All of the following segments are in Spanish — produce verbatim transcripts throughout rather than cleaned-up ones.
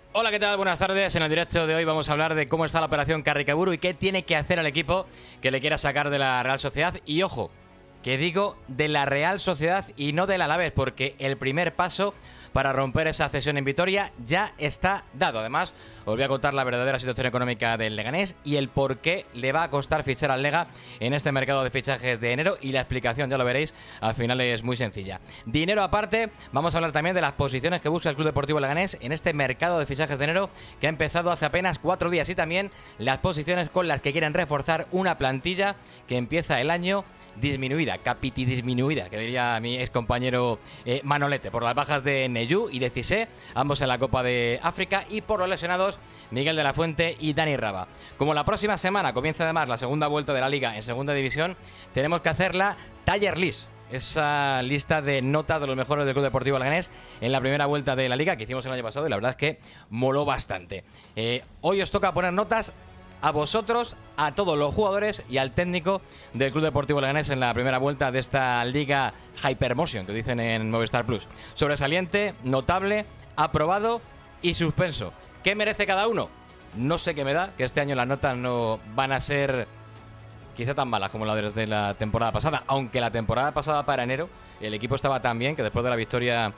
Hola, ¿qué tal? Buenas tardes. En el directo de hoy vamos a hablar de cómo está la operación Carricaburu y qué tiene que hacer el equipo que le quiera sacar de la Real Sociedad. Y ojo, que digo de la Real Sociedad y no del Alavés, porque el primer paso para romper esa cesión en Vitoria ya está dado. Además, os voy a contar la verdadera situación económica del Leganés y el por qué le va a costar fichar al Lega en este mercado de fichajes de enero, y la explicación, ya lo veréis, al final es muy sencilla. Dinero aparte, vamos a hablar también de las posiciones que busca el Club Deportivo Leganés en este mercado de fichajes de enero que ha empezado hace apenas cuatro días, y también las posiciones con las que quieren reforzar una plantilla que empieza el año disminuida, capiti disminuida, que diría mi ex compañero eh, Manolete, por las bajas de Neyú y de Cissé, ambos en la Copa de África, y por los lesionados Miguel de la Fuente y Dani Raba. Como la próxima semana comienza además la segunda vuelta de la Liga en segunda división, tenemos que hacer la Tier List, esa lista de notas de los mejores del Club Deportivo Leganés en la primera vuelta de la Liga que hicimos el año pasado, y la verdad es que moló bastante. Eh, hoy os toca poner notas a vosotros, a todos los jugadores y al técnico del Club Deportivo Leganés en la primera vuelta de esta Liga Hypermotion, que dicen en Movistar Plus. Sobresaliente, notable, aprobado y suspenso. ¿Qué merece cada uno? No sé qué me da, que este año las notas no van a ser quizá tan malas como las de la temporada pasada, aunque la temporada pasada para enero el equipo estaba tan bien que después de la victoria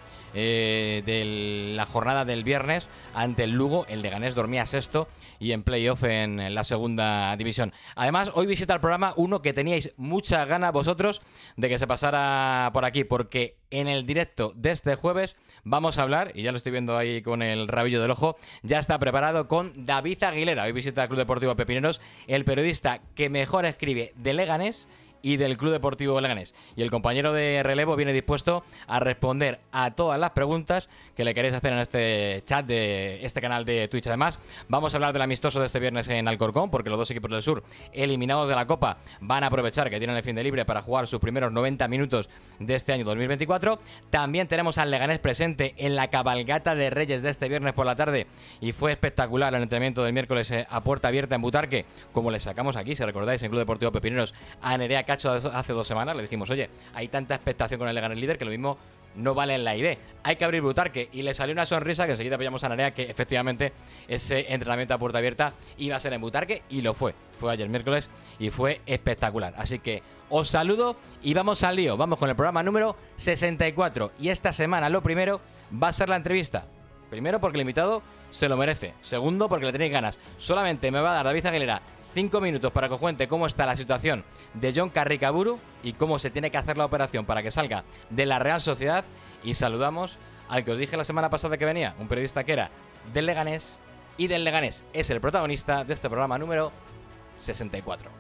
eh, de la jornada del viernes ante el Lugo, el Leganés dormía sexto y en playoff en, en la segunda división. Además, hoy visita el programa uno que teníais muchas ganas vosotros de que se pasara por aquí, porque en el directo de este jueves vamos a hablar, y ya lo estoy viendo ahí con el rabillo del ojo, ya está preparado, con David Aguilera. Hoy visita el Club Deportivo Pepineros, el periodista que mejor escribe de Leganés y del Club Deportivo Leganés. Y el compañero de relevo viene dispuesto a responder a todas las preguntas que le queréis hacer en este chat de este canal de Twitch. Además, vamos a hablar del amistoso de este viernes en Alcorcón, porque los dos equipos del sur eliminados de la Copa van a aprovechar que tienen el fin de libre para jugar sus primeros noventa minutos de este año dos mil veinticuatro. También tenemos al Leganés presente en la cabalgata de Reyes de este viernes por la tarde, y fue espectacular el entrenamiento del miércoles a puerta abierta en Butarque, como le sacamos aquí, si recordáis, en Club Deportivo Pepineros, a Nerea Cacho hace dos semanas. Le dijimos, oye, hay tanta expectación con el Leganés líder que lo mismo no vale en la idea, hay que abrir Butarque, y le salió una sonrisa que enseguida pillamos a Nerea que efectivamente ese entrenamiento a puerta abierta iba a ser en Butarque, y lo fue, fue ayer miércoles y fue espectacular. Así que os saludo y vamos al lío, vamos con el programa número sesenta y cuatro, y esta semana lo primero va a ser la entrevista. Primero porque el invitado se lo merece, segundo porque le tenéis ganas. Solamente me va a dar David Aguilera cinco minutos para que os cuente cómo está la situación de Jon Carricaburu y cómo se tiene que hacer la operación para que salga de la Real Sociedad. Y saludamos al que os dije la semana pasada que venía, un periodista que era del Leganés, y del Leganés es el protagonista de este programa número sesenta y cuatro.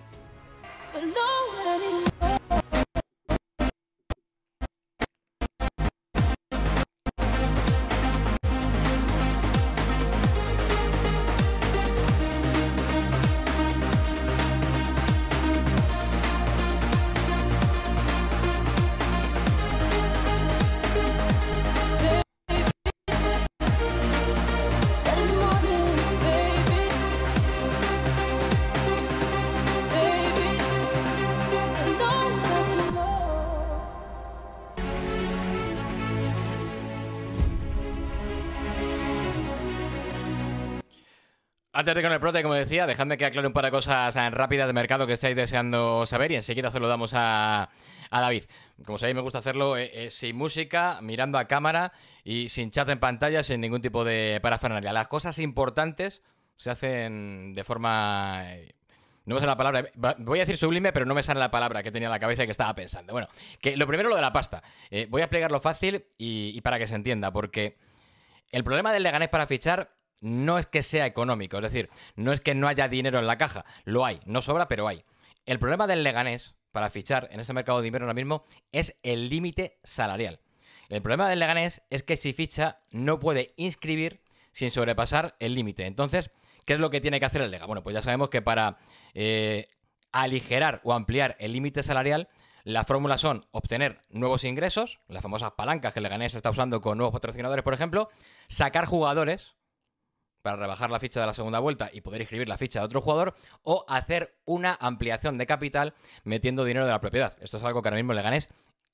Antes de ir con el prote, como decía, dejadme que aclare un par de cosas rápidas de mercado que estáis deseando saber, y enseguida se lo damos a, a David. Como sabéis, me gusta hacerlo eh, eh, sin música, mirando a cámara y sin chat en pantalla, sin ningún tipo de parafernalia. Las cosas importantes se hacen de forma... Eh, no me sale la palabra, voy a decir sublime, pero no me sale la palabra que tenía en la cabeza y que estaba pensando. Bueno, que lo primero, lo de la pasta. Eh, voy a explicarlo fácil y, y para que se entienda, porque el problema del Leganés para fichar no es que sea económico, es decir, no es que no haya dinero en la caja, lo hay, no sobra, pero hay. El problema del Leganés para fichar en este mercado de invierno ahora mismo es el límite salarial. El problema del Leganés es que si ficha no puede inscribir sin sobrepasar el límite. Entonces, ¿qué es lo que tiene que hacer el Lega? Bueno, pues ya sabemos que para eh, aligerar o ampliar el límite salarial, las fórmulas son obtener nuevos ingresos, las famosas palancas que el Leganés está usando con nuevos patrocinadores, por ejemplo, sacar jugadores para rebajar la ficha de la segunda vuelta y poder inscribir la ficha de otro jugador, o hacer una ampliación de capital metiendo dinero de la propiedad. Esto es algo que ahora mismo el Leganés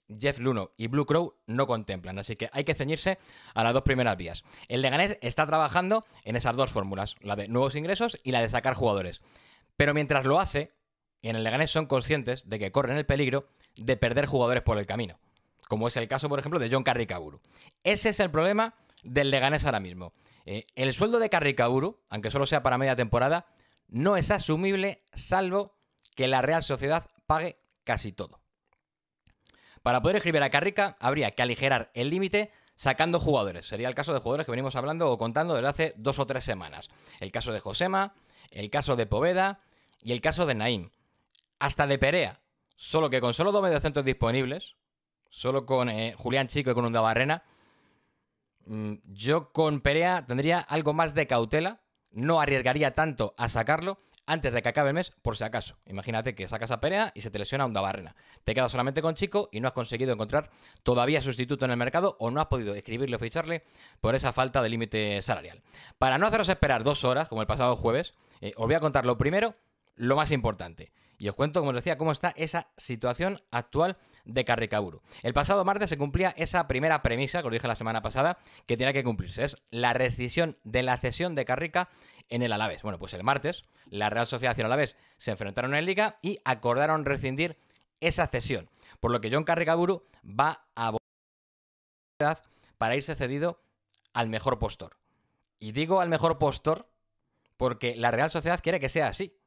Jeff Luno y Blue Crow no contemplan. Así que hay que ceñirse a las dos primeras vías. El Leganés está trabajando en esas dos fórmulas, la de nuevos ingresos y la de sacar jugadores. Pero mientras lo hace, en el Leganés son conscientes de que corren el peligro de perder jugadores por el camino. Como es el caso, por ejemplo, de Jon Carricaburu. Ese es el problema del Leganés ahora mismo. Eh, el sueldo de Carricaburu, aunque solo sea para media temporada, no es asumible salvo que la Real Sociedad pague casi todo. Para poder escribir a Carrica habría que aligerar el límite sacando jugadores. Sería el caso de jugadores que venimos hablando o contando desde hace dos o tres semanas. El caso de Josema, el caso de Poveda y el caso de Naim. Hasta de Perea. Solo que con solo dos mediocentros disponibles, solo con eh, Julián Chico y con Undabarrena, mmm, yo con Perea tendría algo más de cautela. No arriesgaría tanto a sacarlo antes de que acabe el mes, por si acaso. Imagínate que sacas a Perea y se te lesiona Undabarrena. Te quedas solamente con Chico y no has conseguido encontrar todavía sustituto en el mercado o no has podido escribirle o ficharle por esa falta de límite salarial. Para no haceros esperar dos horas, como el pasado jueves, eh, os voy a contar lo primero, lo más importante. Y os cuento, como os decía, cómo está esa situación actual de Carricaburu. El pasado martes se cumplía esa primera premisa, que os dije la semana pasada, que tenía que cumplirse. Es la rescisión de la cesión de Carrica en el Alavés. Bueno, pues el martes la Real Sociedad y el Alavés se enfrentaron en Liga y acordaron rescindir esa cesión. Por lo que Jon Carricaburu va a volver para irse cedido al mejor postor. Y digo al mejor postor porque la Real Sociedad quiere que sea así.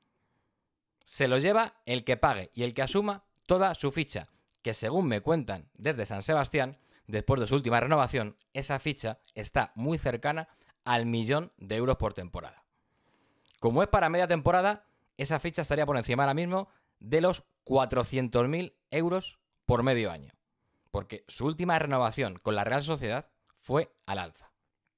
Se lo lleva el que pague y el que asuma toda su ficha, que según me cuentan desde San Sebastián, después de su última renovación, esa ficha está muy cercana al millón de euros por temporada. Como es para media temporada, esa ficha estaría por encima ahora mismo de los cuatrocientos mil euros por medio año, porque su última renovación con la Real Sociedad fue al alza.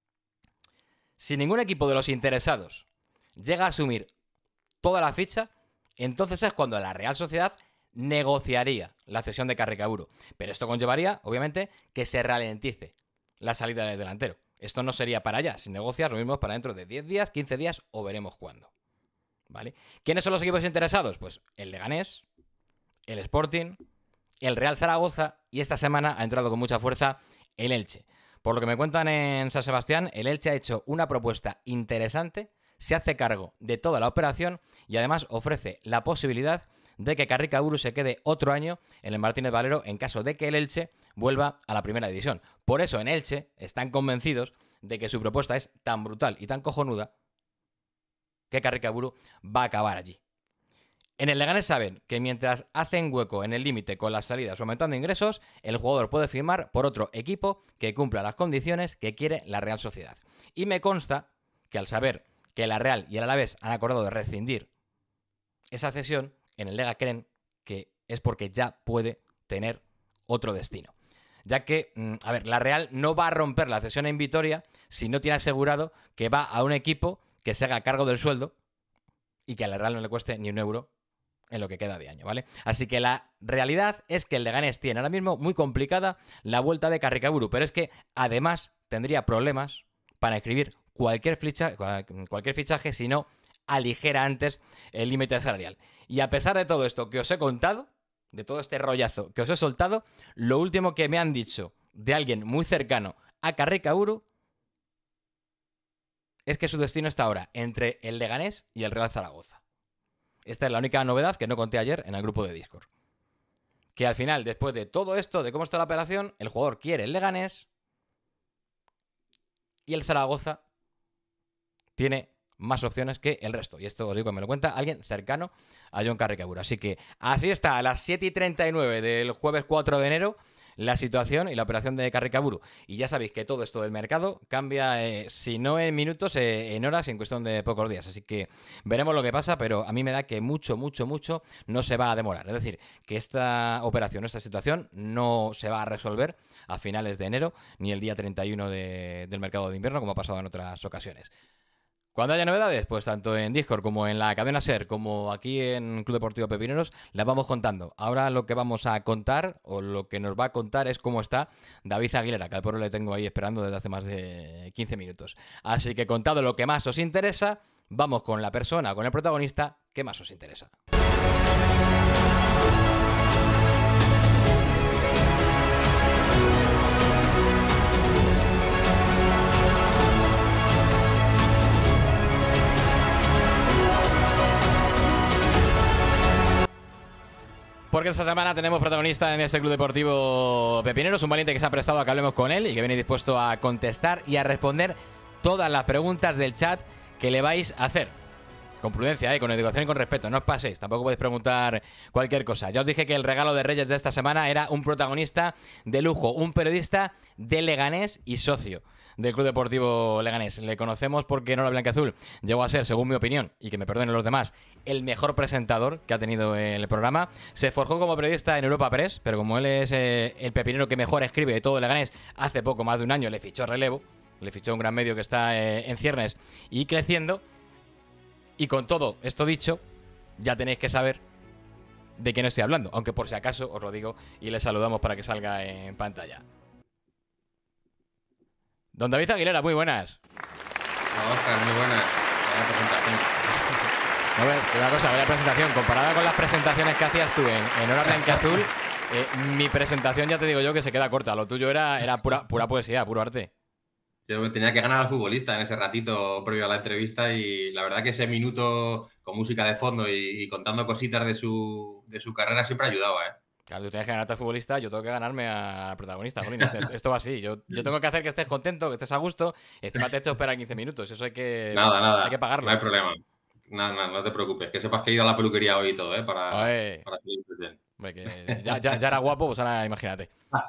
Si ningún equipo de los interesados llega a asumir toda la ficha, entonces es cuando la Real Sociedad negociaría la cesión de Carricaburu. Pero esto conllevaría, obviamente, que se ralentice la salida del delantero. Esto no sería para allá. Si negocias, lo mismo es para dentro de diez días, quince días o veremos cuándo. ¿Vale? ¿Quiénes son los equipos interesados? Pues el Leganés, el Sporting, el Real Zaragoza y esta semana ha entrado con mucha fuerza el Elche. Por lo que me cuentan en San Sebastián, el Elche ha hecho una propuesta interesante, se hace cargo de toda la operación y además ofrece la posibilidad de que Carricaburu se quede otro año en el Martínez Valero en caso de que el Elche vuelva a la primera división. Por eso en Elche están convencidos de que su propuesta es tan brutal y tan cojonuda que Carricaburu va a acabar allí. En el Leganés saben que mientras hacen hueco en el límite con las salidas o aumentando ingresos, el jugador puede firmar por otro equipo que cumpla las condiciones que quiere la Real Sociedad. Y me consta que al saber que la Real y el Alavés han acordado de rescindir esa cesión, en el Lega creen que es porque ya puede tener otro destino. Ya que, a ver, la Real no va a romper la cesión en Vitoria si no tiene asegurado que va a un equipo que se haga cargo del sueldo y que a la Real no le cueste ni un euro en lo que queda de año, ¿vale? Así que la realidad es que el Leganés tiene ahora mismo muy complicada la vuelta de Carricaburu, pero es que además tendría problemas para escribir cualquier, ficha, cualquier fichaje si no aligera antes el límite salarial. Y a pesar de todo esto que os he contado, de todo este rollazo que os he soltado, lo último que me han dicho de alguien muy cercano a Carricaburu es que su destino está ahora entre el Leganés y el Real Zaragoza. Esta es la única novedad que no conté ayer en el grupo de Discord. Que al final, después de todo esto, de cómo está la operación, el jugador quiere el Leganés y el Zaragoza tiene más opciones que el resto. Y esto os digo que me lo cuenta alguien cercano a Jon Carricaburu. Así que así está, a las siete y treinta y nueve del jueves cuatro de enero, la situación y la operación de Carricaburu. Y ya sabéis que todo esto del mercado cambia, eh, si no en minutos, eh, en horas, en cuestión de pocos días. Así que veremos lo que pasa, pero a mí me da que mucho, mucho, mucho no se va a demorar. Es decir, que esta operación, esta situación no se va a resolver a finales de enero, ni el día treinta y uno de, del mercado de invierno, como ha pasado en otras ocasiones. Cuando haya novedades, pues tanto en Discord como en la cadena SER, como aquí en Club Deportivo Pepineros, las vamos contando. Ahora lo que vamos a contar, o lo que nos va a contar, es cómo está David Aguilera, que al pobre le tengo ahí esperando desde hace más de quince minutos. Así que contado lo que más os interesa, vamos con la persona, con el protagonista que más os interesa. porque esta semana tenemos protagonista en este Club Deportivo Pepineros, un valiente que se ha prestado a que hablemos con él y que viene dispuesto a contestar y a responder todas las preguntas del chat que le vais a hacer. Con prudencia, ¿eh? Con educación y con respeto, no os paséis, tampoco podéis preguntar cualquier cosa. Ya os dije que el regalo de Reyes de esta semana era un protagonista de lujo, un periodista de Leganés y socio del Club Deportivo Leganés. Le conocemos porque Enhorabuena Blanquiazul llegó a ser, según mi opinión, y que me perdonen los demás, el mejor presentador que ha tenido el programa. Se forjó como periodista en Europa Press, pero como él es eh, el pepinero que mejor escribe de todo Leganés, hace poco, más de un año, le fichó relevo, le fichó un gran medio que está eh, en ciernes y creciendo. Y con todo esto dicho, ya tenéis que saber de qué no estoy hablando, aunque por si acaso os lo digo y le saludamos para que salga en pantalla. Don David Aguilera, muy buenas. Hola, Oscar, muy buenas. Vaya presentación. A ver, una cosa, vaya presentación. Comparada con las presentaciones que hacías tú en, en Hora Blanquiazul, eh, mi presentación ya te digo yo que se queda corta. Lo tuyo era, era pura, pura poesía, puro arte. Yo tenía que ganar al futbolista en ese ratito previo a la entrevista y la verdad que ese minuto con música de fondo y, y contando cositas de su, de su carrera siempre ayudaba, ¿eh? Claro, tú tienes que ganarte al futbolista, yo tengo que ganarme al protagonista. Jolín, esto, esto va así. Yo, yo tengo que hacer que estés contento, que estés a gusto. Y encima te he hecho esperar quince minutos. Eso hay que, nada, nada, hay que pagarlo. No hay problema. Nada, nada, no te preocupes. Que sepas que he ido a la peluquería hoy y todo, ¿eh? Para, para seguir bien. Hombre, que ya, ya, ya era guapo, pues ahora imagínate.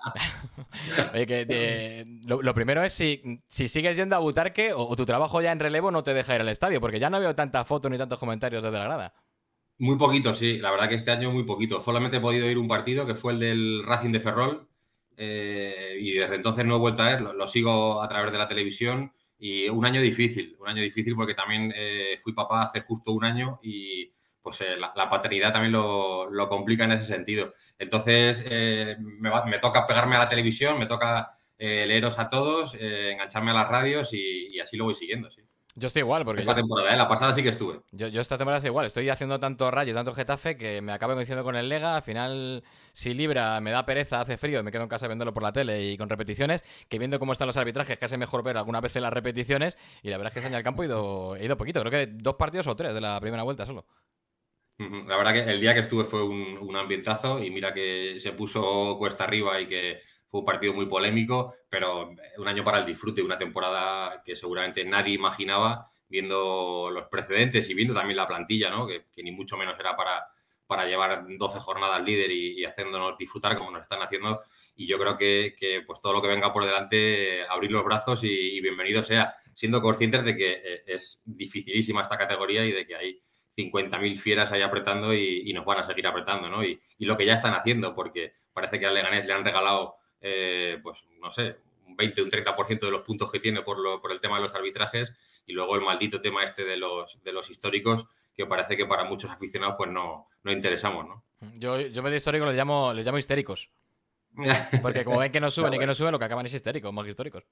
Oye, que te, lo, lo primero es si, si sigues yendo a Butarque o, o tu trabajo ya en relevo no te deja ir al estadio, porque ya no veo tantas fotos ni tantos comentarios desde la grada. Muy poquito, sí. La verdad que este año muy poquito. Solamente he podido ir un partido, que fue el del Racing de Ferrol, eh, y desde entonces no he vuelto a ver. Lo, lo sigo a través de la televisión y un año difícil. Un año difícil porque también eh, fui papá hace justo un año y pues eh, la, la paternidad también lo, lo complica en ese sentido. Entonces eh, me, va, me toca pegarme a la televisión, me toca eh, leeros a todos, eh, engancharme a las radios y, y así lo voy siguiendo, sí. Yo estoy igual, porque... Esta yo, temporada, ¿eh? La pasada sí que estuve. Yo, yo esta temporada estoy igual, estoy haciendo tanto Rayo, tanto Getafe, que me acabo coincidiendo con el Lega. Al final, si libra, me da pereza, hace frío, y me quedo en casa viéndolo por la tele y con repeticiones, que viendo cómo están los arbitrajes, casi mejor ver algunas veces las repeticiones, y la verdad es que este año al campo he ido, he ido poquito, creo que dos partidos o tres de la primera vuelta solo. La verdad que el día que estuve fue un, un ambientazo y mira que se puso cuesta arriba y que fue un partido muy polémico, pero un año para el disfrute, una temporada que seguramente nadie imaginaba, viendo los precedentes y viendo también la plantilla, ¿no? Que, que ni mucho menos era para, para llevar doce jornadas líder y, y haciéndonos disfrutar como nos están haciendo. Y yo creo que, que pues todo lo que venga por delante, abrir los brazos y, y bienvenido sea, siendo conscientes de que es dificilísima esta categoría y de que hay cincuenta mil fieras ahí apretando y, y nos van a seguir apretando, ¿no? Y, y lo que ya están haciendo, porque parece que al Leganés le han regalado, eh, pues, no sé, un veinte, un treinta por ciento de los puntos que tiene por, lo, por el tema de los arbitrajes y luego el maldito tema este de los, de los históricos, que parece que para muchos aficionados pues no, no interesamos, ¿no? Yo, yo me de histórico les llamo, les llamo histéricos. Porque como ven que no suben no, y que no suben, lo que acaban es histéricos, más que históricos.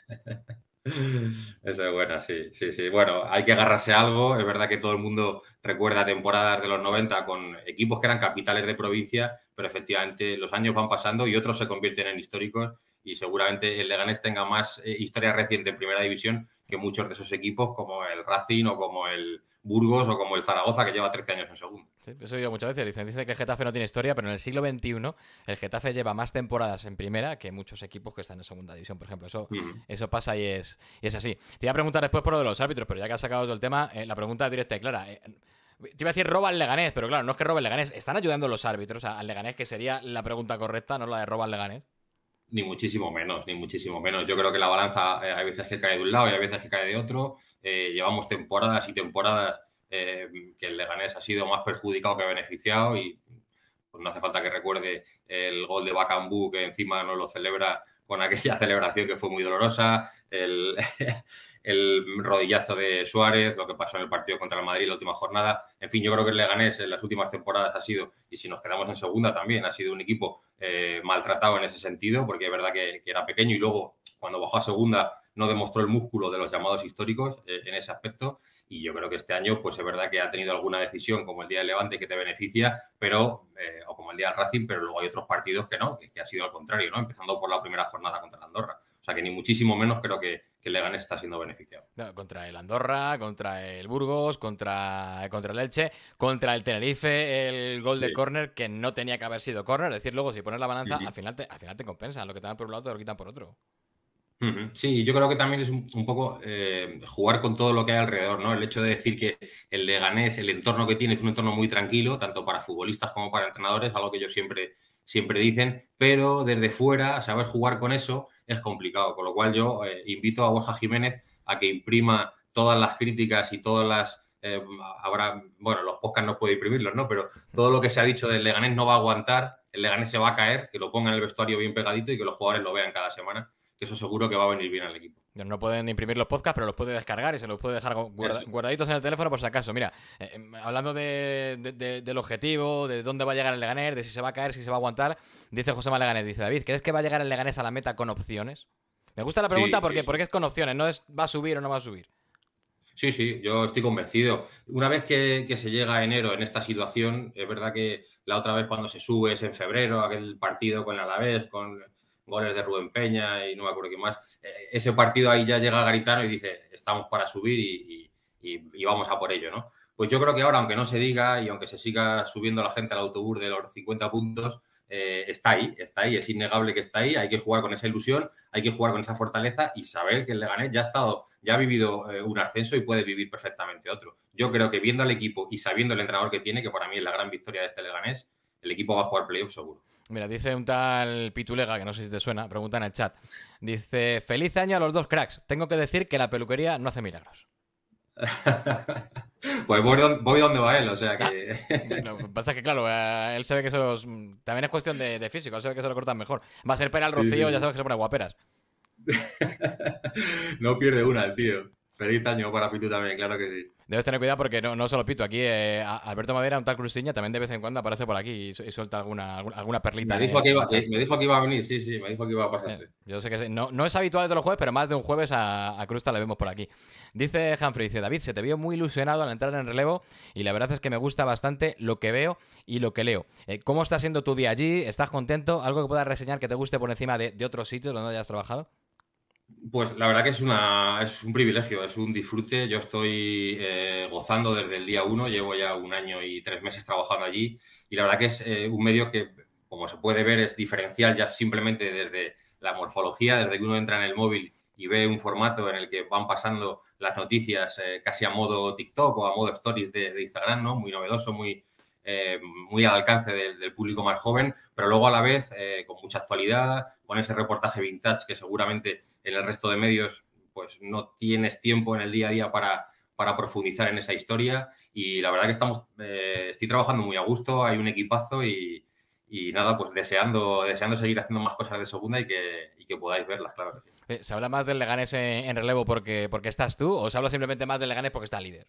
Eso es buena, sí, sí, sí. Bueno, hay que agarrarse a algo. Es verdad que todo el mundo recuerda temporadas de los noventa con equipos que eran capitales de provincia, pero efectivamente los años van pasando y otros se convierten en históricos y seguramente el Leganés tenga más eh, historia reciente en primera división que muchos de esos equipos como el Racing o como el Burgos o como el Zaragoza, que lleva trece años en segundo. Sí, eso digo muchas veces. Dicen, dicen que el Getafe no tiene historia, pero en el siglo veintiuno el Getafe lleva más temporadas en primera que muchos equipos que están en segunda división, por ejemplo. Eso, uh-huh. eso pasa y es, y es así. Te iba a preguntar después por lo de los árbitros, pero ya que has sacado todo el tema, eh, la pregunta es directa y clara. Eh, te iba a decir roba al Leganés, pero claro, no es que roba el Leganés. ¿Están ayudando los árbitros al Leganés, que sería la pregunta correcta, no la de roba al Leganés? Ni muchísimo menos, ni muchísimo menos. Yo creo que la balanza eh, hay veces que cae de un lado y hay veces que cae de otro. Eh, llevamos temporadas y temporadas eh, que el Leganés ha sido más perjudicado que beneficiado y pues, no hace falta que recuerde el gol de Bacambú, que encima no lo celebra con aquella celebración que fue muy dolorosa, el, el rodillazo de Suárez, lo que pasó en el partido contra el Madrid la última jornada. En fin, yo creo que el Leganés en las últimas temporadas ha sido, y si nos quedamos en segunda también, ha sido un equipo eh, maltratado en ese sentido, porque es verdad que, que era pequeño y luego cuando bajó a segunda no demostró el músculo de los llamados históricos eh, en ese aspecto. Y yo creo que este año, pues es verdad que ha tenido alguna decisión, como el día del Levante, que te beneficia, pero eh, o como el día del Racing, pero luego hay otros partidos que no, que, que ha sido al contrario, ¿no? Empezando por la primera jornada contra la Andorra. O sea, que ni muchísimo menos creo que, que el Leganés está siendo beneficiado. No, contra el Andorra, contra el Burgos, contra, contra el Elche, contra el Tenerife, el gol de Sí. córner que no tenía que haber sido córner. Es decir, luego si pones la balanza, Ujú. al final te, al final te compensan. Lo que te dan por un lado te lo quitan por otro. Ujú. Sí, yo creo que también es un, un poco eh, jugar con todo lo que hay alrededor, ¿no? El hecho de decir que el Leganés, el entorno que tiene es un entorno muy tranquilo, tanto para futbolistas como para entrenadores, algo que ellos siempre, siempre dicen, pero desde fuera saber jugar con eso es complicado, con lo cual yo eh, invito a Borja Jiménez a que imprima todas las críticas y todas las... eh, habrá, bueno, los podcasts no puedo imprimirlos, ¿no? Pero todo lo que se ha dicho del Leganés no va a aguantar, el Leganés se va a caer, que lo ponga en el vestuario bien pegadito y que los jugadores lo vean cada semana, que eso seguro que va a venir bien al equipo. No pueden imprimir los podcasts, pero los puede descargar y se los puede dejar guarda, guardaditos en el teléfono por si acaso. Mira, eh, hablando de, de, de, del objetivo, de dónde va a llegar el Leganés, de si se va a caer, si se va a aguantar, dice José Leganés, dice David, ¿crees que va a llegar el Leganés a la meta con opciones? Me gusta la pregunta Sí, porque, sí, sí. porque es con opciones, no es va a subir o no va a subir. Sí, sí, yo estoy convencido. Una vez que, que, se llega a enero en esta situación, es verdad que la otra vez cuando se sube es en febrero, aquel partido con el Alavés, con goles de Rubén Peña y no me acuerdo qué más, ese partido ahí ya llega Garitano y dice, estamos para subir y, y, y vamos a por ello, ¿no? Pues yo creo que ahora, aunque no se diga y aunque se siga subiendo la gente al autobús de los cincuenta puntos, eh, está ahí, está ahí, es innegable que está ahí, hay que jugar con esa ilusión, hay que jugar con esa fortaleza y saber que el Leganés ya ha estado, ya ha vivido eh, un ascenso y puede vivir perfectamente otro. Yo creo que viendo al equipo y sabiendo el entrenador que tiene, que para mí es la gran victoria de este Leganés, el equipo va a jugar playoff seguro. Mira, dice un tal Pitulega, que no sé si te suena, pregunta en el chat. Dice, feliz año a los dos cracks. Tengo que decir que la peluquería no hace milagros. Pues voy donde, voy donde va él, o sea que... Ah, lo que pasa es que, claro, él se ve que se los... También es cuestión de, de físico, él se ve que se lo cortan mejor. Va a ser Pera el Rocío, sí, sí, sí. Ya sabes que se pone guaperas. No pierde una el tío. Feliz año para Pitu también, claro que sí. Debes tener cuidado porque no, no solo Pitu, aquí eh, Alberto Madera, un tal Cruciña, también de vez en cuando aparece por aquí y, y suelta alguna, alguna perlita. Me dijo, en, que iba, me dijo que iba a venir, sí, sí, me dijo que iba a pasarse. Eh, yo sé que no, no es habitual de los jueves, pero más de un jueves a, a Crusta le vemos por aquí. Dice Humphrey, dice, David, se te vio muy ilusionado al entrar en relevo y la verdad es que me gusta bastante lo que veo y lo que leo. Eh, ¿Cómo está siendo tu día allí? ¿Estás contento? ¿Algo que puedas reseñar que te guste por encima de, de otros sitios donde hayas trabajado? Pues la verdad que es, una, es un privilegio, es un disfrute. Yo estoy eh, gozando desde el día uno, llevo ya un año y tres meses trabajando allí y la verdad que es eh, un medio que, como se puede ver, es diferencial ya simplemente desde la morfología, desde que uno entra en el móvil y ve un formato en el que van pasando las noticias eh, casi a modo TikTok o a modo Stories de, de Instagram, ¿no? Muy novedoso, muy, eh, muy al alcance del, del público más joven, pero luego a la vez eh, con mucha actualidad, con ese reportaje vintage que seguramente en el resto de medios pues no tienes tiempo en el día a día para, para profundizar en esa historia y la verdad que estamos, eh, estoy trabajando muy a gusto, hay un equipazo y, y nada, pues deseando, deseando seguir haciendo más cosas de segunda y que, y que podáis verlas, claro que sí. ¿Se habla más del Leganés en, en relevo porque, porque estás tú o se habla simplemente más del Leganés porque está líder?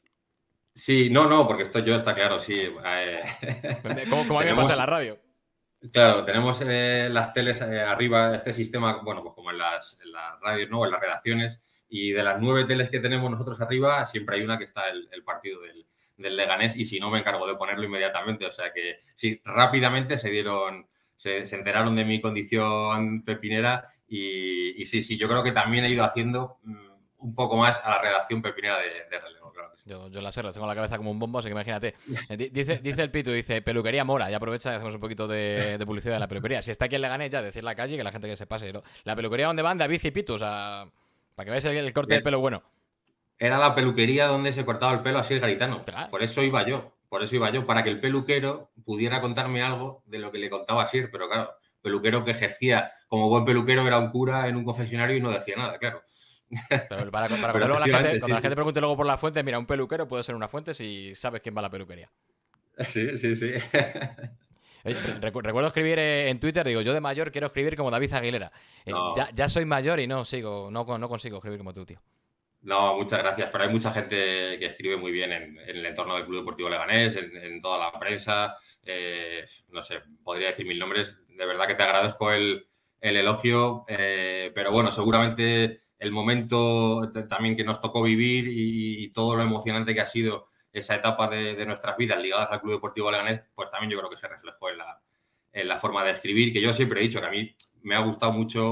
Sí, no, no, porque estoy yo, está claro, sí. Eh, como como a mí me pasa en la radio. Claro, tenemos eh, las teles eh, arriba, este sistema, bueno, pues como en las, en las radios, ¿no? En las redacciones, y de las nueve teles que tenemos nosotros arriba, siempre hay una que está el, el partido del, del Leganés, y si no, me encargo de ponerlo inmediatamente. O sea que sí, rápidamente se dieron, se, se enteraron de mi condición pepinera, y, y sí, sí, yo creo que también he ido haciendo um, un poco más a la redacción pepinera de, de relevo, claro. Yo, yo la sé, lo tengo en la cabeza como un bombo, así que imagínate. Dice, dice el Pitu, dice, peluquería Mora. Y aprovecha y hacemos un poquito de, de publicidad de la peluquería. Si está aquí en Leganés, ya decir la calle, que la gente que se pase. ¿No? La peluquería donde van David y Pitu, o sea, para que veáis el, el corte de pelo bueno. Era la peluquería donde se cortaba el pelo así el Garitano. Por eso iba yo, por eso iba yo, para que el peluquero pudiera contarme algo de lo que le contaba Asier. Pero claro, peluquero que ejercía como buen peluquero era un cura en un confesionario y no decía nada, claro. Pero para, para cuando, la gente, cuando sí, la gente sí. pregunte luego por la fuente, mira, un peluquero puede ser una fuente si sabes quién va a la peluquería. Sí, sí, sí. Oye, recuerdo escribir en Twitter, digo, yo de mayor quiero escribir como David Aguilera. Eh, no. ya, ya soy mayor y no sigo, no, no consigo escribir como tú, tío. No, muchas gracias, pero hay mucha gente que escribe muy bien en, en el entorno del Club Deportivo Leganés, en, en toda la prensa, eh, no sé, podría decir mil nombres. De verdad que te agradezco el, el elogio, eh, pero bueno, seguramente el momento también que nos tocó vivir y, y todo lo emocionante que ha sido esa etapa de, de nuestras vidas ligadas al Club Deportivo Leganés, pues también yo creo que se reflejó en la, en la forma de escribir, que yo siempre he dicho que a mí me ha gustado mucho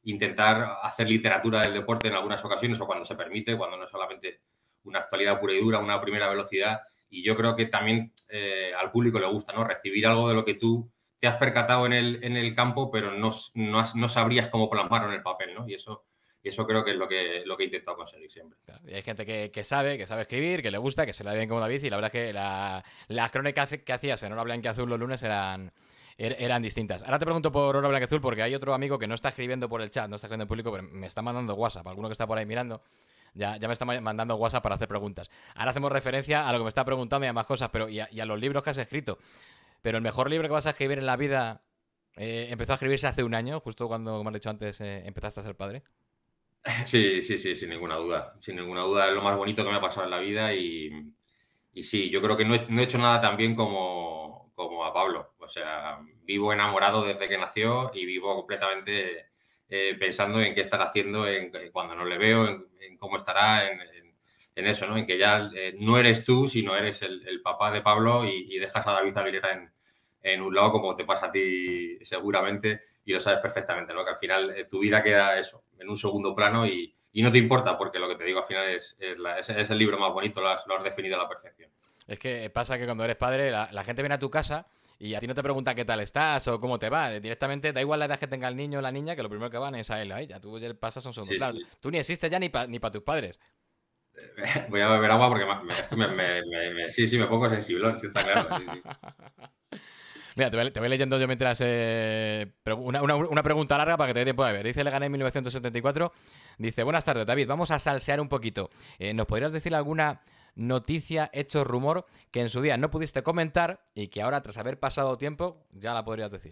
intentar hacer literatura del deporte en algunas ocasiones o cuando se permite, cuando no es solamente una actualidad pura y dura, una primera velocidad. Y yo creo que también eh, al público le gusta, ¿no? Recibir algo de lo que tú te has percatado en el, en el campo, pero no, no, has, no sabrías cómo plasmarlo en el papel, ¿no? Y eso, y eso creo que es lo que, lo que he intentado conseguir siempre. Claro, y hay gente que, que sabe, que sabe escribir, que le gusta, que se le da bien como David, y la verdad es que la, las crónicas que hacías en Hora Blanca y Azul los lunes eran, er, eran distintas. Ahora te pregunto por Hora Blanca y Azul porque hay otro amigo que no está escribiendo por el chat, no está escribiendo en público, pero me está mandando WhatsApp. Alguno que está por ahí mirando ya, ya me está mandando WhatsApp para hacer preguntas. Ahora hacemos referencia a lo que me está preguntando y a más cosas, pero y a, y a los libros que has escrito. Pero el mejor libro que vas a escribir en la vida eh, empezó a escribirse hace un año, justo cuando, como has dicho antes, eh, empezaste a ser padre. Sí, sí, sí, sin ninguna duda. Sin ninguna duda es lo más bonito que me ha pasado en la vida y, y sí, yo creo que no he, no he hecho nada tan bien como, como a Pablo. O sea, vivo enamorado desde que nació y vivo completamente eh, pensando en qué estará haciendo en, en cuando no le veo, en, en cómo estará, en, en, en eso, ¿no? En que ya eh, no eres tú, sino eres el, el papá de Pablo y, y dejas a David Aguilera en, en un lado como te pasa a ti seguramente y lo sabes perfectamente, ¿no? Que al final eh, tu vida queda eso, en un segundo plano y, y no te importa porque lo que te digo al final es, es, la, es, es el libro más bonito, lo has, lo has definido a la perfección. Es que pasa que cuando eres padre la, la gente viene a tu casa y a ti no te pregunta qué tal estás o cómo te va. Directamente da igual la edad que tenga el niño o la niña, que lo primero que van es a él, a ella. Tú ya pasas a un segundo plano. Sí, sí. Tú ni existes ya ni para ni pa tus padres. Voy a beber agua porque me, me, me, me, sí, sí, me pongo sensiblón, sí, está claro. Sí, sí. Mira, te voy, te voy leyendo yo mientras... Eh, una, una, una pregunta larga para que te dé tiempo de ver. Dice Leganés mil novecientos setenta y cuatro. Dice, buenas tardes, David. Vamos a salsear un poquito. Eh, ¿Nos podrías decir alguna noticia, hecho, rumor que en su día no pudiste comentar y que ahora, tras haber pasado tiempo, ya la podrías decir?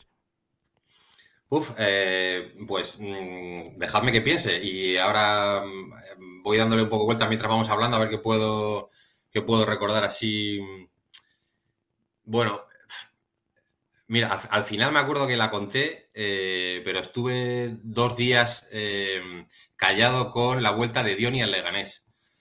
Uf, eh, pues mmm, dejadme que piense y ahora mmm, voy dándole un poco vuelta mientras vamos hablando a ver qué puedo, qué puedo recordar así. Bueno, mira, al, al final me acuerdo que la conté, eh, pero estuve dos días eh, callado con la vuelta de Dioni al Leganés.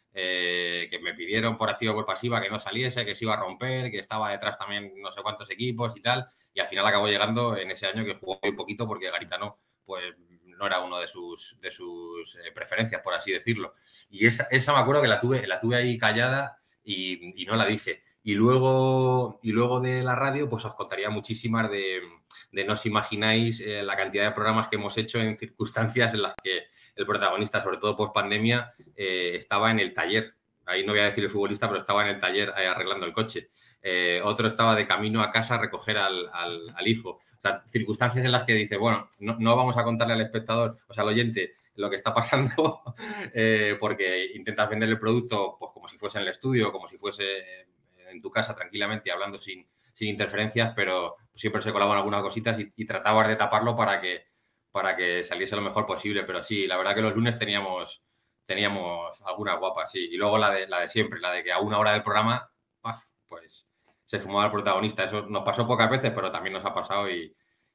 Eh, que me pidieron por activa o por pasiva que no saliese, que se iba a romper, que estaba detrás también no sé cuántos equipos y tal, y al final acabó llegando en ese año que jugó muy poquito porque Garitano pues no era uno de sus, de sus eh, preferencias, por así decirlo. Y esa, esa me acuerdo que la tuve, la tuve ahí callada y, y no la dije. Y luego, y luego de la radio, pues os contaría muchísimas de, de no os imagináis eh, la cantidad de programas que hemos hecho en circunstancias en las que el protagonista, sobre todo post pandemia, eh, estaba en el taller. Ahí no voy a decir el futbolista, pero estaba en el taller eh, arreglando el coche. Eh, otro estaba de camino a casa a recoger al, al, al hijo. O sea, circunstancias en las que dice, bueno, no, no vamos a contarle al espectador, o sea, al oyente, lo que está pasando, eh, porque intentas vender el producto pues como si fuese en el estudio, como si fuese en tu casa tranquilamente, hablando sin, sin interferencias, pero siempre se colaban algunas cositas y, y tratabas de taparlo para que para que saliese lo mejor posible, pero sí, la verdad que los lunes teníamos, teníamos algunas guapas, sí, y luego la de, la de siempre, la de que a una hora del programa, ¡paf!, pues se fumaba el protagonista, eso nos pasó pocas veces, pero también nos ha pasado y,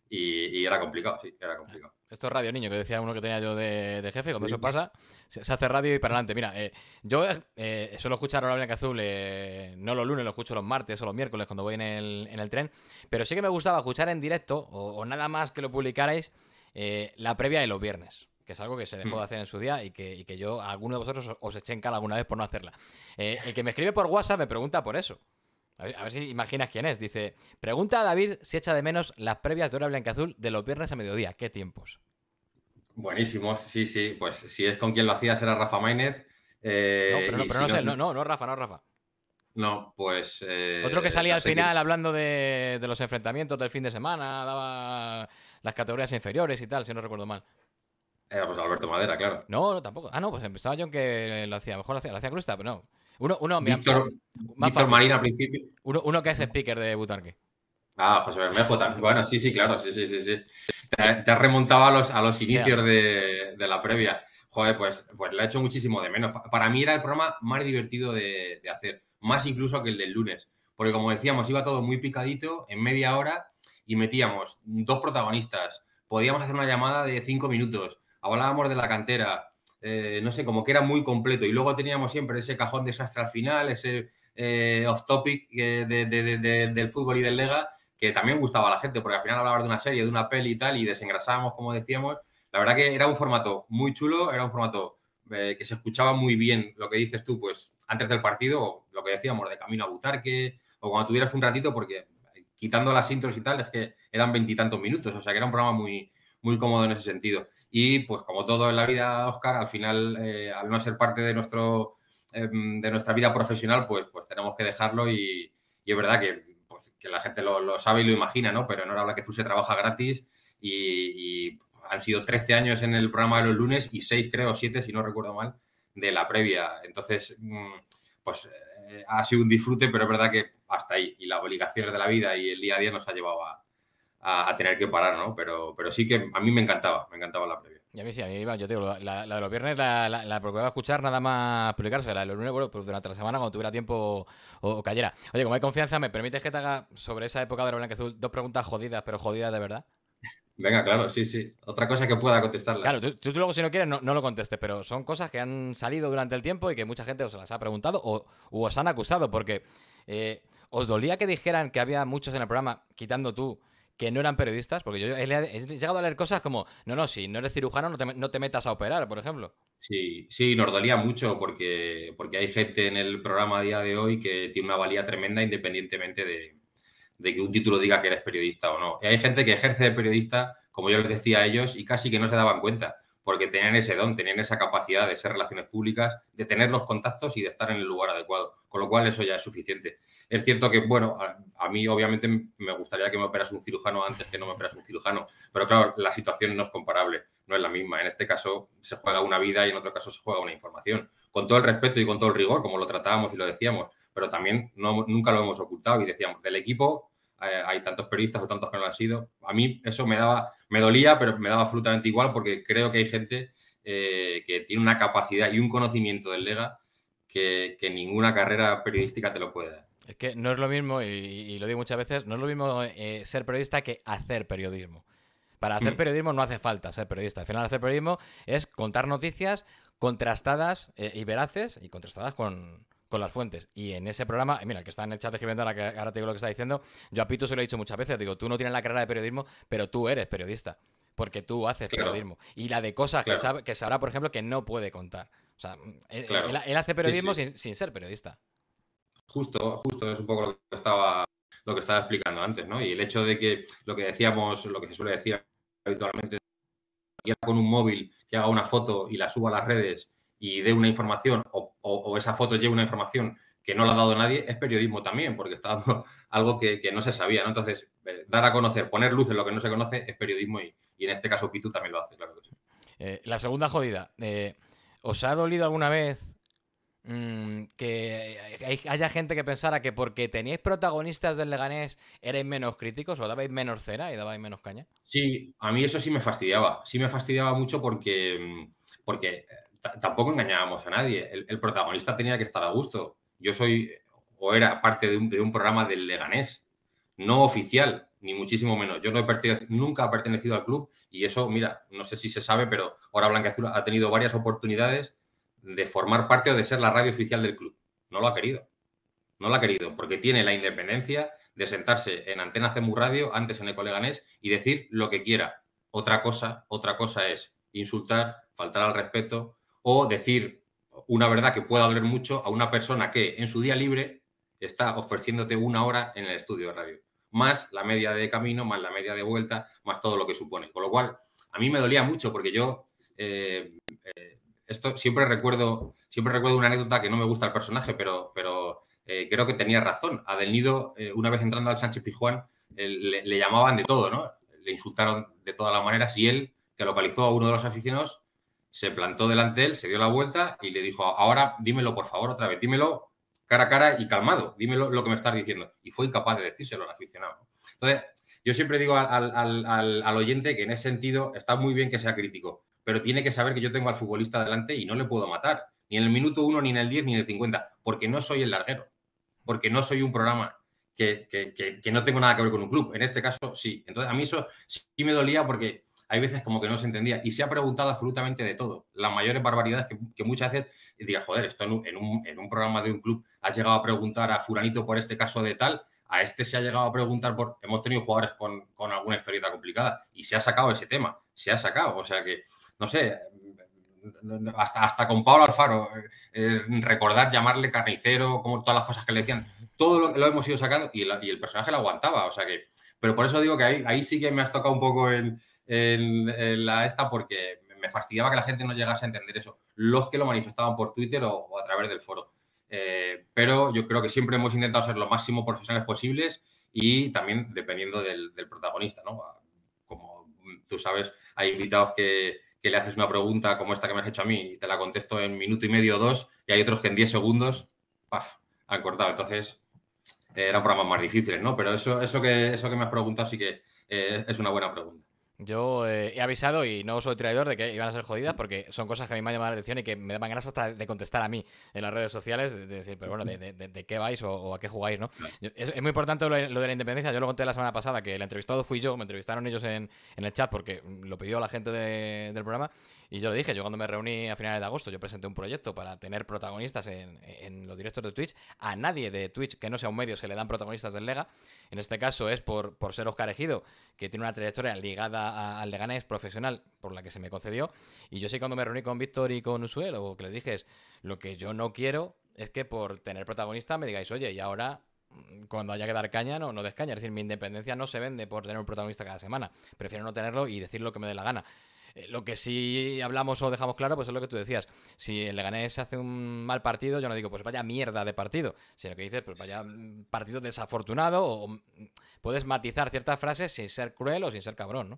y, y era complicado, sí, era complicado. Esto es radio niño, que decía uno que tenía yo de, de jefe, cuando sí. Eso pasa, se, se hace radio y para adelante. Mira, eh, yo eh, suelo escuchar Hora Blanca Azul, eh, no los lunes, lo escucho los martes o los miércoles cuando voy en el, en el tren, pero sí que me gustaba escuchar en directo, o, o nada más que lo publicarais, Eh, la previa de los viernes, que es algo que se dejó de hacer en su día y que, y que yo, a alguno de vosotros, os, os eché en cara alguna vez por no hacerla. Eh, el que me escribe por WhatsApp me pregunta por eso. A ver, a ver si imaginas quién es. Dice, pregunta a David si echa de menos las previas de Hora Blanca Azul de los viernes a mediodía. ¿Qué tiempos? Buenísimos, sí, sí. Pues si es con quien lo hacías era Rafa Maínez. Eh, no, pero no, pero si no, sé, no, no, no Rafa, no Rafa. No, pues... Eh, Otro que salía no al final que... hablando de, de los enfrentamientos del fin de semana, daba las categorías inferiores y tal, si no recuerdo mal. Era pues Alberto Madera, claro. No, no, tampoco. Ah, no, pues empezaba yo en que lo hacía. Mejor lo hacía, lo hacía Crusta, pero no. Uno, uno, Víctor, Víctor Marín al principio. Uno, uno que es speaker de Butarque. Ah, José Bermejo también. Bueno, sí, sí, claro, sí, sí, sí, sí. Te, te has remontado a los, a los inicios de, de la previa. Joder, pues, pues le he hecho muchísimo de menos. Para mí era el programa más divertido de, de hacer, más incluso que el del lunes. Porque como decíamos, iba todo muy picadito, en media hora, y metíamos dos protagonistas. Podíamos hacer una llamada de cinco minutos. Hablábamos de la cantera. Eh, no sé, como que era muy completo. Y luego teníamos siempre ese cajón desastre al final, ese eh, off-topic eh, de, de, de, de, del fútbol y del Lega, que también gustaba a la gente, porque al final hablabas de una serie, de una peli y tal, y desengrasábamos, como decíamos, La verdad que era un formato muy chulo, era un formato eh, que se escuchaba muy bien lo que dices tú, pues antes del partido, lo que decíamos, de camino a Butarque, o cuando tuvieras un ratito, porque quitando las intros y tal, es que eran veintitantos minutos, o sea que era un programa muy, muy cómodo en ese sentido. Y pues como todo en la vida, Óscar, al final, eh, al no ser parte de, nuestro, eh, de nuestra vida profesional, pues, pues tenemos que dejarlo y, y es verdad que, pues, que la gente lo, lo sabe y lo imagina, ¿no? Pero enhorabuena que tú se trabaja gratis y, y han sido trece años en el programa de los lunes y seis, creo, siete, si no recuerdo mal, de la previa. Entonces, pues eh, ha sido un disfrute, pero es verdad que hasta ahí. Y las obligaciones de la vida y el día a día nos ha llevado a, a, a tener que parar, ¿no? Pero, pero sí que a mí me encantaba, me encantaba la previa. Y a mí sí, a mí, yo te digo, la, la de los viernes la, la, la procuraba escuchar nada más publicarse, la de los lunes, bueno, pues durante la semana cuando tuviera tiempo o, o cayera. Oye, como hay confianza, ¿me permites que te haga sobre esa época de la Blanca Azul dos preguntas jodidas, pero jodidas de verdad? Venga, claro, sí, sí. Otra cosa que pueda contestarla. Claro, tú, tú luego si no quieres no, no lo contestes, pero son cosas que han salido durante el tiempo y que mucha gente os las ha preguntado o, o os han acusado, porque eh, ¿os dolía que dijeran que había muchos en el programa, quitando tú, que no eran periodistas? Porque yo he, he llegado a leer cosas como, no, no, si no eres cirujano no te, no te metas a operar, por ejemplo. Sí, sí, nos dolía mucho porque, porque hay gente en el programa a día de hoy que tiene una valía tremenda independientemente de, de que un título diga que eres periodista o no. Y hay gente que ejerce de periodista, como yo les decía a ellos, y casi que no se daban cuenta, porque tenían ese don, tenían esa capacidad de ser relaciones públicas, de tener los contactos y de estar en el lugar adecuado, con lo cual eso ya es suficiente. Es cierto que, bueno, a, a mí obviamente me gustaría que me operase un cirujano antes que no me operase un cirujano, pero claro, la situación no es comparable, no es la misma. En este caso se juega una vida y en otro caso se juega una información, con todo el respeto y con todo el rigor, como lo tratábamos y lo decíamos, pero también no, nunca lo hemos ocultado y decíamos, del equipo hay tantos periodistas o tantos que no lo han sido. A mí eso me daba, me dolía, pero me daba absolutamente igual porque creo que hay gente eh, que tiene una capacidad y un conocimiento del Lega que, que ninguna carrera periodística te lo puede dar. Es que no es lo mismo, y, y lo digo muchas veces, no es lo mismo eh, ser periodista que hacer periodismo. Para hacer periodismo no hace falta ser periodista. Al final, hacer periodismo es contar noticias contrastadas eh, y veraces y contrastadas con, con las fuentes. Y en ese programa, mira, el que está en el chat escribiendo, ahora, que, ahora te digo lo que está diciendo, yo a Pitu se lo he dicho muchas veces, digo, tú no tienes la carrera de periodismo, pero tú eres periodista, porque tú haces claro. periodismo. Y la de cosas claro. que, sabe, que sabrá, por ejemplo, que no puede contar. O sea, claro. él, él hace periodismo sí, sí. Sin, sin ser periodista. Justo, justo, es un poco lo que estaba, lo que estaba explicando antes, ¿no? Y el hecho de que lo que decíamos, lo que se suele decir habitualmente, que con un móvil que haga una foto y la suba a las redes y dé una información o, o, o esa foto lleve una información que no la ha dado nadie, es periodismo también, porque está dando algo que, que no se sabía, ¿no? Entonces, eh, dar a conocer, poner luz en lo que no se conoce es periodismo y, y en este caso Pitu también lo hace, claro que sí. Eh, la segunda jodida, eh, ¿os ha dolido alguna vez mmm, que haya gente que pensara que porque teníais protagonistas del Leganés erais menos críticos o dabais menos cera y dabais menos caña? Sí, a mí eso sí me fastidiaba, sí me fastidiaba mucho porque, porque tampoco engañábamos a nadie, el, el protagonista tenía que estar a gusto. Yo soy o era parte de un, de un programa del Leganés, no oficial, ni muchísimo menos. Yo no he pertenecido, nunca he pertenecido al club y eso, mira, no sé si se sabe, pero ahora Blanquiazul ha tenido varias oportunidades de formar parte o de ser la radio oficial del club. No lo ha querido, no lo ha querido, porque tiene la independencia de sentarse en Antena C M U Radio, antes en Eco Leganés, y decir lo que quiera. Otra cosa, otra cosa es insultar, faltar al respeto o decir una verdad que pueda doler mucho a una persona que en su día libre está ofreciéndote una hora en el estudio de radio. Más la media de camino, más la media de vuelta, más todo lo que supone. Con lo cual, a mí me dolía mucho porque yo... Eh, eh, esto siempre recuerdo, siempre recuerdo una anécdota que no me gusta el personaje, pero, pero eh, creo que tenía razón. A Del Nido, eh, una vez entrando al Sánchez Pizjuán, eh, le, le llamaban de todo, ¿no? Le insultaron de todas las maneras y él, que localizó a uno de los aficionados, se plantó delante de él, se dio la vuelta y le dijo, ahora dímelo por favor otra vez, dímelo cara a cara y calmado, dímelo lo que me estás diciendo. Y fue incapaz de decírselo al aficionado. Entonces, yo siempre digo al, al, al, al oyente que en ese sentido está muy bien que sea crítico, pero tiene que saber que yo tengo al futbolista delante y no le puedo matar, ni en el minuto uno, ni en el diez, ni en el cincuenta, porque no soy el larguero, porque no soy un programa que, que, que, que no tengo nada que ver con un club. En este caso, sí. Entonces, a mí eso sí me dolía porque hay veces como que no se entendía y se ha preguntado absolutamente de todo. Las mayores barbaridades que, que muchas veces digas, joder, esto en un, en, un, en un programa de un club has llegado a preguntar a fulanito por este caso de tal. a este se ha llegado a preguntar por... Hemos tenido jugadores con, con alguna historieta complicada y se ha sacado ese tema, se ha sacado. O sea que, no sé, hasta, hasta con Pablo Alfaro, eh, recordar llamarle carnicero, como todas las cosas que le decían, todo lo, lo hemos ido sacando y, la, y el personaje lo aguantaba. O sea que... Pero por eso digo que ahí, ahí sí que me has tocado un poco en, en, en la esta, porque me fastidiaba que la gente no llegase a entender eso. Los que lo manifestaban por Twitter o, o a través del foro. Eh, pero yo creo que siempre hemos intentado ser lo máximo profesionales posibles y también dependiendo del, del protagonista, ¿no? Como tú sabes, hay invitados que, que le haces una pregunta como esta que me has hecho a mí y te la contesto en minuto y medio o dos, y hay otros que en diez segundos, ¡paf!, han cortado. Entonces... eran programas más difíciles, ¿no? Pero eso, eso, que, eso que me has preguntado sí que eh, es una buena pregunta. Yo eh, he avisado y no soy traidor de que iban a ser jodidas porque son cosas que a mí me han llamado la atención y que me daban ganas hasta de contestar a mí en las redes sociales, de decir, pero bueno, ¿de, de, de, de qué vais o, o a qué jugáis, no? Yo, es, es muy importante lo, lo de la independencia. Yo lo conté la semana pasada, que el entrevistado fui yo, me entrevistaron ellos en, en el chat porque lo pidió la gente de, del programa. Y yo lo dije, yo cuando me reuní a finales de agosto, yo presenté un proyecto para tener protagonistas en, en los directos de Twitch. A nadie de Twitch que no sea un medio se le dan protagonistas del Lega. En este caso es por, por ser Óscar Ejido, que tiene una trayectoria ligada a, al Leganés profesional, por la que se me concedió. Y yo sí, cuando me reuní con Víctor y con Usuel, o que les dije, es, lo que yo no quiero es que por tener protagonista me digáis, oye, y ahora... cuando haya que dar caña, no, no des caña. Es decir, mi independencia no se vende por tener un protagonista cada semana. Prefiero no tenerlo y decir lo que me dé la gana. Eh, lo que sí hablamos o dejamos claro, pues es lo que tú decías. Si el Leganés hace un mal partido, yo no digo, pues vaya mierda de partido, sino que dices, pues vaya partido desafortunado, o puedes matizar ciertas frases sin ser cruel o sin ser cabrón, ¿no?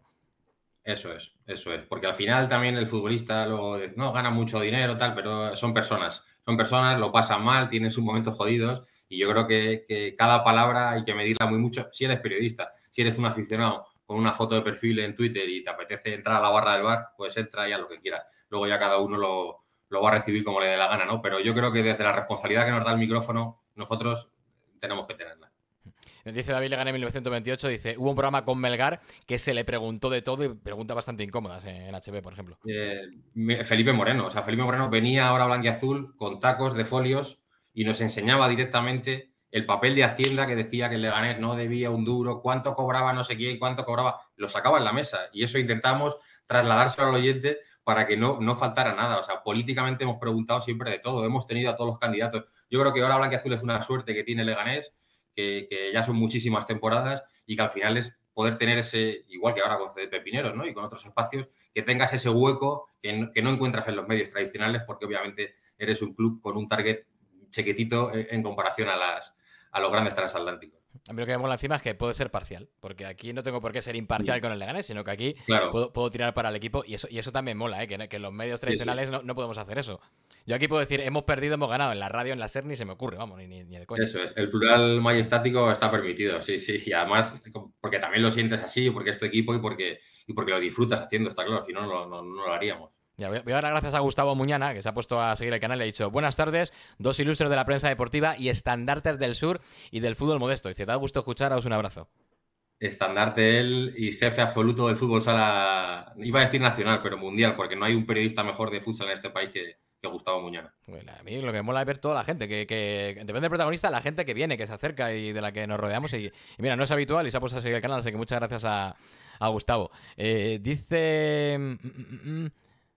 Eso es, eso es. Porque al final también el futbolista luego no gana mucho dinero, tal, pero son personas. Son personas, lo pasan mal, tienen sus momentos jodidos. Y yo creo que, que cada palabra hay que medirla muy mucho. Si eres periodista, si eres un aficionado con una foto de perfil en Twitter y te apetece entrar a la barra del bar, pues entra y haz lo que quieras. Luego ya cada uno lo, lo va a recibir como le dé la gana, ¿no? Pero yo creo que desde la responsabilidad que nos da el micrófono, nosotros tenemos que tenerla. Dice David Legan en mil novecientos veintiocho, dice, hubo un programa con Melgar que se le preguntó de todo y preguntas bastante incómodas en H B, por ejemplo. Eh, Felipe Moreno, o sea, Felipe Moreno venía ahora blanquiazul con tacos de folios y nos enseñaba directamente el papel de Hacienda que decía que el Leganés no debía un duro, cuánto cobraba no sé quién, cuánto cobraba, lo sacaba en la mesa y eso intentamos trasladárselo al oyente para que no, no faltara nada. O sea, políticamente hemos preguntado siempre de todo, hemos tenido a todos los candidatos. Yo creo que ahora blanquiazul es una suerte que tiene el Leganés, que, que ya son muchísimas temporadas y que al final es poder tener ese, igual que ahora con C D Pepineros, ¿no? Y con otros espacios, que tengas ese hueco que no, que no encuentras en los medios tradicionales porque obviamente eres un club con un target chiquitito en comparación a, las, a los grandes transatlánticos. A mí lo que me mola encima es que puede ser parcial, porque aquí no tengo por qué ser imparcial sí. con el Leganés, sino que aquí claro. puedo, puedo tirar para el equipo y eso, y eso también mola, ¿eh? que, que en los medios tradicionales sí, sí. No, no podemos hacer eso. Yo aquí puedo decir, hemos perdido, hemos ganado. En la radio, en la SER, ni se me ocurre, vamos, ni, ni de coña. Eso es, el plural majestático está permitido, sí, sí. Y además, porque también lo sientes así, porque es tu equipo y porque, y porque lo disfrutas haciendo, está claro, si no, no, no, no lo haríamos. Ya, voy a dar las gracias a Gustavo Muñana, que se ha puesto a seguir el canal y le ha dicho, buenas tardes, dos ilustres de la prensa deportiva y estandartes del sur y del fútbol modesto. Dice, da gusto escucharos, un abrazo. Estandarte él y jefe absoluto del fútbol sala, iba a decir nacional, pero mundial, porque no hay un periodista mejor de futsal en este país que, que Gustavo Muñana. Bueno, a mí lo que me mola es ver toda la gente, que, que depende del protagonista, la gente que viene, que se acerca y de la que nos rodeamos. Y, y mira, no es habitual y se ha puesto a seguir el canal, así que muchas gracias a, a Gustavo. Eh, dice... Mm, mm, mm,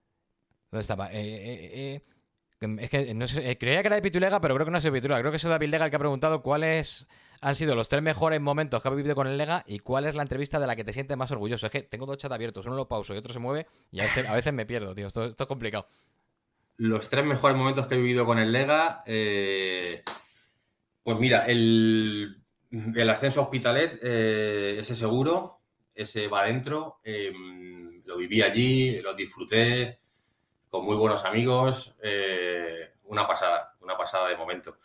¿Dónde estaba? Eh, eh, eh, es que no sé, eh, creía que era de Pitulega, pero creo que no es de Pitulega. Creo que es David Lega el que ha preguntado cuáles han sido los tres mejores momentos que ha vivido con el Lega y cuál es la entrevista de la que te sientes más orgulloso. Es que tengo dos chats abiertos, uno lo pauso y otro se mueve y a veces, a veces me pierdo, tío. Esto, esto es complicado. Los tres mejores momentos que he vivido con el Lega, eh, pues mira, el, el ascenso a Hospitalet, eh, ese seguro, ese va adentro, eh, lo viví allí, lo disfruté con muy buenos amigos, eh, una pasada, una pasada de momento.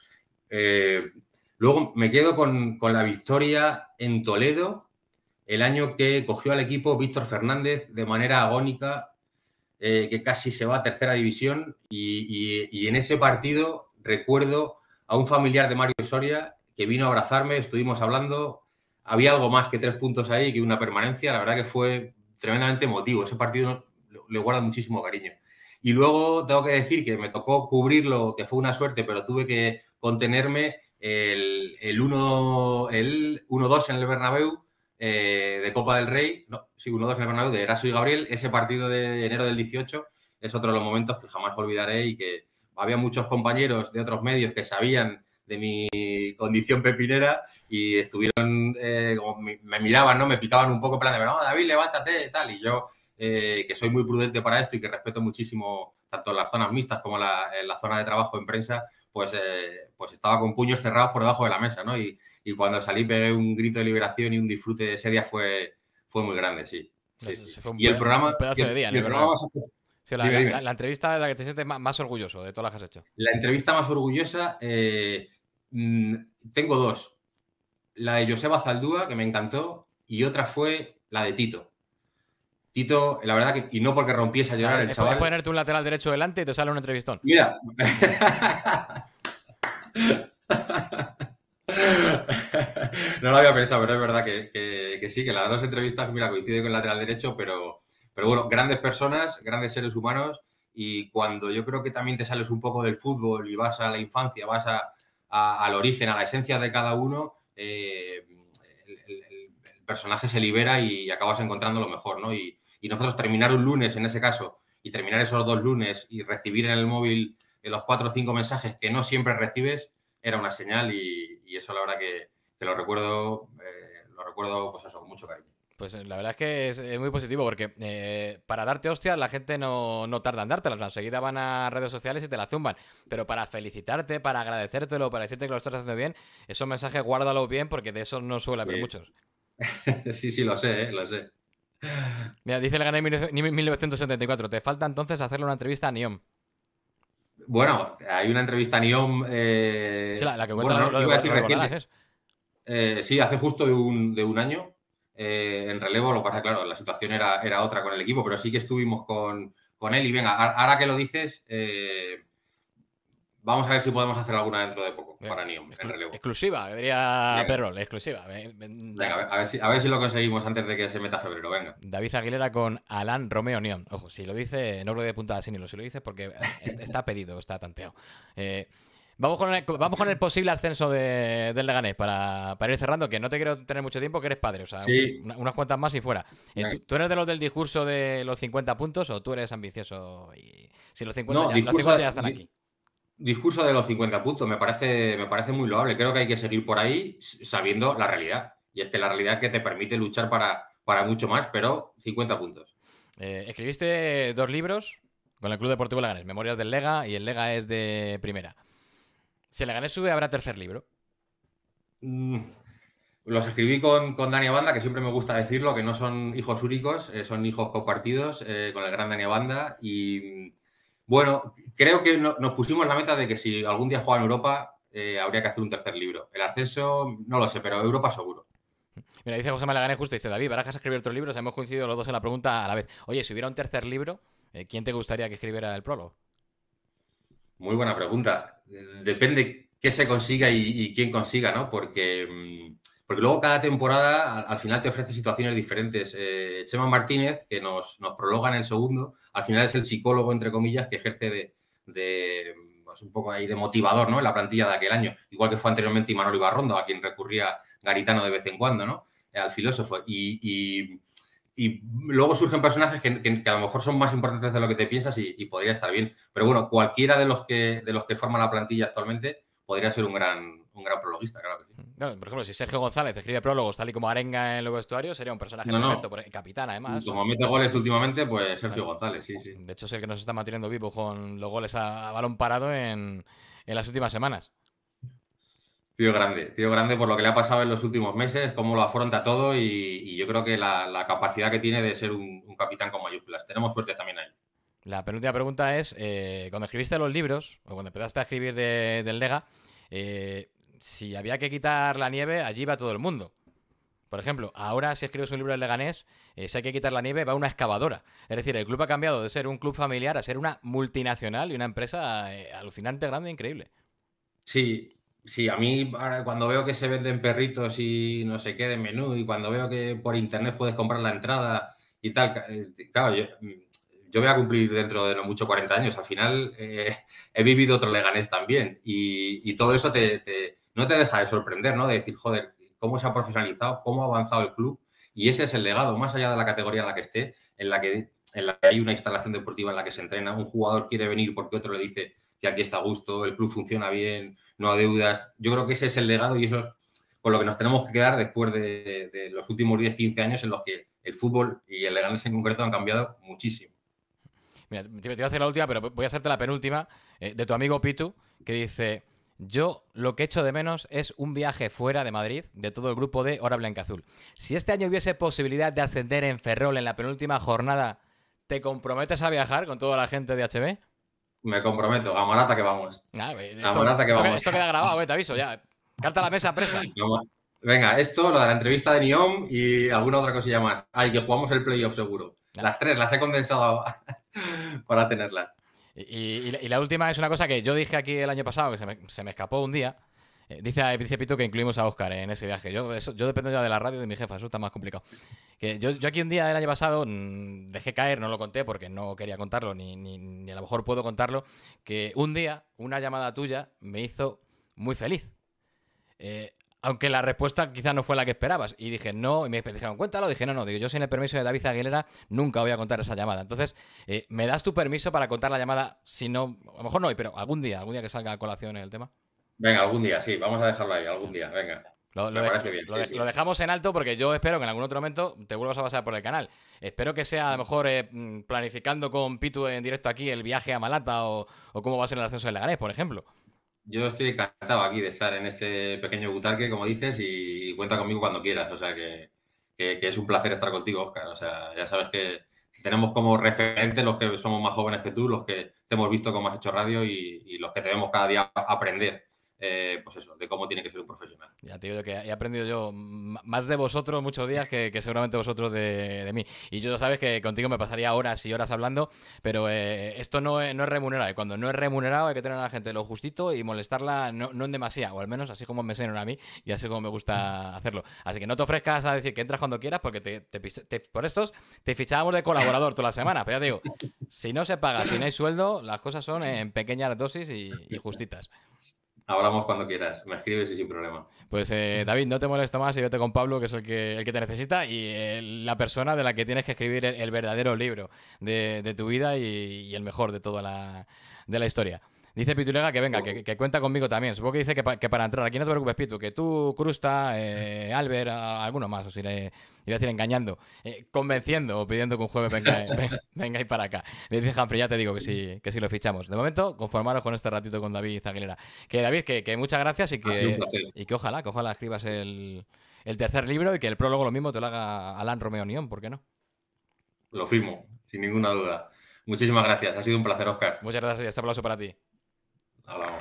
Eh, luego me quedo con, con la victoria en Toledo, el año que cogió al equipo Víctor Fernández de manera agónica, eh, que casi se va a tercera división y, y, y en ese partido recuerdo a un familiar de Mario Soria que vino a abrazarme, estuvimos hablando, había algo más que tres puntos ahí, que una permanencia, la verdad que fue tremendamente emotivo, ese partido le guarda muchísimo cariño. Y luego tengo que decir que me tocó cubrirlo, que fue una suerte, pero tuve que contenerme el, el uno el uno dos en el Bernabéu eh, de Copa del Rey, no, sí, uno dos en el Bernabéu de Eraso y Gabriel, ese partido de enero del dieciocho es otro de los momentos que jamás olvidaré y que había muchos compañeros de otros medios que sabían de mi condición pepinera y estuvieron, eh, como me, me miraban, ¿no? Me picaban un poco, en plan de, no, David, levántate, tal, y yo, eh, que soy muy prudente para esto y que respeto muchísimo tanto en las zonas mixtas como en la, en la zona de trabajo en prensa, pues, eh, pues estaba con puños cerrados por debajo de la mesa, ¿no? Y, y cuando salí pegué un grito de liberación y un disfrute ese día fue, fue muy grande, sí. sí, Se sí. fue un, Y el programa, un pedazo y el, de día, y el ¿no? programa más... Sí, la, Dime, la, dime. la, la entrevista de la que te sientes más, más orgulloso de todas las que has hecho. La entrevista más orgullosa, eh, mmm, tengo dos. La de Joseba Zaldúa, que me encantó, y otra fue la de Tito. Tito, la verdad que, y no porque rompiese a llorar, o sea, el es, chaval... Es ponerte un lateral derecho delante y te sale un entrevistón. Mira. No lo había pensado, pero es verdad que, que, que sí, que las dos entrevistas, mira, coincide con el lateral derecho, pero, pero bueno, grandes personas, grandes seres humanos, y cuando yo creo que también te sales un poco del fútbol y vas a la infancia, vas a, a, al origen, a la esencia de cada uno, eh, el, el, el, personaje se libera y acabas encontrando lo mejor, ¿no? Y, y nosotros terminar un lunes, en ese caso, y terminar esos dos lunes y recibir en el móvil los cuatro o cinco mensajes que no siempre recibes, era una señal y, y eso la verdad que, que lo recuerdo, eh, lo recuerdo pues eso, con mucho cariño. Pues la verdad es que es, es muy positivo porque eh, para darte hostias la gente no, no tarda en dártelas. Enseguida van a redes sociales y te la zumban. Pero para felicitarte, para agradecértelo, para decirte que lo estás haciendo bien, esos mensajes guárdalos bien porque de esos no suele haber sí. muchos. Sí, sí, lo sé, eh, lo sé. Mira, dice el Gané mil novecientos setenta y cuatro. Te falta entonces hacerle una entrevista a Niom. Bueno, hay una entrevista a Niom. Eh, sí, la, la que cuenta bueno, lo, lo, iba de, a decir lo de es. Eh, sí, hace justo de un, de un año eh, en relevo. Lo que pasa, claro, la situación era, era otra con el equipo, pero sí que estuvimos con, con él. Y venga, ahora que lo dices, eh, vamos a ver si podemos hacer alguna dentro de poco para Niom, Exclu en relevo. Exclusiva, que diría Perrol, exclusiva. Venga, a ver, a, ver si, a ver si lo conseguimos antes de que se meta febrero, venga. David Aguilera con Alan Romeo Niom. Ojo, si lo dice, no lo de puntada así ni lo si lo dices porque está pedido, está tanteado. Eh, Vamos con, el, vamos con el posible ascenso de, del Leganés para, para ir cerrando, que no te quiero tener mucho tiempo, que eres padre, o sea, sí. una, unas cuantas más y fuera. Eh, ¿tú, ¿Tú eres de los del discurso de los cincuenta puntos o tú eres ambicioso? Y si los cincuenta, no, ya, discurso, los cincuenta ya están aquí. Discurso de los cincuenta puntos, me parece, me parece muy loable. Creo que hay que seguir por ahí sabiendo la realidad. Y es que la realidad que te permite luchar para, para mucho más, pero cincuenta puntos. Eh, escribiste dos libros con el Club Deportivo Leganés, Memorias del Lega y el Lega es de primera. Si el Leganés sube, ¿habrá tercer libro? Mm, los escribí con, con Dani Abanda, que siempre me gusta decirlo, que no son hijos únicos, eh, son hijos compartidos eh, con el gran Dani Abanda. Y bueno, creo que no, nos pusimos la meta de que si algún día juega en Europa, eh, habría que hacer un tercer libro. El ascenso, no lo sé, pero Europa seguro. Mira, dice José Malagané justo, dice David, ¿barajas escribir otro libro? O sea, hemos coincidido los dos en la pregunta a la vez. Oye, si hubiera un tercer libro, eh, ¿quién te gustaría que escribiera el prólogo? Muy buena pregunta. Depende qué se consiga y, y quién consiga, ¿no? Porque, porque luego cada temporada al, al final te ofrece situaciones diferentes. Eh, Chema Martínez, que nos, nos prologa en el segundo, al final es el psicólogo, entre comillas, que ejerce de, de pues un poco ahí de motivador, ¿no? En la plantilla de aquel año. Igual que fue anteriormente Imanol Ibarrondo, a quien recurría Garitano de vez en cuando, ¿no? Eh, al filósofo. Y... y Y luego surgen personajes que, que, que a lo mejor son más importantes de lo que te piensas y, y podría estar bien. Pero bueno, cualquiera de los que de los que forman la plantilla actualmente podría ser un gran, un gran prologuista, claro que sí. No, por ejemplo, si Sergio González escribe prólogos tal y como Arenga en el vestuario, sería un personaje no, perfecto. No. Capitán, además. Y como mete goles últimamente, pues Sergio bueno, González, sí, sí. De hecho, es el que nos está manteniendo vivo con los goles a, a balón parado en, en las últimas semanas. Tío grande, tío grande por lo que le ha pasado en los últimos meses, cómo lo afronta todo y, y yo creo que la, la, capacidad que tiene de ser un, un capitán con mayúsculas. Tenemos suerte también ahí. La penúltima pregunta es, eh, cuando escribiste los libros, o cuando empezaste a escribir de, del Lega, eh, si había que quitar la nieve, allí va todo el mundo. Por ejemplo, ahora si escribes un libro del Leganés, eh, si hay que quitar la nieve, va una excavadora. Es decir, el club ha cambiado de ser un club familiar a ser una multinacional y una empresa eh, alucinante, grande e increíble. Sí, sí, a mí ahora cuando veo que se venden perritos y no sé qué de menú y cuando veo que por internet puedes comprar la entrada y tal, claro, yo, yo voy a cumplir dentro de no mucho cuarenta años. Al final eh, he vivido otro Leganés también y, y todo eso te, te, no te deja de sorprender, ¿no? De decir, joder, cómo se ha profesionalizado, cómo ha avanzado el club. Y ese es el legado, más allá de la categoría en la que esté, en la que, en la que hay una instalación deportiva en la que se entrena, un jugador quiere venir porque otro le dice que aquí está a gusto, el club funciona bien, no hay deudas. Yo creo que ese es el legado y eso es con lo que nos tenemos que quedar después de, de los últimos diez, quince años en los que el fútbol y el Leganés en concreto han cambiado muchísimo. Mira, te voy a hacer la última, pero voy a hacerte la penúltima, eh, de tu amigo Pitu, que dice: yo lo que echo de menos es un viaje fuera de Madrid de todo el grupo de Hora Blanca Azul. Si este año hubiese posibilidad de ascender en Ferrol en la penúltima jornada, ¿te comprometes a viajar con toda la gente de H B? Me comprometo, a Morata que vamos. Ah, esto, a Morata que esto, vamos. Esto queda grabado, eh, te aviso, ya. Carta a la mesa presa. Venga, esto, lo de la entrevista de Niom y alguna otra cosilla más. Ay, que jugamos el playoff seguro. Ah. Las tres, las he condensado para tenerlas. Y, y, y la última es una cosa que yo dije aquí el año pasado, que se me, se me escapó un día. Eh, dice, dice Pito que incluimos a Óscar en ese viaje. Yo, eso, yo dependo ya de la radio de mi jefa, eso está más complicado. Que yo, yo aquí un día el año pasado mmm, dejé caer, no lo conté porque no quería contarlo, ni, ni, ni a lo mejor puedo contarlo, que un día una llamada tuya me hizo muy feliz. Eh, aunque la respuesta quizás no fue la que esperabas. Y dije, no, y me dijeron, cuéntalo. Dije, no, no, digo, yo sin el permiso de David Aguilera nunca voy a contar esa llamada. Entonces, eh, ¿me das tu permiso para contar la llamada? Si no, a lo mejor no hoy, pero algún día, algún día que salga a colación en el tema. Venga, algún día, sí, vamos a dejarlo ahí, algún día, venga. Lo, lo, de, bien, lo, sí, de, sí. lo dejamos en alto porque yo espero que en algún otro momento te vuelvas a pasar por el canal. Espero que sea a lo mejor eh, planificando con Pitu en directo aquí el viaje a Malata o, o cómo va a ser el ascenso del Leganés, por ejemplo. Yo estoy encantado aquí de estar en este pequeño butarque, como dices, y, y cuenta conmigo cuando quieras. O sea, que, que, que es un placer estar contigo, Óscar. O sea, ya sabes que tenemos como referentes los que somos más jóvenes que tú, los que te hemos visto cómo has hecho radio y, y los que debemos cada día aprender. Eh, pues eso, de cómo tiene que ser un profesional. Ya te digo que he aprendido yo más de vosotros muchos días que, que seguramente vosotros de, de mí. Y yo sabes que contigo me pasaría horas y horas hablando, pero eh, esto no es, no es remunerado. Y cuando no es remunerado hay que tener a la gente lo justito y molestarla no, no en demasía, o al menos así como me enseñan a mí y así como me gusta hacerlo. Así que no te ofrezcas a decir que entras cuando quieras porque te, te, te, por estos te fichábamos de colaborador toda la semana. Pero ya te digo, si no se paga, si no hay sueldo, las cosas son en pequeñas dosis y, y justitas. Hablamos cuando quieras, me escribes y sin problema. Pues eh, David, no te molesto más y vete con Pablo, que es el que, el que te necesita y eh, la persona de la que tienes que escribir el, el verdadero libro de, de tu vida y, y el mejor de toda la, de la historia. Dice Pitulega que venga, que, que cuenta conmigo también. Supongo que dice que, pa, que para entrar. Aquí no te preocupes, Pitu, que tú, Crusta, eh, Albert, a, alguno más, os iré, iba a decir engañando, eh, convenciendo o pidiendo que un jueves venga, ven, vengáis para acá. Le dice Humphrey, ya te digo que sí, que sí lo fichamos. De momento, conformaros con este ratito con David Aguilera. Que David, que, que muchas gracias y que, y que ojalá, que ojalá escribas el, el tercer libro y que el prólogo lo mismo te lo haga Alan Romeo Nión, ¿por qué no? Lo firmo, sin ninguna duda. Muchísimas gracias, ha sido un placer, Óscar. Muchas gracias, este aplauso para ti. Hablamos.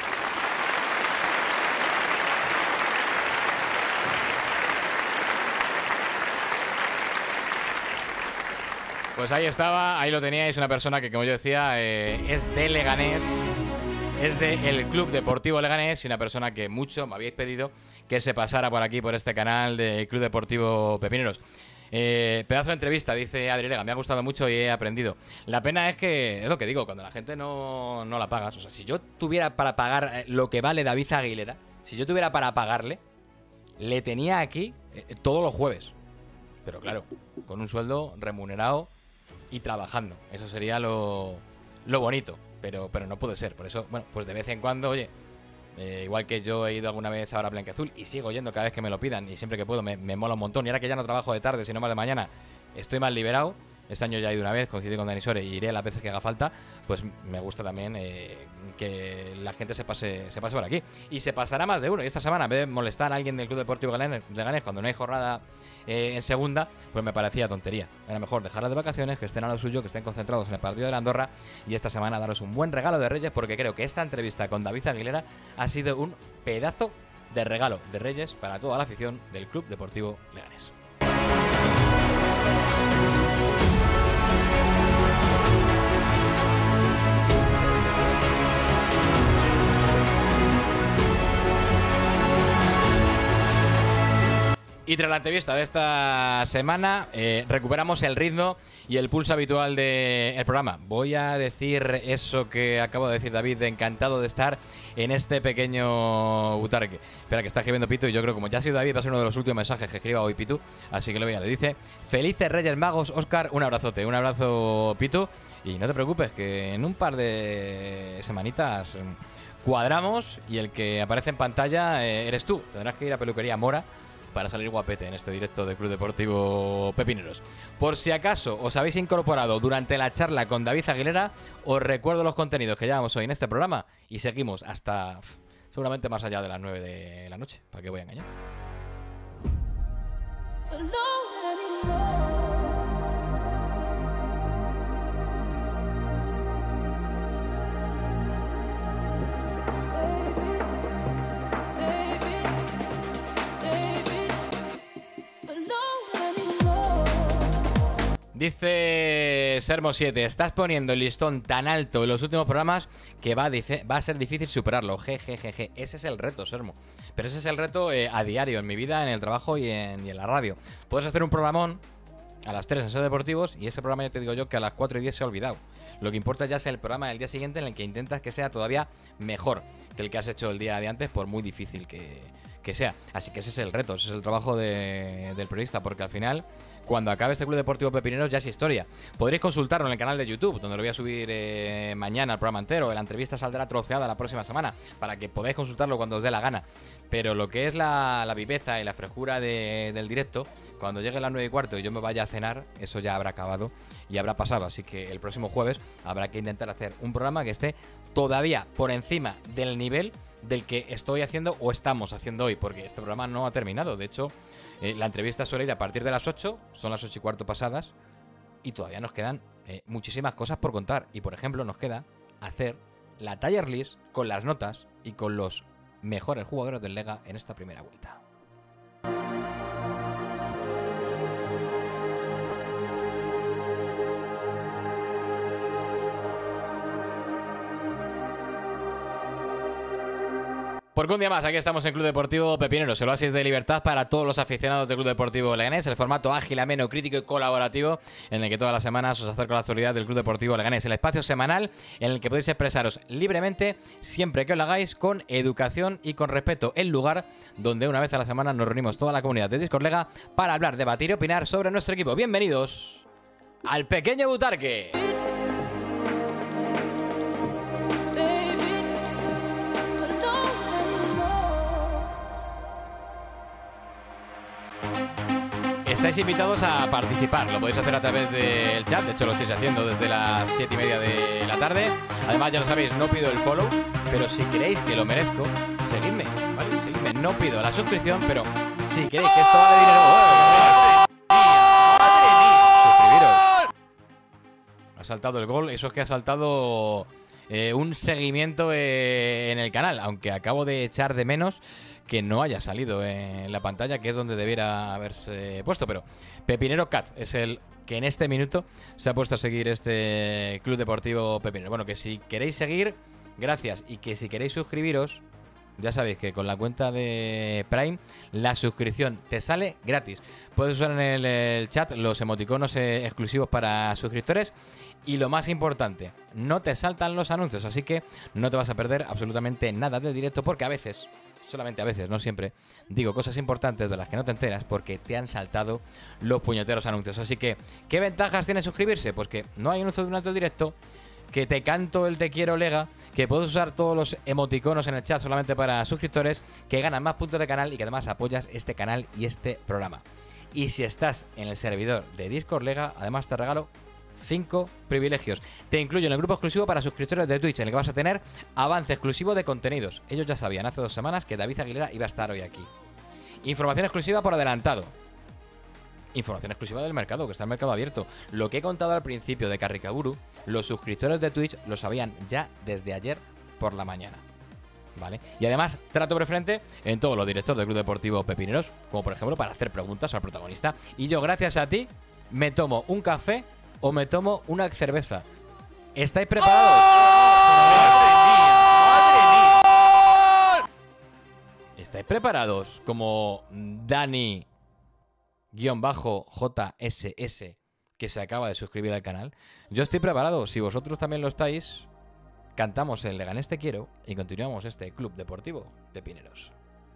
Pues ahí estaba, ahí lo teníais, una persona que, como yo decía, eh, es de Leganés, es del Club Deportivo Leganés y una persona que mucho me habíais pedido que se pasara por aquí, por este canal del Club Deportivo Pepineros. Eh, pedazo de entrevista, dice Adri Lega, me ha gustado mucho y he aprendido. La pena es que, es lo que digo, cuando la gente no, no la pagas. O sea, si yo tuviera para pagar lo que vale David Aguilera, si yo tuviera para pagarle, le tenía aquí eh, todos los jueves. Pero claro, con un sueldo remunerado y trabajando. Eso sería lo, lo bonito, pero, pero no puede ser. Por eso, bueno, pues de vez en cuando, oye, Eh, igual que yo he ido alguna vez ahora a Blanquiazul y sigo yendo cada vez que me lo pidan y siempre que puedo me, me mola un montón. Y ahora que ya no trabajo de tarde, sino más de mañana, estoy más liberado. Este año ya he ido una vez, coincidí con Dani Sore y iré las veces que haga falta. Pues me gusta también eh, que la gente se pase, se pase por aquí. Y se pasará más de uno. Y esta semana, en vez de molestar a alguien del Club Deportivo Leganés cuando no hay jornada eh, en segunda, pues me parecía tontería. Era mejor dejarlas de vacaciones, que estén a lo suyo, que estén concentrados en el partido de la Andorra y esta semana daros un buen regalo de Reyes, porque creo que esta entrevista con David Aguilera ha sido un pedazo de regalo de Reyes para toda la afición del Club Deportivo Leganés. Y tras la entrevista de esta semana, eh, recuperamos el ritmo y el pulso habitual del programa. Voy a decir eso que acabo de decir, David, de encantado de estar en este pequeño butarque. Espera, que está escribiendo Pitu y yo creo que como ya ha sido David, va a ser uno de los últimos mensajes que escriba hoy Pitu. Así que lo voy a le dice: felices Reyes Magos, Óscar, un abrazote, un abrazo, Pitu. Y no te preocupes, que en un par de semanitas cuadramos y el que aparece en pantalla eh, eres tú. Tendrás que ir a Peluquería Mora para salir guapete en este directo de Club Deportivo Pepineros. Por si acaso os habéis incorporado durante la charla con David Aguilera, os recuerdo los contenidos que llevamos hoy en este programa y seguimos hasta seguramente más allá de las nueve de la noche. ¿Para qué voy a engañar? Dice Sermo siete, estás poniendo el listón tan alto en los últimos programas que va a, va a ser difícil superarlo. Jejejeje. Ese es el reto, Sermo. Pero ese es el reto eh, a diario, en mi vida, en el trabajo y en, y en la radio. Puedes hacer un programón a las tres en Ser Deportivos y ese programa ya te digo yo que a las cuatro y diez se ha olvidado. Lo que importa ya es el programa del día siguiente en el que intentas que sea todavía mejor que el que has hecho el día de antes, por muy difícil que, que sea. Así que ese es el reto, ese es el trabajo de, del periodista, porque al final, cuando acabe este Club Deportivo Pepineros ya es historia. Podréis consultarlo en el canal de YouTube, donde lo voy a subir eh, mañana el programa entero. La entrevista saldrá troceada la próxima semana, para que podáis consultarlo cuando os dé la gana. Pero lo que es la, la viveza y la frescura de, del directo, cuando llegue las nueve y cuarto y yo me vaya a cenar, eso ya habrá acabado y habrá pasado. Así que el próximo jueves habrá que intentar hacer un programa que esté todavía por encima del nivel del que estoy haciendo o estamos haciendo hoy, porque este programa no ha terminado. De hecho, eh, la entrevista suele ir a partir de las ocho, son las ocho y cuarto pasadas, y todavía nos quedan eh, muchísimas cosas por contar. Y por ejemplo, nos queda hacer la tier list con las notas y con los mejores jugadores del Lega en esta primera vuelta. Porque un día más, aquí estamos en Club Deportivo Pepineros, el oasis de libertad para todos los aficionados del Club Deportivo Leganés, el formato ágil, ameno, crítico y colaborativo en el que todas las semanas os acerco a la actualidad del Club Deportivo Leganés, el espacio semanal en el que podéis expresaros libremente siempre que lo hagáis con educación y con respeto, el lugar donde una vez a la semana nos reunimos toda la comunidad de Discord Lega para hablar, debatir y opinar sobre nuestro equipo. Bienvenidos al pequeño butarque. Estáis invitados a participar, lo podéis hacer a través del chat, de hecho lo estáis haciendo desde las siete y media de la tarde. Además, ya lo sabéis, no pido el follow, pero si creéis que lo merezco, seguidme, ¿vale? Seguidme, no pido la suscripción, pero si queréis que esto vale dinero... ¡Oh! ¡Suscribiros! Ha saltado el gol, eso es que ha saltado eh, un seguimiento eh, en el canal, aunque acabo de echar de menos que no haya salido en la pantalla, que es donde debiera haberse puesto. Pero Pepinero Cat es el que en este minuto se ha puesto a seguir este Club Deportivo Pepinero. Bueno, que si queréis seguir, gracias. Y que si queréis suscribiros, ya sabéis que con la cuenta de Prime la suscripción te sale gratis. Puedes usar en el, el chat los emoticonos eh, exclusivos para suscriptores. Y lo más importante, no te saltan los anuncios, así que no te vas a perder absolutamente nada del directo, porque a veces, solamente a veces, no siempre, digo cosas importantes de las que no te enteras porque te han saltado los puñeteros anuncios. Así que, ¿qué ventajas tiene suscribirse? Pues que no hay anuncios durante el directo, que te canto el te quiero Lega, que puedes usar todos los emoticonos en el chat solamente para suscriptores, que ganan más puntos de canal y que además apoyas este canal y este programa. Y si estás en el servidor de Discord Lega, además te regalo cinco privilegios. Te incluyo en el grupo exclusivo para suscriptores de Twitch, en el que vas a tener avance exclusivo de contenidos. Ellos ya sabían hace dos semanas que David Aguilera iba a estar hoy aquí. Información exclusiva por adelantado. Información exclusiva del mercado, que está el mercado abierto. Lo que he contado al principio de Carricaburu, los suscriptores de Twitch lo sabían ya desde ayer por la mañana. ¿Vale? Y además, trato preferente en todos los directos del Club Deportivo Pepineros, como por ejemplo para hacer preguntas al protagonista. Y yo, gracias a ti, me tomo un café o me tomo una cerveza. ¿Estáis preparados? ¡Oh! ¿Estáis preparados como Dani guión bajo J S S, que se acaba de suscribir al canal. Yo estoy preparado, si vosotros también lo estáis, cantamos el Leganés te quiero y continuamos este Club Deportivo Pepineros.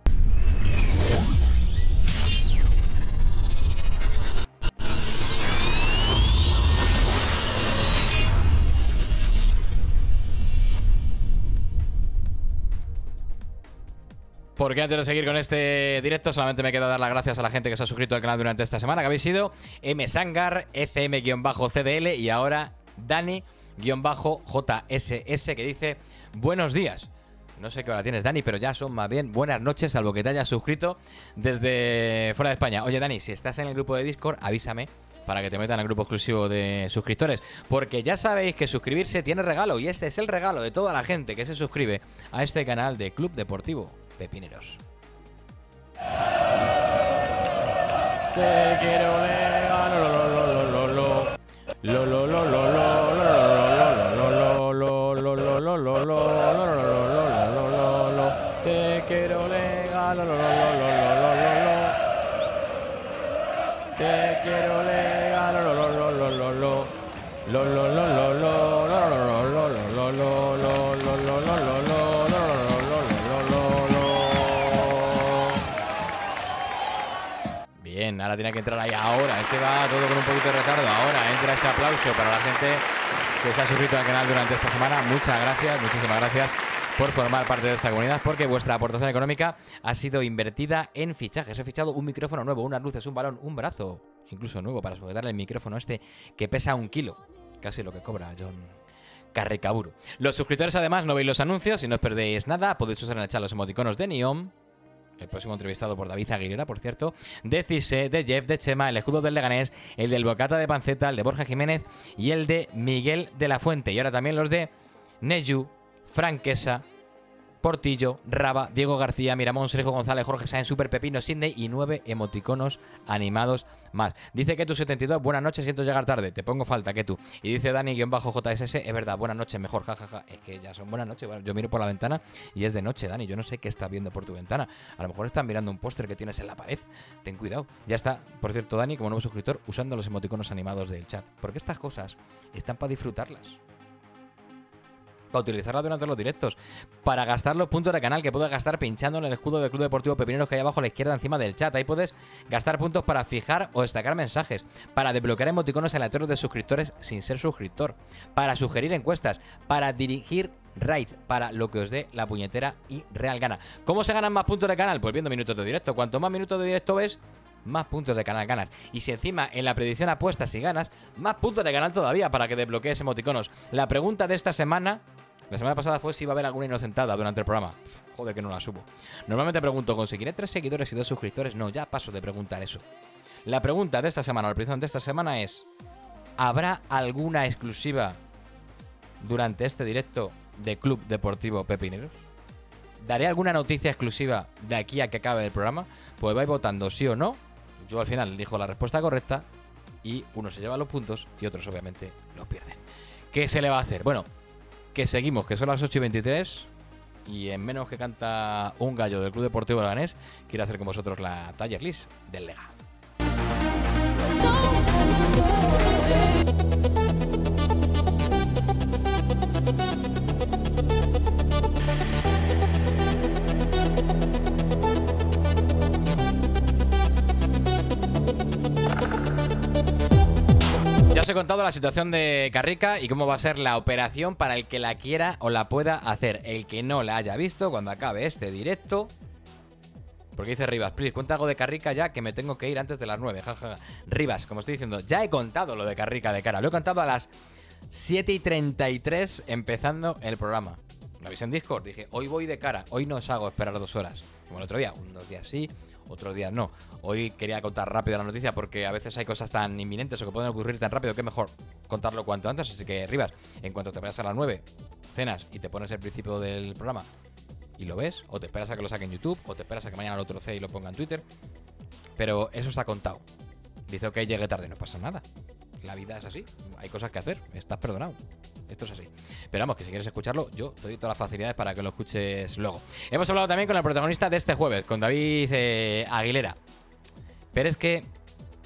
Porque antes de seguir con este directo, solamente me queda dar las gracias a la gente que se ha suscrito al canal durante esta semana, que habéis sido M. Sangar, E C M-C D L y ahora Dani-J S S, que dice buenos días. No sé qué hora tienes, Dani, pero ya son más bien buenas noches, salvo que te hayas suscrito desde fuera de España. Oye, Dani, si estás en el grupo de Discord, avísame para que te metan al grupo exclusivo de suscriptores, porque ya sabéis que suscribirse tiene regalo, y este es el regalo de toda la gente que se suscribe a este canal de Club Deportivo Pepineros. Te quiero legal, lo lo lo lo lo lo lo lo lo lo lo lo lo, te quiero legal, lo lo lo lo lo lo, te quiero legal, lo lo lo lo lo lo, lo lo lo lo lo, lo lo lo lo lo. Bien, ahora tiene que entrar ahí ahora. Este va todo con un poquito de retardo. Ahora entra ese aplauso para la gente que se ha suscrito al canal durante esta semana. Muchas gracias, muchísimas gracias por formar parte de esta comunidad, porque vuestra aportación económica ha sido invertida en fichajes. He fichado un micrófono nuevo, unas luces, un balón, un brazo, incluso nuevo, para sujetarle el micrófono este que pesa un kilo. Casi lo que cobra John Carricaburu. Los suscriptores, además, no veis los anuncios y no os perdéis nada. Podéis usar en el chat los emoticonos de Neom. El próximo entrevistado por David Aguilera, por cierto, de Cise, de Jeff, de Chema, el escudo del Leganés, el del Bocata de Panceta, el de Borja Jiménez y el de Miguel de la Fuente. Y ahora también los de Neyu, Franquesa, Portillo, Raba, Diego García, Miramón, Sergio González, Jorge Sáenz, Super Pepino, Sidney y nueve emoticonos animados más. Dice Ketu setenta y dos, buenas noches, siento llegar tarde, te pongo falta, Ketu. Y dice Dani-J S S, es verdad, buenas noches, mejor, jajaja. Ja, ja. Es que ya son buenas noches, bueno, yo miro por la ventana y es de noche, Dani, yo no sé qué estás viendo por tu ventana. A lo mejor estás mirando un póster que tienes en la pared, ten cuidado. Ya está, por cierto, Dani, como nuevo suscriptor, usando los emoticonos animados del chat, porque estas cosas están para disfrutarlas, para utilizarla durante los directos, para gastar los puntos de canal que puedes gastar pinchando en el escudo del Club Deportivo Pepineros que hay abajo a la izquierda encima del chat. Ahí puedes gastar puntos para fijar o destacar mensajes, para desbloquear emoticonos aleatorios de suscriptores sin ser suscriptor, para sugerir encuestas, para dirigir raids, para lo que os dé la puñetera y real gana. ¿Cómo se ganan más puntos de canal? Pues viendo minutos de directo. Cuanto más minutos de directo ves, más puntos de canal ganas. Y si encima en la predicción apuestas y ganas, más puntos de canal todavía para que desbloquees emoticonos. La pregunta de esta semana, la semana pasada, fue si iba a haber alguna inocentada durante el programa. Joder, que no la supo. Normalmente pregunto, ¿conseguiré tres seguidores y dos suscriptores? No, ya paso de preguntar eso. La pregunta de esta semana, la predicción de esta semana es: ¿habrá alguna exclusiva durante este directo de Club Deportivo Pepineros? ¿Daré alguna noticia exclusiva de aquí a que acabe el programa? Pues vais votando sí o no. Yo al final elijo la respuesta correcta y uno se lleva los puntos y otros obviamente los pierden. ¿Qué se le va a hacer? Bueno, que seguimos, que son las ocho y veintitrés y en menos que canta un gallo del Club Deportivo Leganés, quiero hacer con vosotros la Taller List del Lega. Ya os he contado la situación de Carrica y cómo va a ser la operación para el que la quiera o la pueda hacer. El que no la haya visto cuando acabe este directo. Porque dice Rivas, please, cuenta algo de Carrica ya, que me tengo que ir antes de las nueve. Jajaja. Ja, ja. Rivas, como estoy diciendo, ya he contado lo de Carrica de cara. Lo he contado a las siete y treinta y tres empezando el programa. Lo avisé en Discord, dije, hoy voy de cara, hoy no os hago esperar dos horas. Como el otro día, unos días sí, otros días no. Hoy quería contar rápido la noticia porque a veces hay cosas tan inminentes o que pueden ocurrir tan rápido que es mejor contarlo cuanto antes. Así que, Rivas, en cuanto te vayas a las nueve, cenas y te pones el principio del programa y lo ves, o te esperas a que lo saque en YouTube, o te esperas a que mañana lo trocee y lo ponga en Twitter. Pero eso está contado. Dice, ok, llegué tarde, no pasa nada. La vida es así, hay cosas que hacer, estás perdonado. Esto es así. Pero vamos, que si quieres escucharlo, yo te doy todas las facilidades para que lo escuches luego. Hemos hablado también con el protagonista de este jueves, con David eh, Aguilera. Pero es que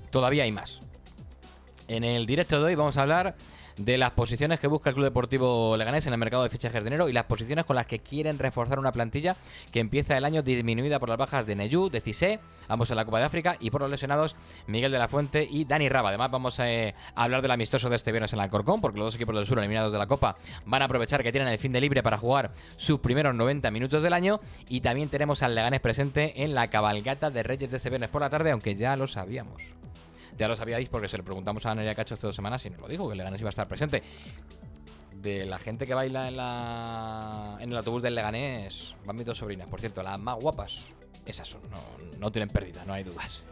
todavía hay más. En el directo de hoy vamos a hablar de las posiciones que busca el Club Deportivo Leganés en el mercado de fichajes de enero y las posiciones con las que quieren reforzar una plantilla que empieza el año disminuida por las bajas de Neyú, de Cissé, ambos en la Copa de África, y por los lesionados Miguel de la Fuente y Dani Raba. Además vamos a, eh, a hablar del amistoso de este viernes en el Alcorcón, porque los dos equipos del sur eliminados de la Copa van a aprovechar que tienen el fin de libre para jugar sus primeros noventa minutos del año, y también tenemos al Leganés presente en la cabalgata de Reyes de este viernes por la tarde, aunque ya lo sabíamos. Ya lo sabíais porque se lo preguntamos a Nerea Cacho hace dos semanas y nos lo dijo, que el Leganés iba a estar presente. De la gente que baila en la en el autobús del Leganés van mis dos sobrinas. Por cierto, las más guapas, esas son, no, no tienen pérdida, no hay dudas.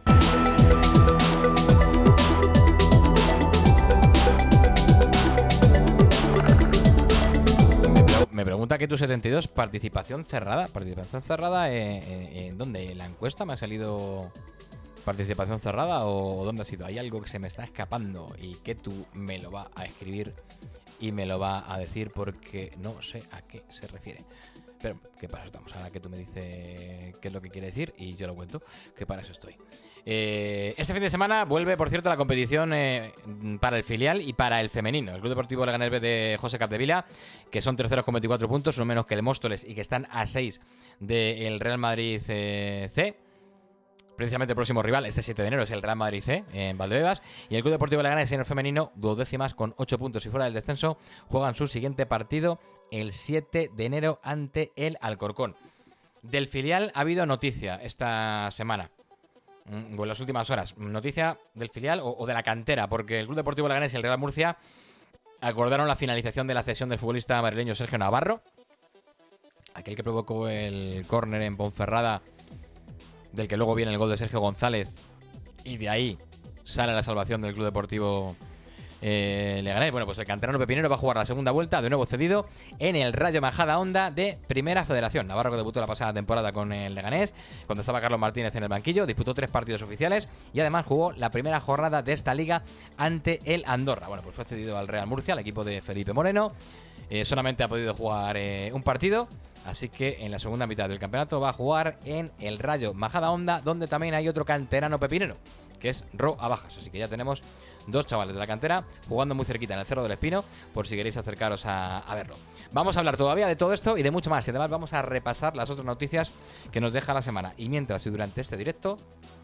Me, pre me pregunta que tu setenta y dos, participación cerrada. ¿Participación cerrada en, en, en dónde? ¿En la encuesta me ha salido participación cerrada o dónde ha sido? Hay algo que se me está escapando y que tú me lo vas a escribir y me lo va a decir porque no sé a qué se refiere. Pero, ¿qué pasa? Estamos ahora que tú me dices qué es lo que quiere decir y yo lo cuento, que para eso estoy. Eh, este fin de semana vuelve, por cierto, la competición eh, para el filial y para el femenino. El Club Deportivo Leganés B de José Capdevila, que son terceros con veinticuatro puntos, no menos que el Móstoles, y que están a seis del Real Madrid eh, C. Precisamente el próximo rival, este siete de enero, es el Real Madrid C en Valdebebas. Y el Club Deportivo Leganés en el femenino, duodécimas con ocho puntos y fuera del descenso, juegan su siguiente partido el siete de enero ante el Alcorcón. Del filial ha habido noticia esta semana, o en las últimas horas. Noticia del filial o, o de la cantera, porque el Club Deportivo Leganés y el Real Murcia acordaron la finalización de la cesión del futbolista madrileño Sergio Navarro, aquel que provocó el córner en Ponferrada, del que luego viene el gol de Sergio González, y de ahí sale la salvación del Club Deportivo eh, Leganés. Bueno, pues el canterano pepinero va a jugar la segunda vuelta, de nuevo cedido, en el Rayo Majadahonda de Primera Federación. Navarro, que debutó la pasada temporada con el Leganés, cuando estaba Carlos Martínez en el banquillo, disputó tres partidos oficiales y además jugó la primera jornada de esta liga ante el Andorra. Bueno, pues fue cedido al Real Murcia, al equipo de Felipe Moreno. Eh, solamente ha podido jugar eh, un partido, así que en la segunda mitad del campeonato va a jugar en el Rayo Majadahonda, donde también hay otro canterano pepinero, que es Ro Abajas. Así que ya tenemos dos chavales de la cantera jugando muy cerquita en el Cerro del Espino, por si queréis acercaros a, a verlo. Vamos a hablar todavía de todo esto y de mucho más, y además vamos a repasar las otras noticias que nos deja la semana. Y mientras y durante este directo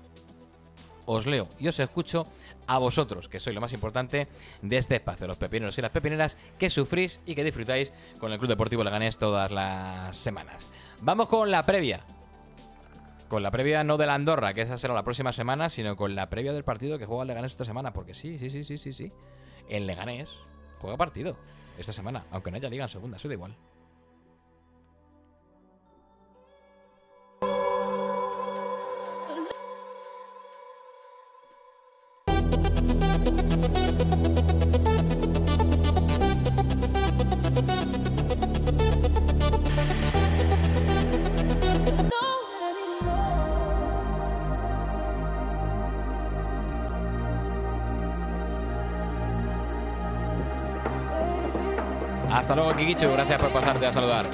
os leo y os escucho a vosotros, que sois lo más importante de este espacio, los pepineros y las pepineras que sufrís y que disfrutáis con el Club Deportivo Leganés todas las semanas. Vamos con la previa. Con la previa no de la Andorra, que esa será la próxima semana, sino con la previa del partido que juega el Leganés esta semana. Porque sí, sí, sí, sí, sí, sí. El Leganés juega partido esta semana, aunque no haya liga en segunda, eso da igual. Hasta luego, Kikichu, gracias por pasarte a saludar.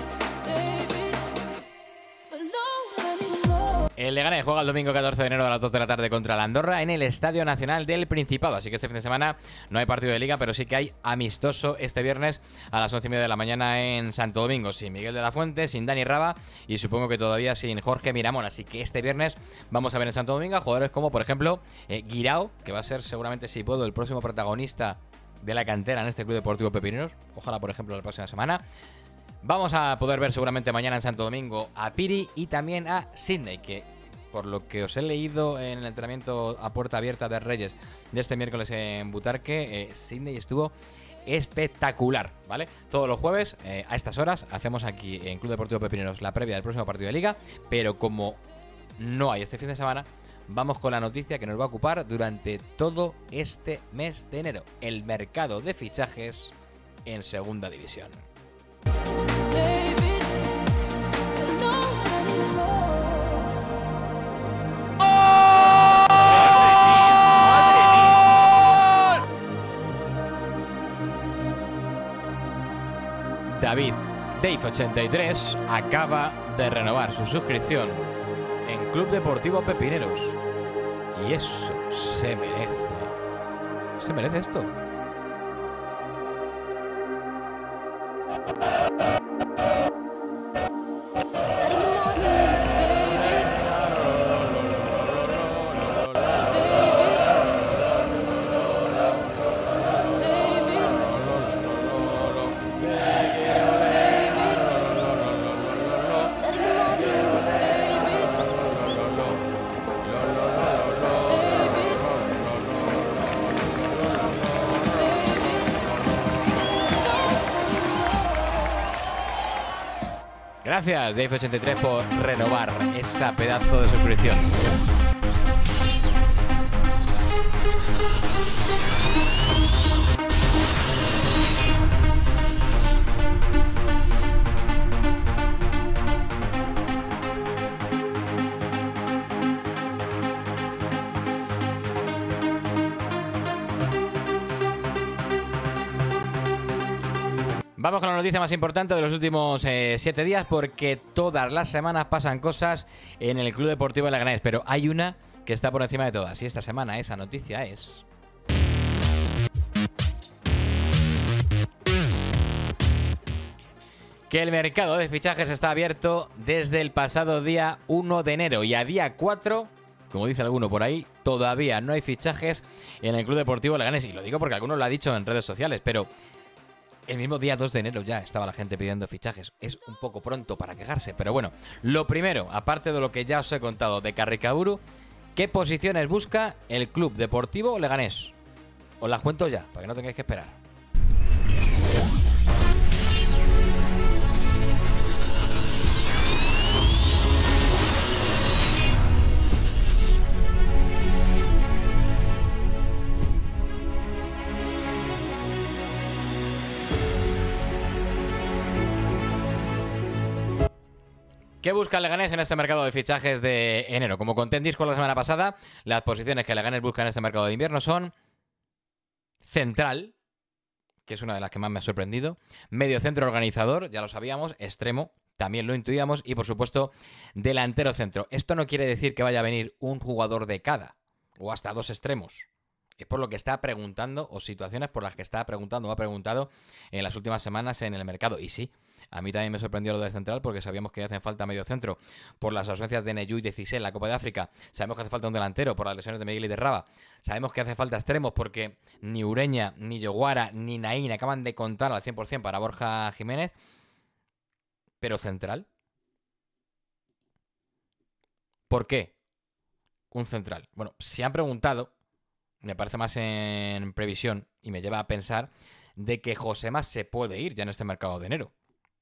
El Leganés juega el domingo catorce de enero a las dos de la tarde contra la Andorra en el Estadio Nacional del Principado. Así que este fin de semana no hay partido de liga, pero sí que hay amistoso este viernes a las once y media de la mañana en Santo Domingo. Sin Miguel de la Fuente, sin Dani Raba y supongo que todavía sin Jorge Miramón. Así que este viernes vamos a ver en Santo Domingo a jugadores como, por ejemplo, eh, Guirao, que va a ser seguramente, si puedo, el próximo protagonista de la cantera en este Club Deportivo Pepineros. Ojalá, por ejemplo, la próxima semana. Vamos a poder ver seguramente mañana en Santo Domingo a Piri y también a Sidney, que por lo que os he leído en el entrenamiento a puerta abierta de Reyes de este miércoles en Butarque, eh, Sidney estuvo espectacular, ¿vale? Todos los jueves, eh, a estas horas, hacemos aquí en Club Deportivo Pepineros la previa del próximo partido de Liga, pero como no hay este fin de semana, vamos con la noticia que nos va a ocupar durante todo este mes de enero: el mercado de fichajes en Segunda División. David, Dave ochenta y tres, acaba de renovar su suscripción en Club Deportivo Pepineros. Y eso se merece. ¿Se merece esto? Gracias, Dave ochenta y tres, por renovar esa pedazo de suscripción. Vamos con la noticia más importante de los últimos eh, siete días, porque todas las semanas pasan cosas en el Club Deportivo Leganés, pero hay una que está por encima de todas, y esta semana esa noticia es... que el mercado de fichajes está abierto desde el pasado día uno de enero, y a día cuatro, como dice alguno por ahí, todavía no hay fichajes en el Club Deportivo Leganés. Y lo digo porque alguno lo ha dicho en redes sociales, pero... el mismo día dos de enero ya estaba la gente pidiendo fichajes. Es un poco pronto para quejarse, pero bueno. Lo primero, aparte de lo que ya os he contado de Carricaburu, ¿qué posiciones busca el Club Deportivo Leganés? Os las cuento ya, para que no tengáis que esperar. ¿Qué busca el Leganés en este mercado de fichajes de enero? Como conté en Discord la semana pasada, las posiciones que el Leganés busca en este mercado de invierno son central, que es una de las que más me ha sorprendido, medio centro organizador, ya lo sabíamos, extremo, también lo intuíamos, y por supuesto delantero centro. Esto no quiere decir que vaya a venir un jugador de cada, o hasta dos extremos. Es por lo que está preguntando, o situaciones por las que está preguntando o ha preguntado en las últimas semanas en el mercado. Y sí, a mí también me sorprendió lo de central, porque sabíamos que hacen falta medio centro por las ausencias de Neyu y de Cissé en la Copa de África. Sabemos que hace falta un delantero por las lesiones de Miguel y de Raba. Sabemos que hace falta extremos porque ni Ureña, ni Yoguara, ni Naín acaban de contar al cien por cien para Borja Jiménez. Pero central. ¿Por qué un central? Bueno, se han preguntado, me parece más en previsión y me lleva a pensar de que Josema se puede ir ya en este mercado de enero.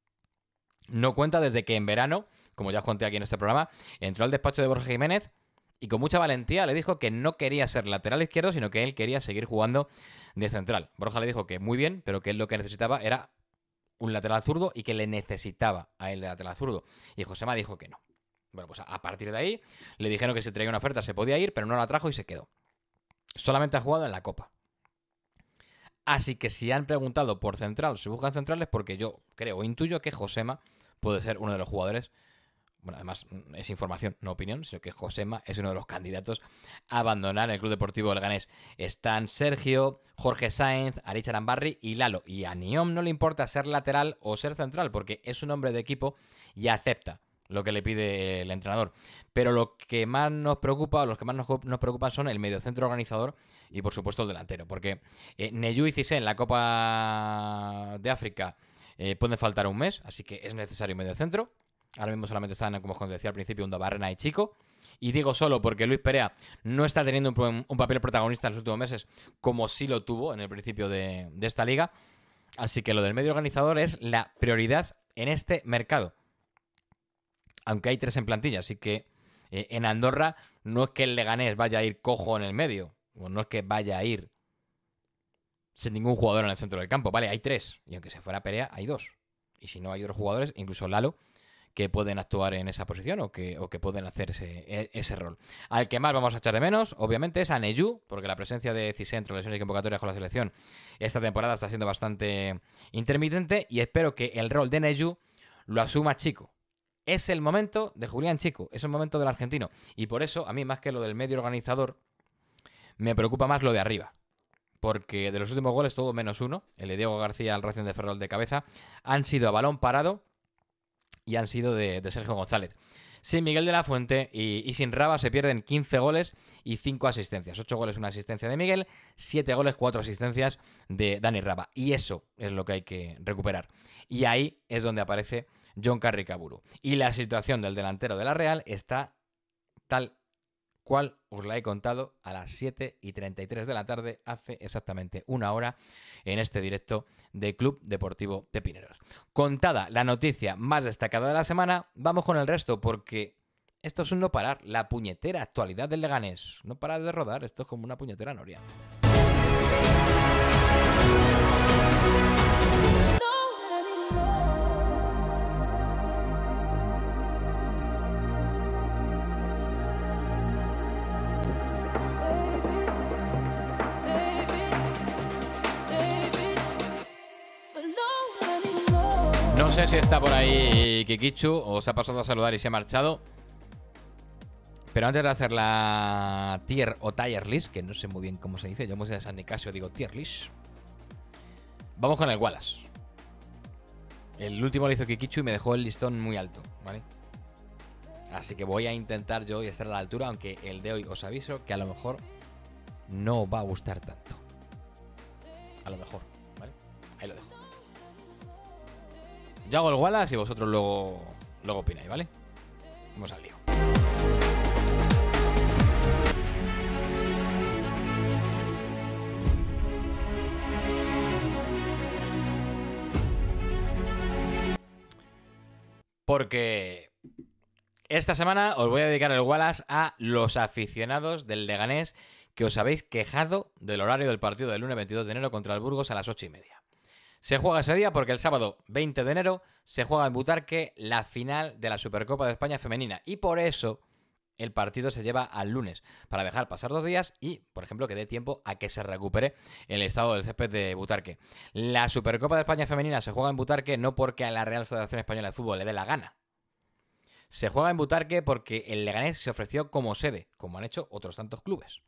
No cuenta desde que en verano, como ya os conté aquí en este programa, entró al despacho de Borja Jiménez y con mucha valentía le dijo que no quería ser lateral izquierdo, sino que él quería seguir jugando de central. Borja le dijo que muy bien, pero que él lo que necesitaba era un lateral zurdo y que le necesitaba a él de lateral zurdo. Y Josema dijo que no. Bueno, pues a partir de ahí le dijeron que si traía una oferta se podía ir, pero no la trajo y se quedó. Solamente ha jugado en la Copa. Así que si han preguntado por central, si buscan centrales, porque yo creo o intuyo que Josema puede ser uno de los jugadores. Bueno, además es información, no opinión, sino que Josema es uno de los candidatos a abandonar el Club Deportivo Leganés. Están Sergio, Jorge Sáenz, Arich Arambarri y Lalo. Y a Niom no le importa ser lateral o ser central, porque es un hombre de equipo y acepta lo que le pide el entrenador. Pero lo que más nos preocupa, o los que más nos, nos preocupan son el mediocentro organizador y por supuesto el delantero. Porque eh, Neyu y Cissé en la Copa de África eh, pueden faltar un mes, así que es necesario mediocentro. Ahora mismo solamente están, como os decía al principio, un Barrena y Chico. Y digo solo porque Luis Perea no está teniendo un, un papel protagonista en los últimos meses, como sí lo tuvo en el principio de, de esta liga. Así que lo del medio organizador es la prioridad en este mercado. Aunque hay tres en plantilla, así que eh, en Andorra no es que el Leganés vaya a ir cojo en el medio, o no es que vaya a ir sin ningún jugador en el centro del campo. Vale, hay tres, y aunque se fuera Perea, hay dos. Y si no hay otros jugadores, incluso Lalo, que pueden actuar en esa posición o que, o que pueden hacer ese, ese rol. Al que más vamos a echar de menos, obviamente, es a Neyu, porque la presencia de Cissé entre lesiones y convocatorias con la selección esta temporada está siendo bastante intermitente, y espero que el rol de Neyu lo asuma Chico. Es el momento de Julián Chico, es el momento del argentino. Y por eso, a mí, más que lo del medio organizador, me preocupa más lo de arriba. Porque de los últimos goles, todo menos uno, el de Diego García al Racing de Ferrol de cabeza, han sido a balón parado y han sido de, de Sergio González. Sin Miguel de la Fuente y, y sin Raba se pierden quince goles y cinco asistencias. ocho goles, una asistencia de Miguel, siete goles, cuatro asistencias de Dani Raba. Y eso es lo que hay que recuperar. Y ahí es donde aparece Jon Carricaburu. Y la situación del delantero de la Real está tal cual os la he contado a las siete y treinta y tres de la tarde, hace exactamente una hora, en este directo de Club Deportivo Pepineros. Contada la noticia más destacada de la semana, vamos con el resto, porque esto es un no parar. La puñetera actualidad del Leganés no para de rodar, esto es como una puñetera noria. No sé si está por ahí Kikichu o se ha pasado a saludar y se ha marchado. Pero antes de hacer la tier o tier list, que no sé muy bien cómo se dice, yo como soy de San Nicasio digo tier list, vamos con el Wallace. El último lo hizo Kikichu y me dejó el listón muy alto, ¿vale? Así que voy a intentar yo hoy estar a la altura, aunque el de hoy os aviso que a lo mejor no va a gustar tanto. A lo mejor, ¿vale? Ahí lo dejo. Yo hago el Wallace y vosotros luego, luego opináis, ¿vale? Vamos al lío. Porque esta semana os voy a dedicar el Wallace a los aficionados del Leganés que os habéis quejado del horario del partido del lunes veintidós de enero contra el Burgos a las ocho y media. Se juega ese día porque el sábado veinte de enero se juega en Butarque la final de la Supercopa de España femenina. Y por eso el partido se lleva al lunes, para dejar pasar dos días y, por ejemplo, que dé tiempo a que se recupere el estado del césped de Butarque. La Supercopa de España femenina se juega en Butarque no porque a la Real Federación Española de Fútbol le dé la gana. Se juega en Butarque porque el Leganés se ofreció como sede, como han hecho otros tantos clubes.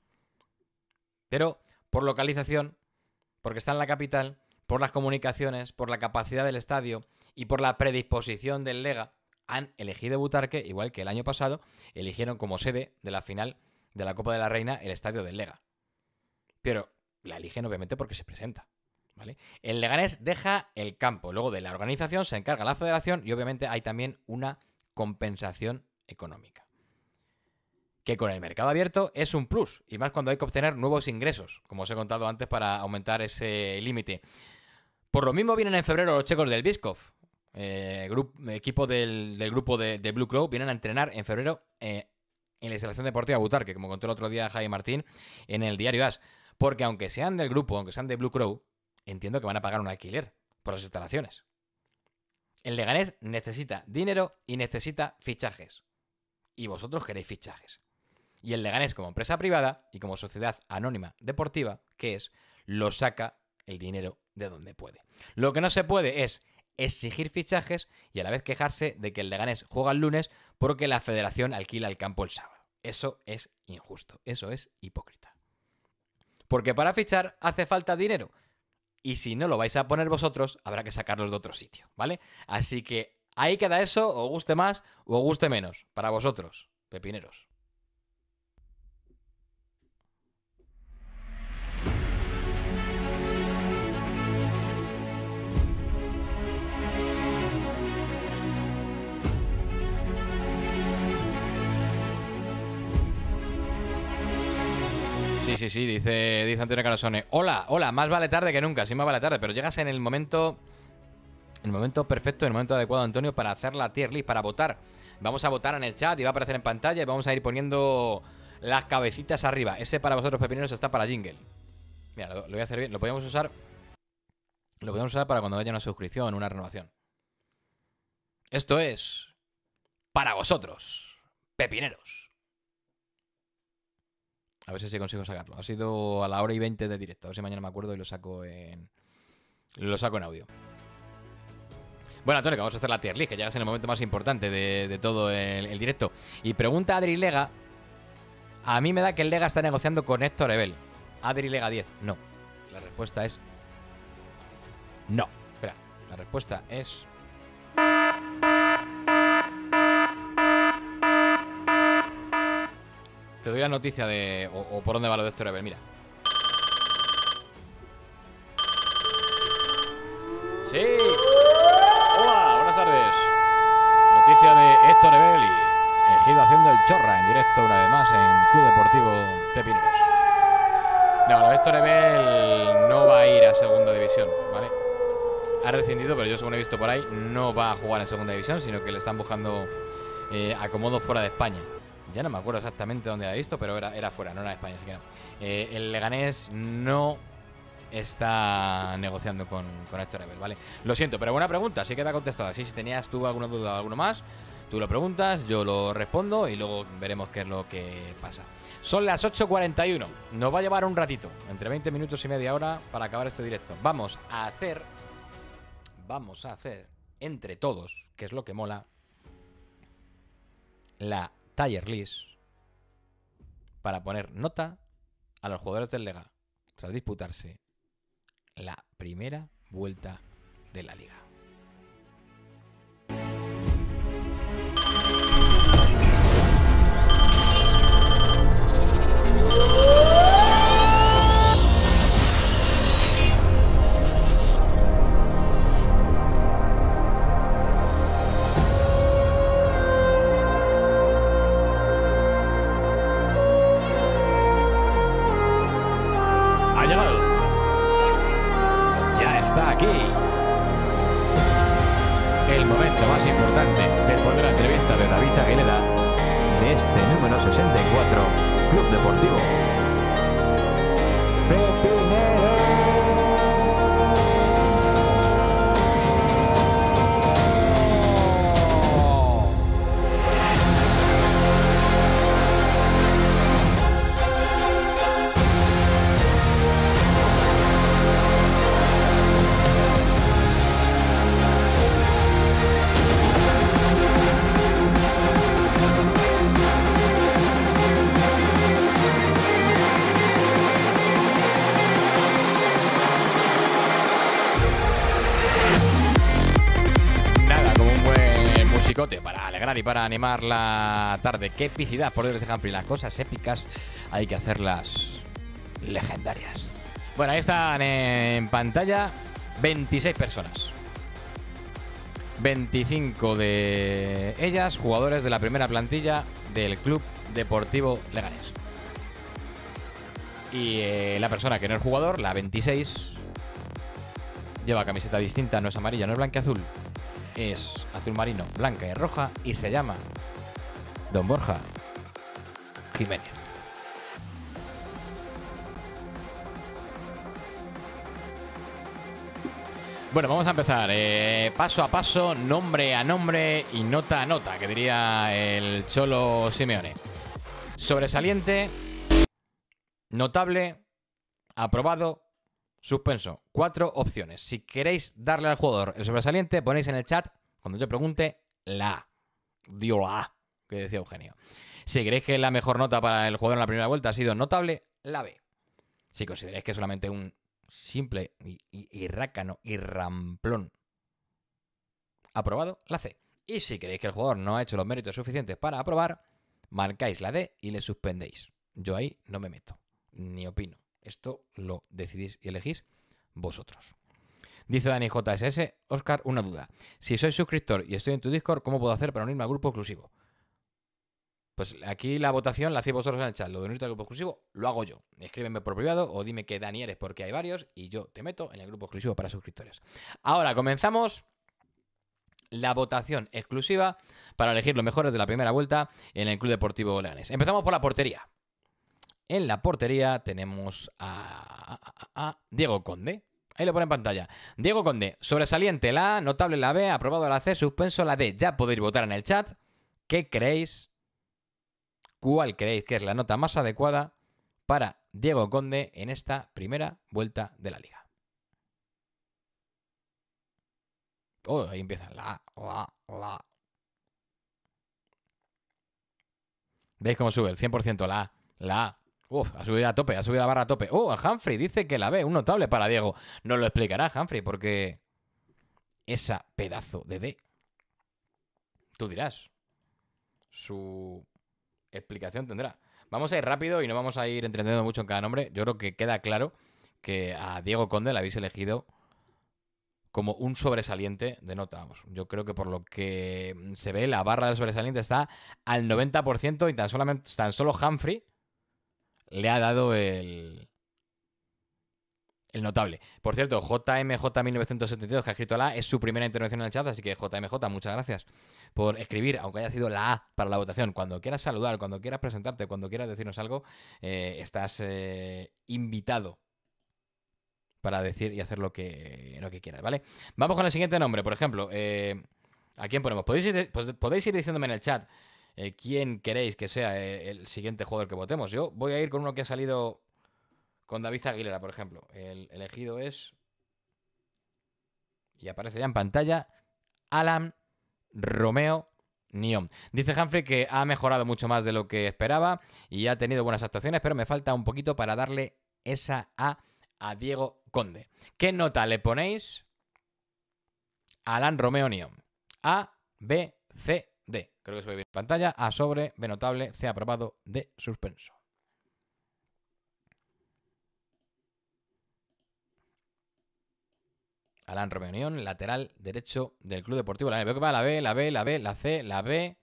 Pero por localización, porque está en la capital, por las comunicaciones, por la capacidad del estadio y por la predisposición del Lega, han elegido Butarque, igual que el año pasado, eligieron como sede de la final de la Copa de la Reina el estadio del Lega. Pero la eligen obviamente porque se presenta, ¿vale? El Leganés deja el campo, luego de la organización se encarga la federación y obviamente hay también una compensación económica. Que con el mercado abierto es un plus, y más cuando hay que obtener nuevos ingresos, como os he contado antes, para aumentar ese límite. Por lo mismo vienen en febrero los checos del Biskov, eh, grupo, equipo del, del grupo de, de Blue Claw, vienen a entrenar en febrero eh, en la instalación deportiva Butarque, como contó el otro día Jaime Martín en el diario As. Porque aunque sean del grupo, aunque sean de Blue Claw, entiendo que van a pagar un alquiler por las instalaciones. El Leganés necesita dinero y necesita fichajes. Y vosotros queréis fichajes. Y el Leganés, como empresa privada y como sociedad anónima deportiva, que es, lo saca el dinero de donde puede. Lo que no se puede es exigir fichajes y a la vez quejarse de que el Leganés juega el lunes porque la federación alquila el campo el sábado. Eso es injusto, eso es hipócrita. Porque para fichar hace falta dinero. Y si no lo vais a poner vosotros, habrá que sacarlos de otro sitio, ¿vale? Así que ahí queda eso, os guste más o os guste menos, para vosotros, pepineros. Sí, sí, sí, dice, dice Antonio Carosone. Hola, hola, más vale tarde que nunca, sí más vale tarde, pero llegas en el momento, en el momento perfecto, en el momento adecuado, Antonio, para hacer la tier list, para votar. Vamos a votar en el chat y va a aparecer en pantalla y vamos a ir poniendo las cabecitas arriba. Ese para vosotros, pepineros, está para jingle. Mira, lo, lo voy a hacer bien, lo podemos usar, lo podemos usar para cuando haya una suscripción, una renovación. Esto es para vosotros, pepineros. A ver si consigo sacarlo. Ha sido a la hora y veinte de directo. A ver si mañana me acuerdo y lo saco en... Lo saco en audio. Bueno, Antonio, que vamos a hacer la tier list, que llegas en el momento más importante de, de todo el, el directo. Y pregunta Adri Lega... A mí me da que el Lega está negociando con Héctor Ebel. Adri Lega diez. No. La respuesta es... no. Espera. La respuesta es... te doy la noticia de... O, o por dónde va lo de Héctor Ebel. Mira. ¡Sí! ¡Hola! Buenas tardes. Noticia de Héctor Ebel y... Ejido haciendo el chorra en directo una vez más en Club Deportivo Pepineros. No, lo de Héctor Ebel no va a ir a segunda división, ¿vale? Ha rescindido, pero yo según he visto por ahí, no va a jugar en segunda división, sino que le están buscando eh, acomodo fuera de España. Ya no me acuerdo exactamente dónde ha visto, pero era, era fuera, no era de España, así que no. Eh, el Leganés no está negociando con, con Héctor Ebel, ¿vale? Lo siento, pero buena pregunta, sí queda contestada. Sí, si tenías tú alguna duda o alguno más, tú lo preguntas, yo lo respondo y luego veremos qué es lo que pasa. Son las ocho cuarenta y uno. Nos va a llevar un ratito, entre veinte minutos y media hora, para acabar este directo. Vamos a hacer, vamos a hacer, entre todos, que es lo que mola, la Tier List para poner nota a los jugadores del Lega tras disputarse la primera vuelta de la Liga. Para alegrar y para animar la tarde. Qué epicidad, por Dios de Humphrey. Las cosas épicas hay que hacerlas legendarias. Bueno, ahí están en pantalla veintiséis personas. veinticinco de ellas jugadores de la primera plantilla del Club Deportivo Leganés. Y eh, la persona que no es jugador, la veintiséis, lleva camiseta distinta, no es amarilla, no es blanqueazul. Es azul marino, blanca y roja y se llama Don Borja Jiménez. Bueno, vamos a empezar eh, paso a paso, nombre a nombre y nota a nota, que diría el Cholo Simeone. Sobresaliente, notable, aprobado, suspenso. Cuatro opciones. Si queréis darle al jugador el sobresaliente, ponéis en el chat, cuando yo pregunte, la A. Dio la A, que decía Eugenio. Si queréis que la mejor nota para el jugador en la primera vuelta ha sido notable, la B. Si consideráis que es solamente un simple y, y, y rácano y ramplón aprobado, la C. Y si creéis que el jugador no ha hecho los méritos suficientes para aprobar, marcáis la D y le suspendéis. Yo ahí no me meto, ni opino. Esto lo decidís y elegís vosotros. Dice Dani J S S, Óscar, una duda. Si soy suscriptor y estoy en tu Discord, ¿cómo puedo hacer para unirme al grupo exclusivo? Pues aquí la votación la hacéis vosotros en el chat. Lo de unirte al grupo exclusivo lo hago yo. Escríbeme por privado o dime que Dani eres porque hay varios y yo te meto en el grupo exclusivo para suscriptores. Ahora comenzamos la votación exclusiva para elegir los mejores de la primera vuelta en el Club Deportivo Leganés. Empezamos por la portería. En la portería tenemos a, a, a Diego Conde. Ahí lo pone en pantalla. Diego Conde, sobresaliente la A, notable la B, aprobado la C, suspenso la D. Ya podéis votar en el chat. ¿Qué creéis? ¿Cuál creéis que es la nota más adecuada para Diego Conde en esta primera vuelta de la Liga? Oh, ahí empieza la, la, la. ¿Veis cómo sube? El cien por ciento la A. La A. Uf, ha subido a tope, ha subido la barra a tope. Oh, Humphrey dice que la B, un notable para Diego. Nos lo explicará Humphrey, porque esa pedazo de D, tú dirás, su explicación tendrá. Vamos a ir rápido y no vamos a ir entreteniendo mucho en cada nombre. Yo creo que queda claro que a Diego Conde la habéis elegido como un sobresaliente de nota. Vamos, yo creo que por lo que se ve, la barra del sobresaliente está al noventa por ciento y tan, solamente, tan solo Humphrey le ha dado el, el notable. Por cierto, J M J mil novecientos setenta y dos, que ha escrito la A, es su primera intervención en el chat, así que J M J, muchas gracias por escribir, aunque haya sido la A para la votación. Cuando quieras saludar, cuando quieras presentarte, cuando quieras decirnos algo, eh, estás eh, invitado para decir y hacer lo que, lo que quieras, ¿vale? Vamos con el siguiente nombre, por ejemplo. Eh, ¿A quién ponemos? Podéis ir, pues, podéis ir diciéndome en el chat eh, quién queréis que sea el, el siguiente jugador que votemos. Yo voy a ir con uno que ha salido con David Aguilera, por ejemplo. El elegido es... Y aparece ya en pantalla Alan Romeo Neon. Dice Humphrey que ha mejorado mucho más de lo que esperaba y ha tenido buenas actuaciones, pero me falta un poquito para darle esa A a Diego Conde. ¿Qué nota le ponéis a Alan Romeo Neon? A, B, C, D. Creo que se ve bien en pantalla. A sobre, B notable, C aprobado, D suspenso. Alan Romeo Neon, lateral derecho del Club Deportivo Leganés. Veo que va la B, la B, la B, la C, la B.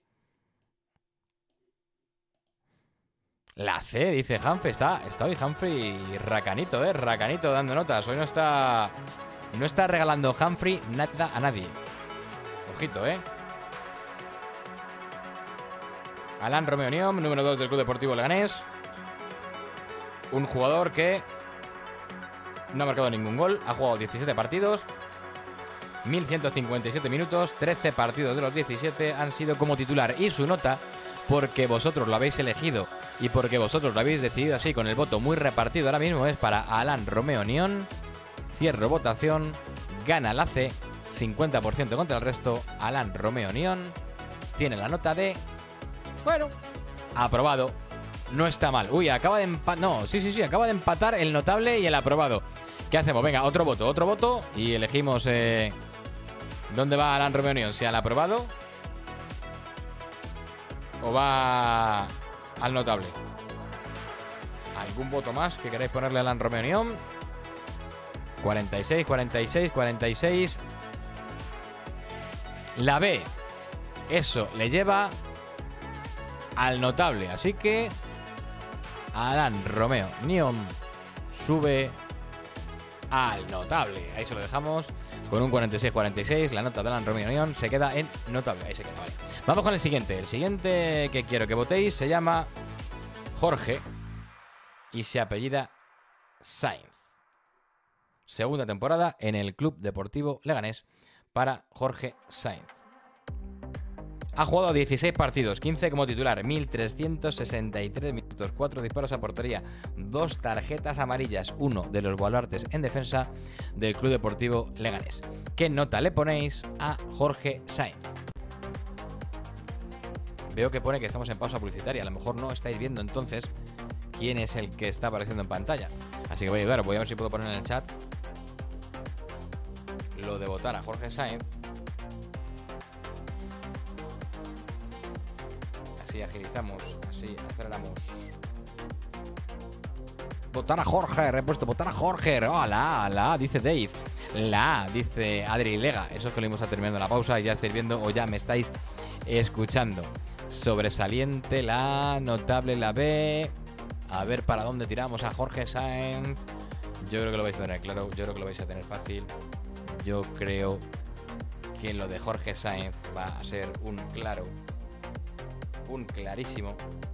La C, dice Humphrey. Está, está hoy Humphrey racanito, ¿eh? Racanito dando notas. Hoy no está... No está regalando Humphrey nada a nadie. Ojito, ¿eh? Alan Romeo Neon, número dos del Club Deportivo Leganés. Un jugador que no ha marcado ningún gol. Ha jugado diecisiete partidos. mil ciento cincuenta y siete minutos. trece partidos de los diecisiete han sido como titular. Y su nota, porque vosotros lo habéis elegido y porque vosotros lo habéis decidido así, con el voto muy repartido ahora mismo, es para Alan Romeo Neon. Cierro votación. Gana la C. cincuenta por ciento contra el resto. Alan Romeo Neon tiene la nota de... Bueno, aprobado. No está mal. Uy, acaba de empatar... No, sí, sí, sí. Acaba de empatar el notable y el aprobado. ¿Qué hacemos? Venga, otro voto, otro voto. Y elegimos... Eh... ¿Dónde va Alan Romeo Neon? ¿Si al aprobado? ¿O va al notable? ¿Algún voto más que queráis ponerle a Alan Romeo Neon? cuarenta y seis, cuarenta y seis, cuarenta y seis. La B. Eso le lleva al notable. Así que Alan Romeo Neon sube al notable. Ahí se lo dejamos con un cuarenta y seis, cuarenta y seis. La nota de Alan Romeo Neon se queda en notable. Ahí se queda, vale. Vamos con el siguiente. El siguiente que quiero que votéis se llama Jorge y se apellida Sainz. Segunda temporada en el Club Deportivo Leganés para Jorge Sainz. Ha jugado dieciséis partidos, quince como titular, mil trescientos sesenta y tres minutos, cuatro disparos a portería, dos tarjetas amarillas, uno de los baluartes en defensa del Club Deportivo Leganés. ¿Qué nota le ponéis a Jorge Sainz? Veo que pone que estamos en pausa publicitaria, a lo mejor no estáis viendo entonces quién es el que está apareciendo en pantalla. Así que voy a ayudar, voy a ver si puedo poner en el chat lo de votar a Jorge Sainz. Así agilizamos, así aceleramos. Votar a Jorge, he puesto votar a Jorge. Oh, la, la, dice Dave. La, dice Adri Lega. Eso es que lo íbamos a terminando la pausa y ya estáis viendo o ya me estáis escuchando. Sobresaliente, la, notable, la B. A ver para dónde tiramos a Jorge Sainz. Yo creo que lo vais a tener claro, yo creo que lo vais a tener fácil. Yo creo que lo de Jorge Sainz va a ser un claro, un clarísimo,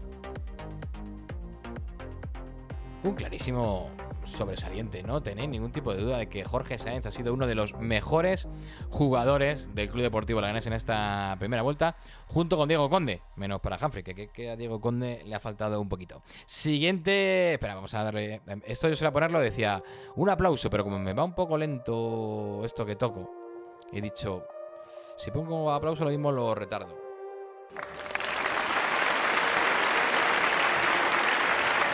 un clarísimo sobresaliente. No tenéis ningún tipo de duda de que Jorge Sainz ha sido uno de los mejores jugadores del Club Deportivo Leganés en esta primera vuelta, junto con Diego Conde, menos para Humphrey, que, que, que a Diego Conde le ha faltado un poquito. Siguiente, espera, vamos a darle, esto yo suelo ponerlo, decía, un aplauso, pero como me va un poco lento esto que toco, he dicho, si pongo aplauso lo mismo lo retardo.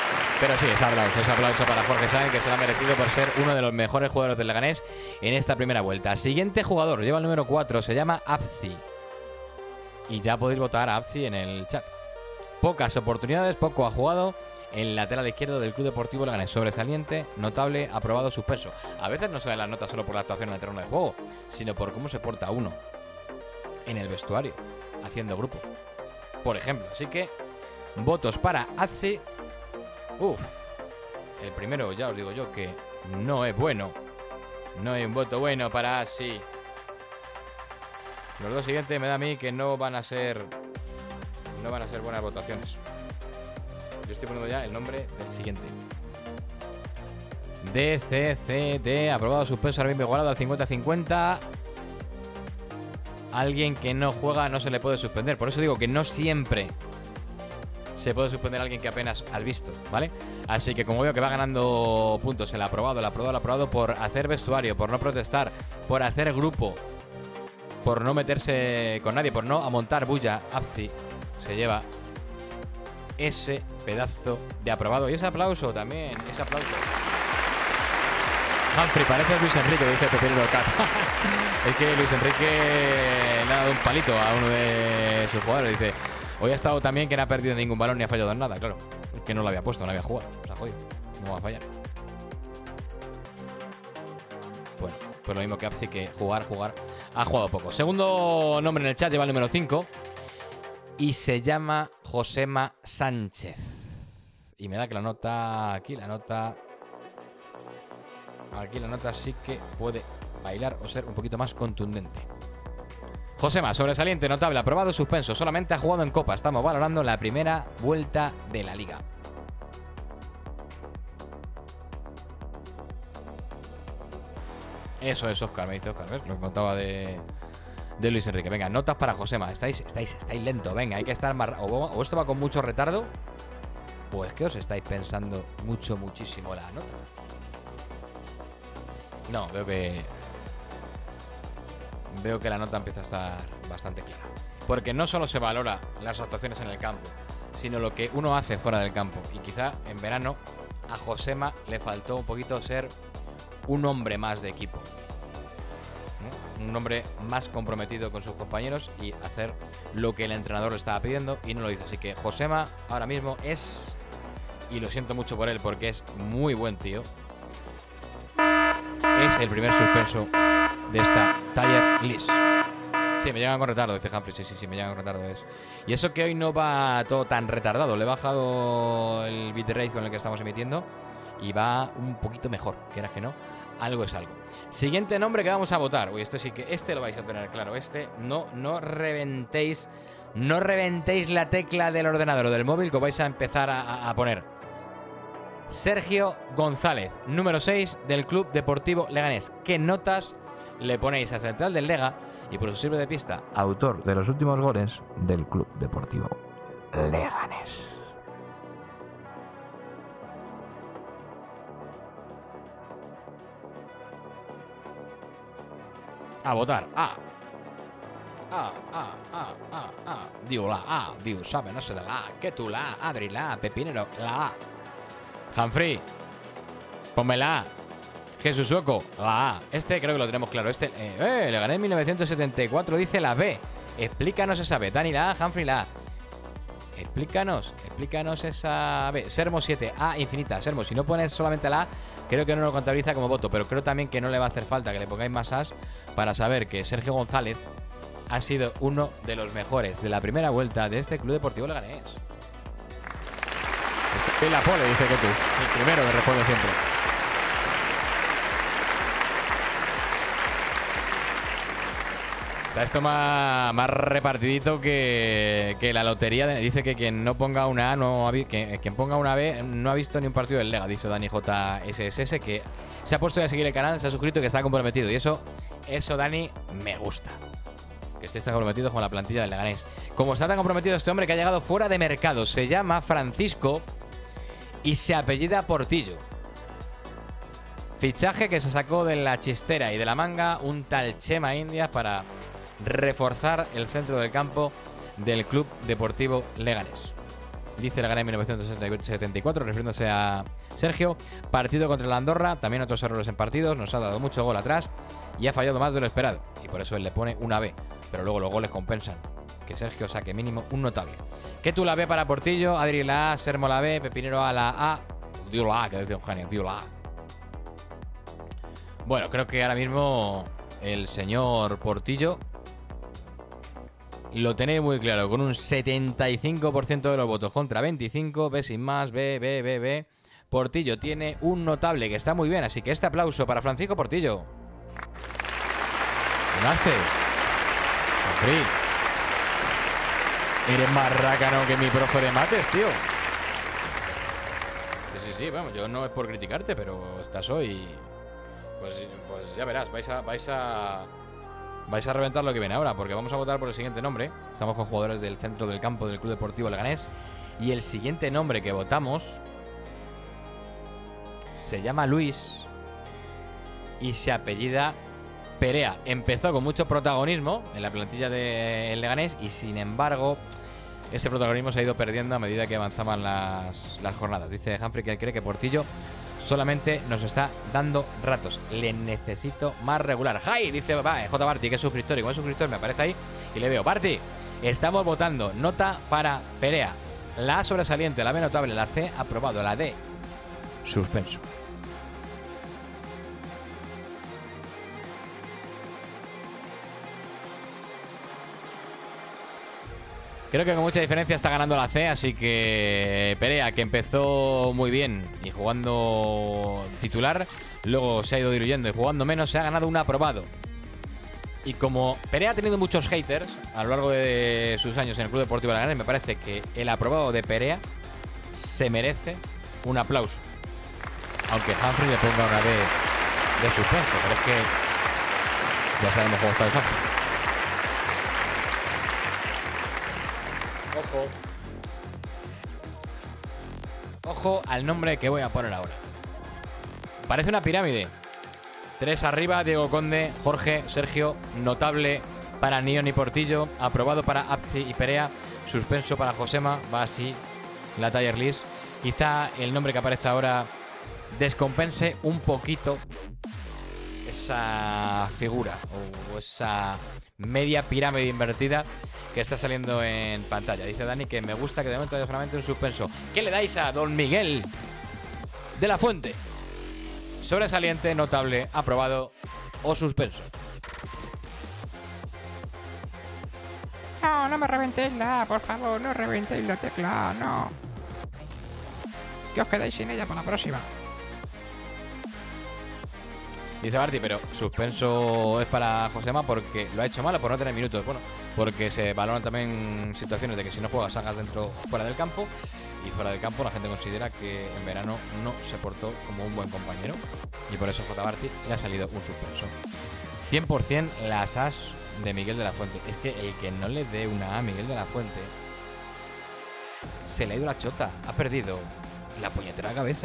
Pero sí, es aplauso, es aplauso para Jorge Sáenz, que se lo ha merecido por ser uno de los mejores jugadores del Leganés en esta primera vuelta. Siguiente jugador, lleva el número cuatro, se llama Abzi. Y ya podéis votar a Abzi en el chat. Pocas oportunidades, poco ha jugado en lateral izquierdo del Club Deportivo Leganés. Sobresaliente, notable, aprobado, suspenso. A veces no se dan las notas solo por la actuación en el terreno de juego, sino por cómo se porta uno en el vestuario, haciendo grupo, por ejemplo. Así que, votos para Abzi. Uf, el primero ya os digo yo que no es bueno. No hay un voto bueno para Abzi. Los dos siguientes me da a mí que no van a ser No van a ser buenas votaciones. Yo estoy poniendo ya el nombre del siguiente. D, C, C, D. Aprobado, suspenso, ahora mismo igualado al cincuenta cincuenta. Alguien que no juega no se le puede suspender. Por eso digo que no siempre se puede suspender a alguien que apenas has visto, ¿vale? Así que como veo que va ganando puntos el aprobado, el aprobado, el aprobado por hacer vestuario, por no protestar, por hacer grupo, por no meterse con nadie, por no amontar bulla, Abzi se lleva ese pedazo de aprobado. Y ese aplauso también, ese aplauso. Humphrey, parece Luis Enrique, dice Pepinero Cat. Es que Luis Enrique le ha dado un palito a uno de sus jugadores. Dice, hoy ha estado también que no ha perdido ningún balón ni ha fallado en nada. Claro, es que no lo había puesto, no había jugado. Se ha jodido. ¿Cómo va a fallar? Bueno, pues lo mismo que Abzi, que jugar, jugar. Ha jugado poco. Segundo nombre en el chat, lleva el número cinco. Y se llama Josema Sánchez. Y me da que la nota aquí, la nota... Aquí la nota sí que puede bailar o ser un poquito más contundente. Josema, sobresaliente, notable, aprobado, suspenso. Solamente ha jugado en Copa. Estamos valorando la primera vuelta de la Liga. Eso es, Óscar, me dice Óscar, ¿ves? Lo que contaba de, de Luis Enrique. Venga, notas para Josema. Estáis, estáis, estáis lento. Venga, hay que estar más... O, o esto va con mucho retardo, o es que os estáis pensando mucho, muchísimo la nota. No, veo que... Veo que la nota empieza a estar bastante clara. Porque no solo se valora las actuaciones en el campo, sino lo que uno hace fuera del campo. Y quizá en verano a Josema le faltó un poquito ser un hombre más de equipo, ¿no? Un hombre más comprometido con sus compañeros y hacer lo que el entrenador le estaba pidiendo y no lo hizo. Así que Josema ahora mismo es, y lo siento mucho por él porque es muy buen tío, es el primer suspenso de esta Tier List. Sí, me llegan con retardo, dice Humphrey. Sí, sí, sí, me llegan con retardo. Es. Y eso que hoy no va todo tan retardado. Le he bajado el bitrate con el que estamos emitiendo y va un poquito mejor, quieras que no. Algo es algo. Siguiente nombre que vamos a votar. Uy, este sí que, este lo vais a tener claro. Este, no, no reventéis, no reventéis la tecla del ordenador o del móvil que os vais a empezar a, a poner. Sergio González, número seis del Club Deportivo Leganés. ¿Qué notas le ponéis a Central del Lega? Y por eso sirve de pista, autor de los últimos goles del Club Deportivo Leganés. A votar. A. A, A, A, A, A. Diu la A. Diu, sabe, no sé de la A. Que tú la A. Adri la A. Pepinero la A. Humphrey, ponme la A. Jesús Sueco, la A. Este creo que lo tenemos claro. Este, eh, eh, le gané en mil novecientos setenta y cuatro, dice la B. Explícanos esa B. Dani la A, Humphrey la A. Explícanos, explícanos esa B. Sermo siete, A infinita. Sermo, si no pones solamente la A, creo que no lo contabiliza como voto. Pero creo también que no le va a hacer falta que le pongáis más As para saber que Sergio González ha sido uno de los mejores de la primera vuelta de este Club Deportivo Leganés. Estoy la pole, dice que tú. El primero que responde siempre. Está esto más, más repartidito que, que la lotería. De, dice que quien no ponga una A, no ha, que, quien ponga una B no ha visto ni un partido del Lega, dice Dani J S S S, que se ha puesto a seguir el canal, se ha suscrito y que está comprometido. Y eso, eso Dani, me gusta. Que esté tan comprometido con la plantilla del Leganés. Como está tan comprometido este hombre que ha llegado fuera de mercado. Se llama Francisco y se apellida Portillo. Fichaje que se sacó de la chistera y de la manga un tal Chema Indias para reforzar el centro del campo del Club Deportivo Leganés. Dice Leganés mil novecientos setenta y cuatro, refiriéndose a Sergio. Partido contra el Andorra, también otros errores en partidos. Nos ha dado mucho gol atrás y ha fallado más de lo esperado. Y por eso él le pone una B. Pero luego los goles compensan. Que Sergio saque mínimo un notable. ¿Qué tú la B para Portillo? Adri la A, Sermo la B, Pepinero a la A. Dio la A, que decía Eugenio, dio la A. Bueno, creo que ahora mismo el señor Portillo lo tenéis muy claro, con un setenta y cinco por ciento de los votos contra veinticinco. B sin más, B, B, B, B. Portillo tiene un notable que está muy bien, así que este aplauso para Francisco Portillo. Gracias. Henry. Eres más rácano que mi profe de mates, tío. Sí, sí, sí, vamos, yo no es por criticarte, pero estás hoy. Pues, pues ya verás, vais a, vais a. Vais a reventar lo que viene ahora, porque vamos a votar por el siguiente nombre. Estamos con jugadores del centro del campo del Club Deportivo Leganés. Y el siguiente nombre que votamos se llama Luis y se apellida Perea. Empezó con mucho protagonismo en la plantilla del Leganés y sin embargo ese protagonismo se ha ido perdiendo a medida que avanzaban las, las jornadas. Dice Humphrey que él cree que Portillo solamente nos está dando ratos. Le necesito más regular. ¡Jai! Dice va, J. Barty, que es suscriptor. Y como es suscriptor me aparece ahí y le veo. Barty, estamos votando. Nota para Perea. La A sobresaliente, la B notable, la C aprobado, la D suspenso. Creo que con mucha diferencia está ganando la C, así que Perea, que empezó muy bien y jugando titular, luego se ha ido diluyendo y jugando menos, se ha ganado un aprobado. Y como Perea ha tenido muchos haters a lo largo de sus años en el Club Deportivo Leganés, me parece que el aprobado de Perea se merece un aplauso. Aunque Humphrey le ponga una D de suspenso, pero es que ya sabemos cómo está el Humphrey. Ojo. Ojo al nombre que voy a poner ahora. Parece una pirámide. Tres arriba, Diego Conde, Jorge, Sergio. Notable para Nion y Portillo. Aprobado para Apsi y Perea. Suspenso para Josema. Va así la Tier List. Quizá el nombre que aparece ahora descompense un poquito esa figura o esa media pirámide invertida que está saliendo en pantalla. Dice Dani que me gusta que de momento haya solamente un suspenso. ¿Qué le dais a don Miguel de la Fuente? Sobresaliente, notable, aprobado o suspenso. No, no me reventéis la, por favor, no reventéis la tecla, no. Que os quedáis sin ella para la próxima. Dice Barty, pero suspenso es para Josema porque lo ha hecho mal o por no tener minutos. Bueno, porque se valoran también situaciones de que si no juegas salgas dentro o fuera del campo. Y fuera del campo la gente considera que en verano no se portó como un buen compañero. Y por eso J. Barty le ha salido un suspenso. cien por cien las as de Miguel de la Fuente. Es que el que no le dé una A a Miguel de la Fuente se le ha ido la chota. Ha perdido la puñetera cabeza.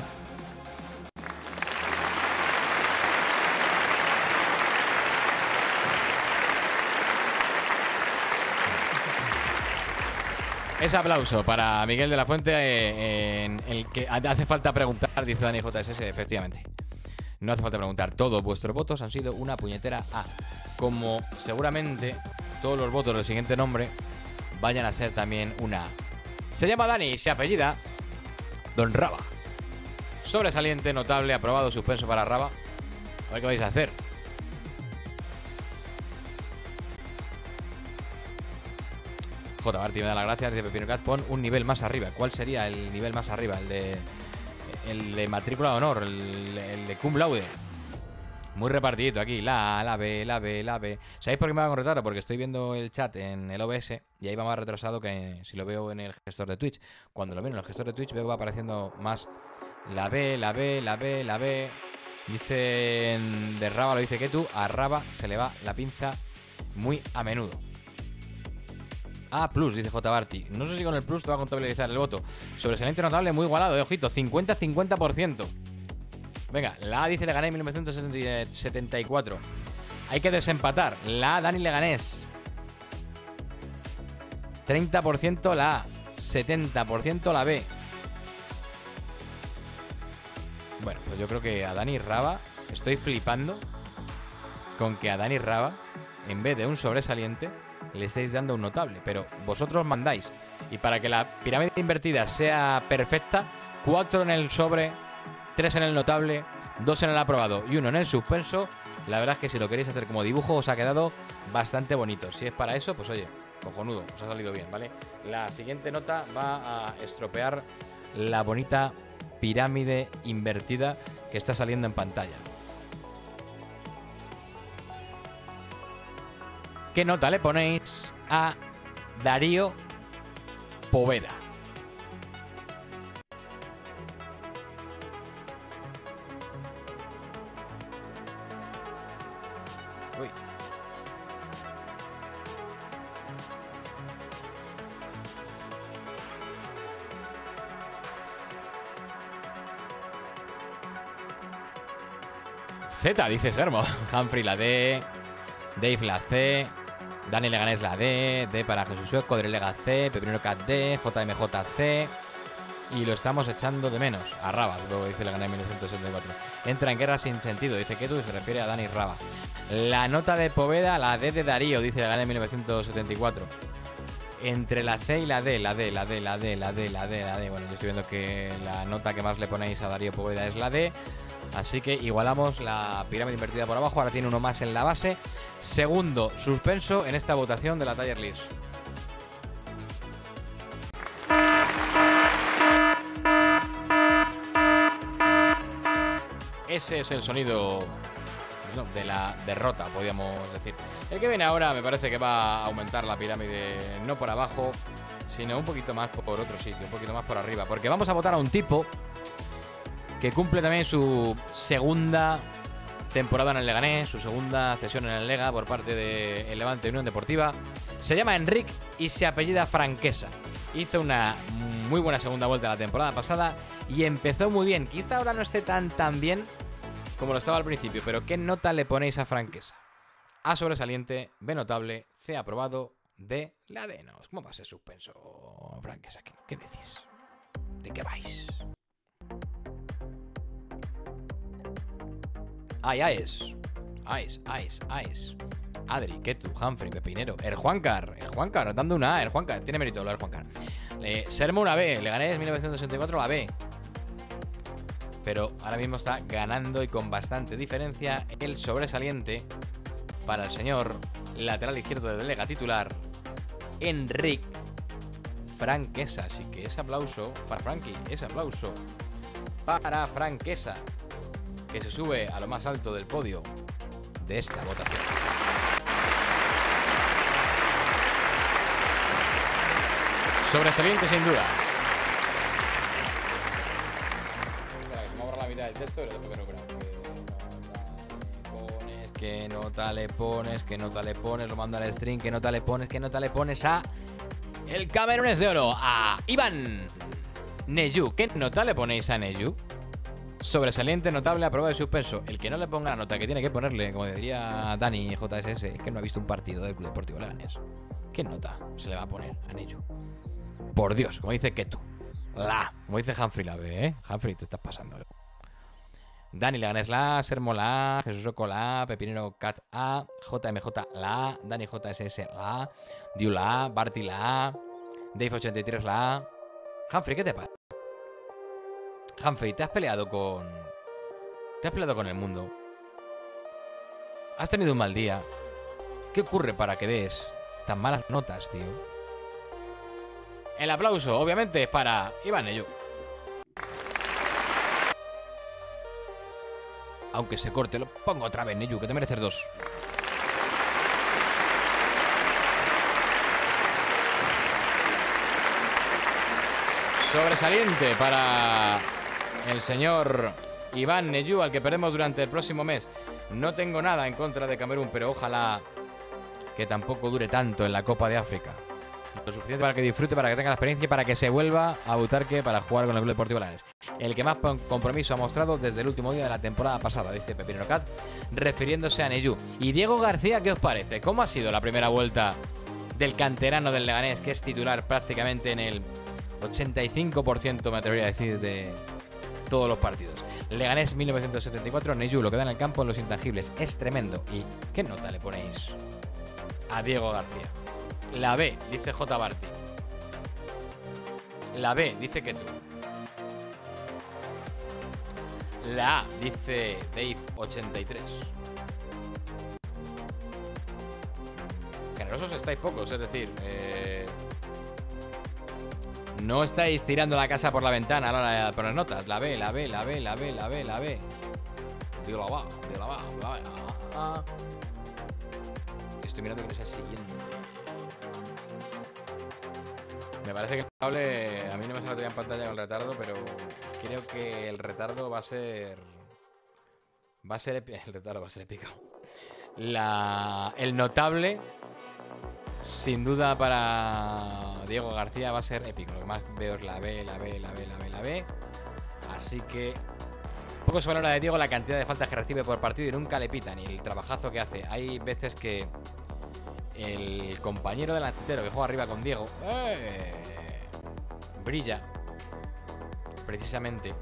Ese aplauso para Miguel de la Fuente, eh, en el que hace falta preguntar, dice Dani J S S, efectivamente. No hace falta preguntar, todos vuestros votos han sido una puñetera A. Como seguramente todos los votos del siguiente nombre vayan a ser también una A. Se llama Dani y se apellida Don Raba. Sobresaliente, notable, aprobado, suspenso para Raba. A ver qué vais a hacer. J. Barty me da las gracias, dice Pepino Cat, pon un nivel más arriba. ¿Cuál sería el nivel más arriba? El de el de matrícula de honor, el, el de cum laude. Muy repartidito aquí, la A, la B, la B, la B. ¿Sabéis por qué me va con retardo? Porque estoy viendo el chat en el O B S y ahí va más retrasado que si lo veo en el gestor de Twitch. Cuando lo veo en el gestor de Twitch veo que va apareciendo más la B, la B, la B, la B. Dicen de Raba, lo dice que tú, a Raba se le va la pinza muy a menudo. A plus, dice J. Barty. No sé si con el plus te va a contabilizar el voto. Sobresaliente notable, muy igualado, de ojito, cincuenta cincuenta por ciento. Venga, la A dice Leganés mil novecientos setenta y cuatro. Hay que desempatar. La A, Dani Leganés. treinta por ciento la A. setenta por ciento la B. Bueno, pues yo creo que a Dani Raba, estoy flipando con que a Dani Raba, en vez de un sobresaliente, le estáis dando un notable. Pero vosotros mandáis. Y para que la pirámide invertida sea perfecta, cuatro en el sobre, tres en el notable, dos en el aprobado y uno en el suspenso. La verdad es que si lo queréis hacer como dibujo os ha quedado bastante bonito. Si es para eso, pues oye, cojonudo, os ha salido bien, ¿vale? La siguiente nota va a estropear la bonita pirámide invertida que está saliendo en pantalla. ¿Qué nota le ponéis a Darío Poveda? Uy. Z, dice Sermo. Humphrey la D, Dave la C, Dani Leganés la D, D para Jesús Sueco, Drelega C, Pepinero Cat D, J M J C. Y lo estamos echando de menos. A Raba, luego dice Leganés mil novecientos setenta y cuatro. Entra en guerra sin sentido, dice Ketu, y se refiere a Dani Raba. La nota de Poveda, la D de Darío, dice Leganés mil novecientos setenta y cuatro. Entre la C y la D, la D, la D, la D, la D, la D, la D. Bueno, yo estoy viendo que la nota que más le ponéis a Darío Poveda es la D. Así que igualamos la pirámide invertida por abajo. Ahora tiene uno más en la base. Segundo suspenso en esta votación de la Tier List. Ese es el sonido de la derrota, podríamos decir. El que viene ahora me parece que va a aumentar la pirámide, no por abajo, sino un poquito más por otro sitio, un poquito más por arriba. Porque vamos a votar a un tipo que cumple también su segunda temporada en el Leganés, su segunda cesión en el Lega por parte de el Levante Unión Deportiva. Se llama Enric y se apellida Franquesa. Hizo una muy buena segunda vuelta la temporada pasada y empezó muy bien. Quizá ahora no esté tan tan bien como lo estaba al principio, pero ¿qué nota le ponéis a Franquesa? A sobresaliente, B notable, C aprobado, D la D. No, ¿cómo va a ser suspenso, Franquesa? ¿Qué, qué decís? ¿De qué vais? Ay, Aes, Aes, Aes, Aes, Adri, Ketu, Humphrey, Pepinero, el Juancar, el Juancar, dando una A, el Juancar, tiene mérito lo del Juancar. Eh, Sermo una B, le gané en mil novecientos sesenta y cuatro la B. Pero ahora mismo está ganando y con bastante diferencia el sobresaliente para el señor lateral izquierdo de Lega titular, Enric Franquesa. Así que ese aplauso para Frankie, ese aplauso para Franquesa, que se sube a lo más alto del podio de esta votación. Sobresaliente sin duda. Espera, que se me borra la mitad del texto y lo tengo que nombrar. ¿Qué nota le pones? ¿Qué nota le pones? Lo mando al string. ¿Qué nota le pones? ¿Qué nota le pones a el Camerunes de Oro? A Iván Neyu. ¿Qué nota le ponéis a Neyu? Sobresaliente, notable, aprobado y suspenso. El que no le ponga la nota que tiene que ponerle, como diría Dani J S S, es que no ha visto un partido del Club Deportivo Leganés. ¿Qué nota se le va a poner a Neyu? Por Dios, como dice Ketu. La, como dice Humphrey la B, ¿eh? Humphrey, te estás pasando. Dani Leganés la A, Sermo la A, Jesús Oco la A, Pepinero Cat A, J M J la A, Dani J S S la A, Diu la A, Barty la A, Dave ochenta y tres la A. Humphrey, ¿qué te pasa? Humphrey, te has peleado con... Te has peleado con el mundo. Has tenido un mal día. ¿Qué ocurre para que des tan malas notas, tío? El aplauso, obviamente, es para Iván Neyu. Aunque se corte, lo pongo otra vez, Neyu, que te mereces dos. Sobresaliente para el señor Iván Neyu, al que perdemos durante el próximo mes. No tengo nada en contra de Camerún, pero ojalá que tampoco dure tanto en la Copa de África. Lo suficiente para que disfrute, para que tenga la experiencia y para que se vuelva a Butarque para jugar con el Club Deportivo Leganés. El que más compromiso ha mostrado desde el último día de la temporada pasada, dice Pepinero Cat, refiriéndose a Neyu. Y Diego García, ¿qué os parece? ¿Cómo ha sido la primera vuelta del canterano del Leganés, que es titular prácticamente en el ochenta y cinco por ciento me atrevería a decir de todos los partidos. Leganés mil novecientos setenta y cuatro, Neyu, lo que da en el campo en los intangibles es tremendo. ¿Y qué nota le ponéis a Diego García? La B, dice J. Barty. La B, dice que tú. La A, dice Dave ochenta y tres. Generosos estáis pocos, es decir, eh, no estáis tirando la casa por la ventana a la hora de poner notas. La B, la B, la B, la B, la B, la B. Digo la va, digo la va, la va. Ah. Estoy mirando que no sea el siguiente. Me parece que el notable, a mí no me sale todavía en pantalla con el retardo, pero creo que el retardo va a ser... Va a ser épico. El retardo va a ser épico. La, el notable, sin duda para Diego García, va a ser épico. Lo que más veo es la B, la B, la B, la B, la B. Así que poco se valora de Diego la cantidad de faltas que recibe por partido y nunca le pitan. Y el trabajazo que hace. Hay veces que el compañero delantero que juega arriba con Diego ¡eh! brilla precisamente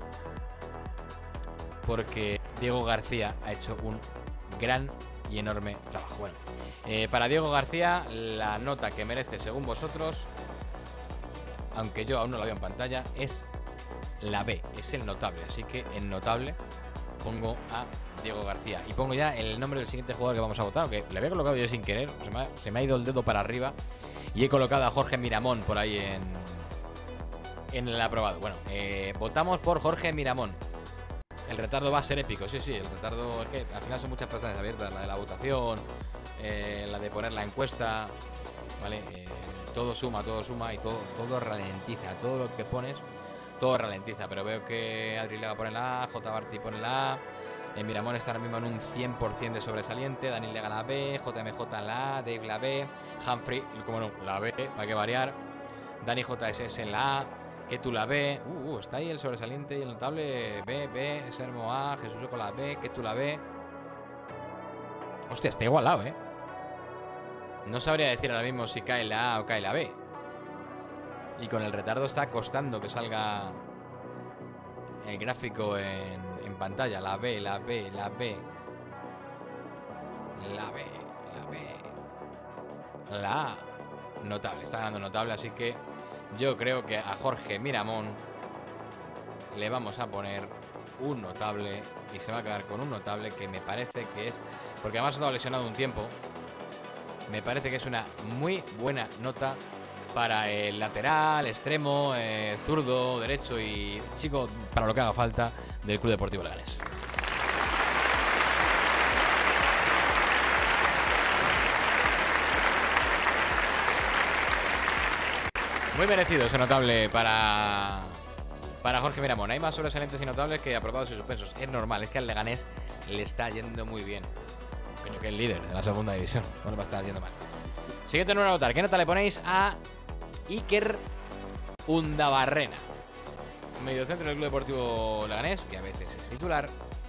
porque Diego García ha hecho un gran y enorme trabajo. Bueno, eh, para Diego García la nota que merece según vosotros, aunque yo aún no la veo en pantalla, es la B, es el notable. Así que en notable pongo a Diego García. Y pongo ya el nombre del siguiente jugador que vamos a votar, aunque le había colocado yo sin querer. Se me ha, se me ha ido el dedo para arriba y he colocado a Jorge Miramón por ahí en, en el aprobado. Bueno, eh, votamos por Jorge Miramón. El retardo va a ser épico, sí, sí. El retardo es que al final son muchas pestañas abiertas. La de la votación, eh, la de poner la encuesta, ¿vale? Eh, todo suma, todo suma y todo, todo ralentiza. Todo lo que pones, todo ralentiza. Pero veo que Adri Lega pone la A, J. Barty pone la A. Eh, Miramón está ahora mismo en un cien por ciento de sobresaliente. Daniel Lega la B, J M J la A, Dave la B, Humphrey, como no, la B, para que variar. Dani J S S en la A, que tú la B. Uh, uh, está ahí el sobresaliente y el notable. B, B, Sermo A, Jesús con la B, que tú la B. Hostia, está igualado, ¿eh? No sabría decir ahora mismo si cae la A o cae la B. Y con el retardo está costando que salga el gráfico en, en pantalla. La B, la B, la B. La B, la B. La A. Notable, está ganando notable, así que yo creo que a Jorge Miramón le vamos a poner un notable y se va a quedar con un notable que me parece que es, porque además ha estado lesionado un tiempo, me parece que es una muy buena nota para el lateral, extremo, eh, zurdo, derecho y chico, para lo que haga falta del Club Deportivo Leganés. Muy merecido ese notable para, para Jorge Miramón. Hay más sobresalientes y notables que aprobados y suspensos. Es normal, es que al Leganés le está yendo muy bien. Coño, que es el líder de la segunda división. No le va a estar yendo mal. Siguiente número a votar. ¿Qué nota le ponéis a Iker Undabarrena? Mediocentro del Club Deportivo Leganés, que a veces es titular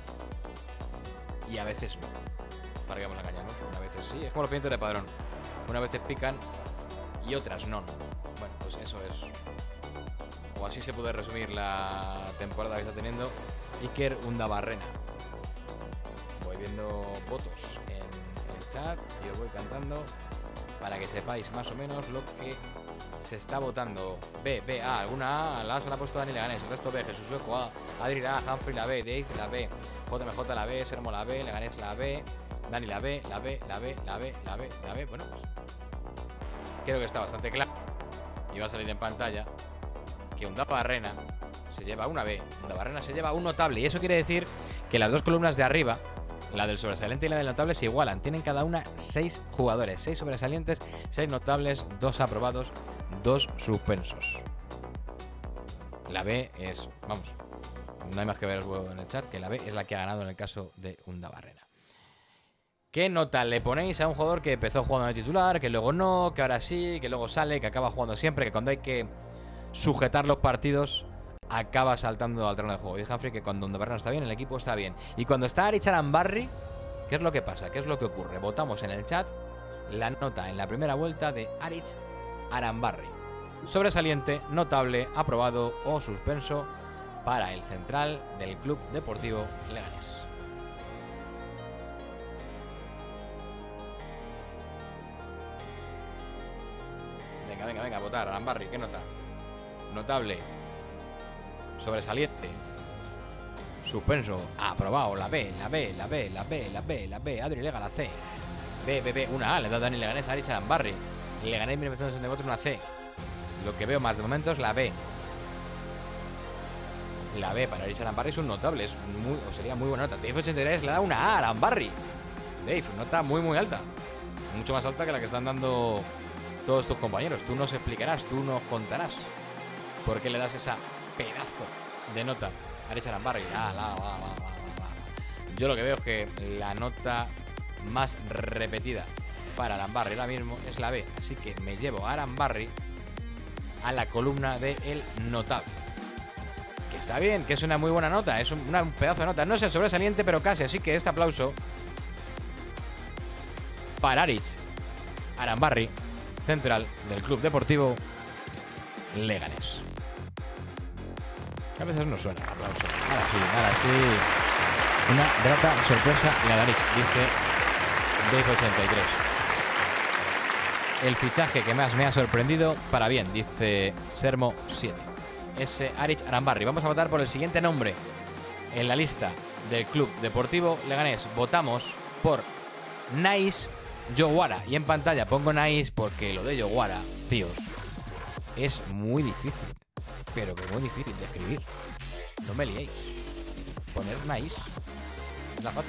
y a veces no. Para que vamos a engañarnos. Una veces sí, es como los pimientos de Padrón. Unas veces pican y otras no. Bueno, pues eso es. O así se puede resumir la temporada que está teniendo Iker Undabarrena. Voy viendo votos en el chat y os voy cantando para que sepáis más o menos lo que se está votando. B, B, A, alguna A, la A se la ha puesto Dani Leganés, el resto B, Jesús Sueco A, Adri la A, Humphrey la B, Dave la B, J M J la B, Sermo la B, Leganés la B, Dani la B, la B, la B, la B, la B, la B. Bueno, pues creo que está bastante claro. Y va a salir en pantalla que Undabarrena se lleva una B, Undabarrena se lleva un notable. Y eso quiere decir que las dos columnas de arriba, la del sobresaliente y la del notable, se igualan. Tienen cada una seis jugadores, seis sobresalientes, seis notables, dos aprobados, dos suspensos. La B es, vamos, no hay más que ver en el chat, que la B es la que ha ganado en el caso de Undabarrena. ¿Qué nota le ponéis a un jugador que empezó jugando de titular, que luego no, que ahora sí, que luego sale, que acaba jugando siempre, que cuando hay que sujetar los partidos acaba saltando al terreno de juego? Y Humphrey que cuando Undabarrena está bien, el equipo está bien. Y cuando está Arich Arambarri, ¿qué es lo que pasa? ¿Qué es lo que ocurre? Votamos en el chat la nota en la primera vuelta de Arich Arambarri. sobresaliente, notable, aprobado o suspenso para el central del Club Deportivo Leganés. Venga, venga, venga, a votar. Arambarri, ¿qué nota? Notable, sobresaliente, suspenso, aprobado. La B, la B, la B, la B, la B, la B. Adri Lega, la C. B, B, B, una A, le da Dani Leganés a Aritz Arambarri. Leganés mil novecientos sesenta y cuatro, una C. Lo que veo más de momento es la B. La B para Aritz Arambarri es un notable, es muy, o sería muy buena nota. Dave ochenta y tres le da una A a Arambarri. Dave, nota muy muy alta. Mucho más alta que la que están dando todos tus compañeros. Tú nos explicarás, tú nos contarás por qué le das esa pedazo de nota a Aritz Arambarri. Ah, la, va, va, va, va. Yo lo que veo es que la nota más repetida para Arambarri ahora mismo es la B. Así que me llevo a Arambarri a la columna de el notable. Que está bien, que es una muy buena nota. Es un, una, un pedazo de nota. No es el sobresaliente, pero casi. Así que este aplauso para Aritz Arambarri, central del Club Deportivo Leganés. A veces no suena el aplauso. Ahora sí, ahora sí. Una grata sorpresa la de Aritz, dice Dave ochenta y tres. El fichaje que más me ha sorprendido para bien, dice Sermo siete. Es Aritz Arambarri. Vamos a votar por el siguiente nombre en la lista del Club Deportivo Leganés. Votamos por Nais Yowara. Y en pantalla pongo Nais porque lo de Yowara, tíos, es muy difícil. Pero que muy difícil de escribir. No me liéis. Poner Nais es la fácil.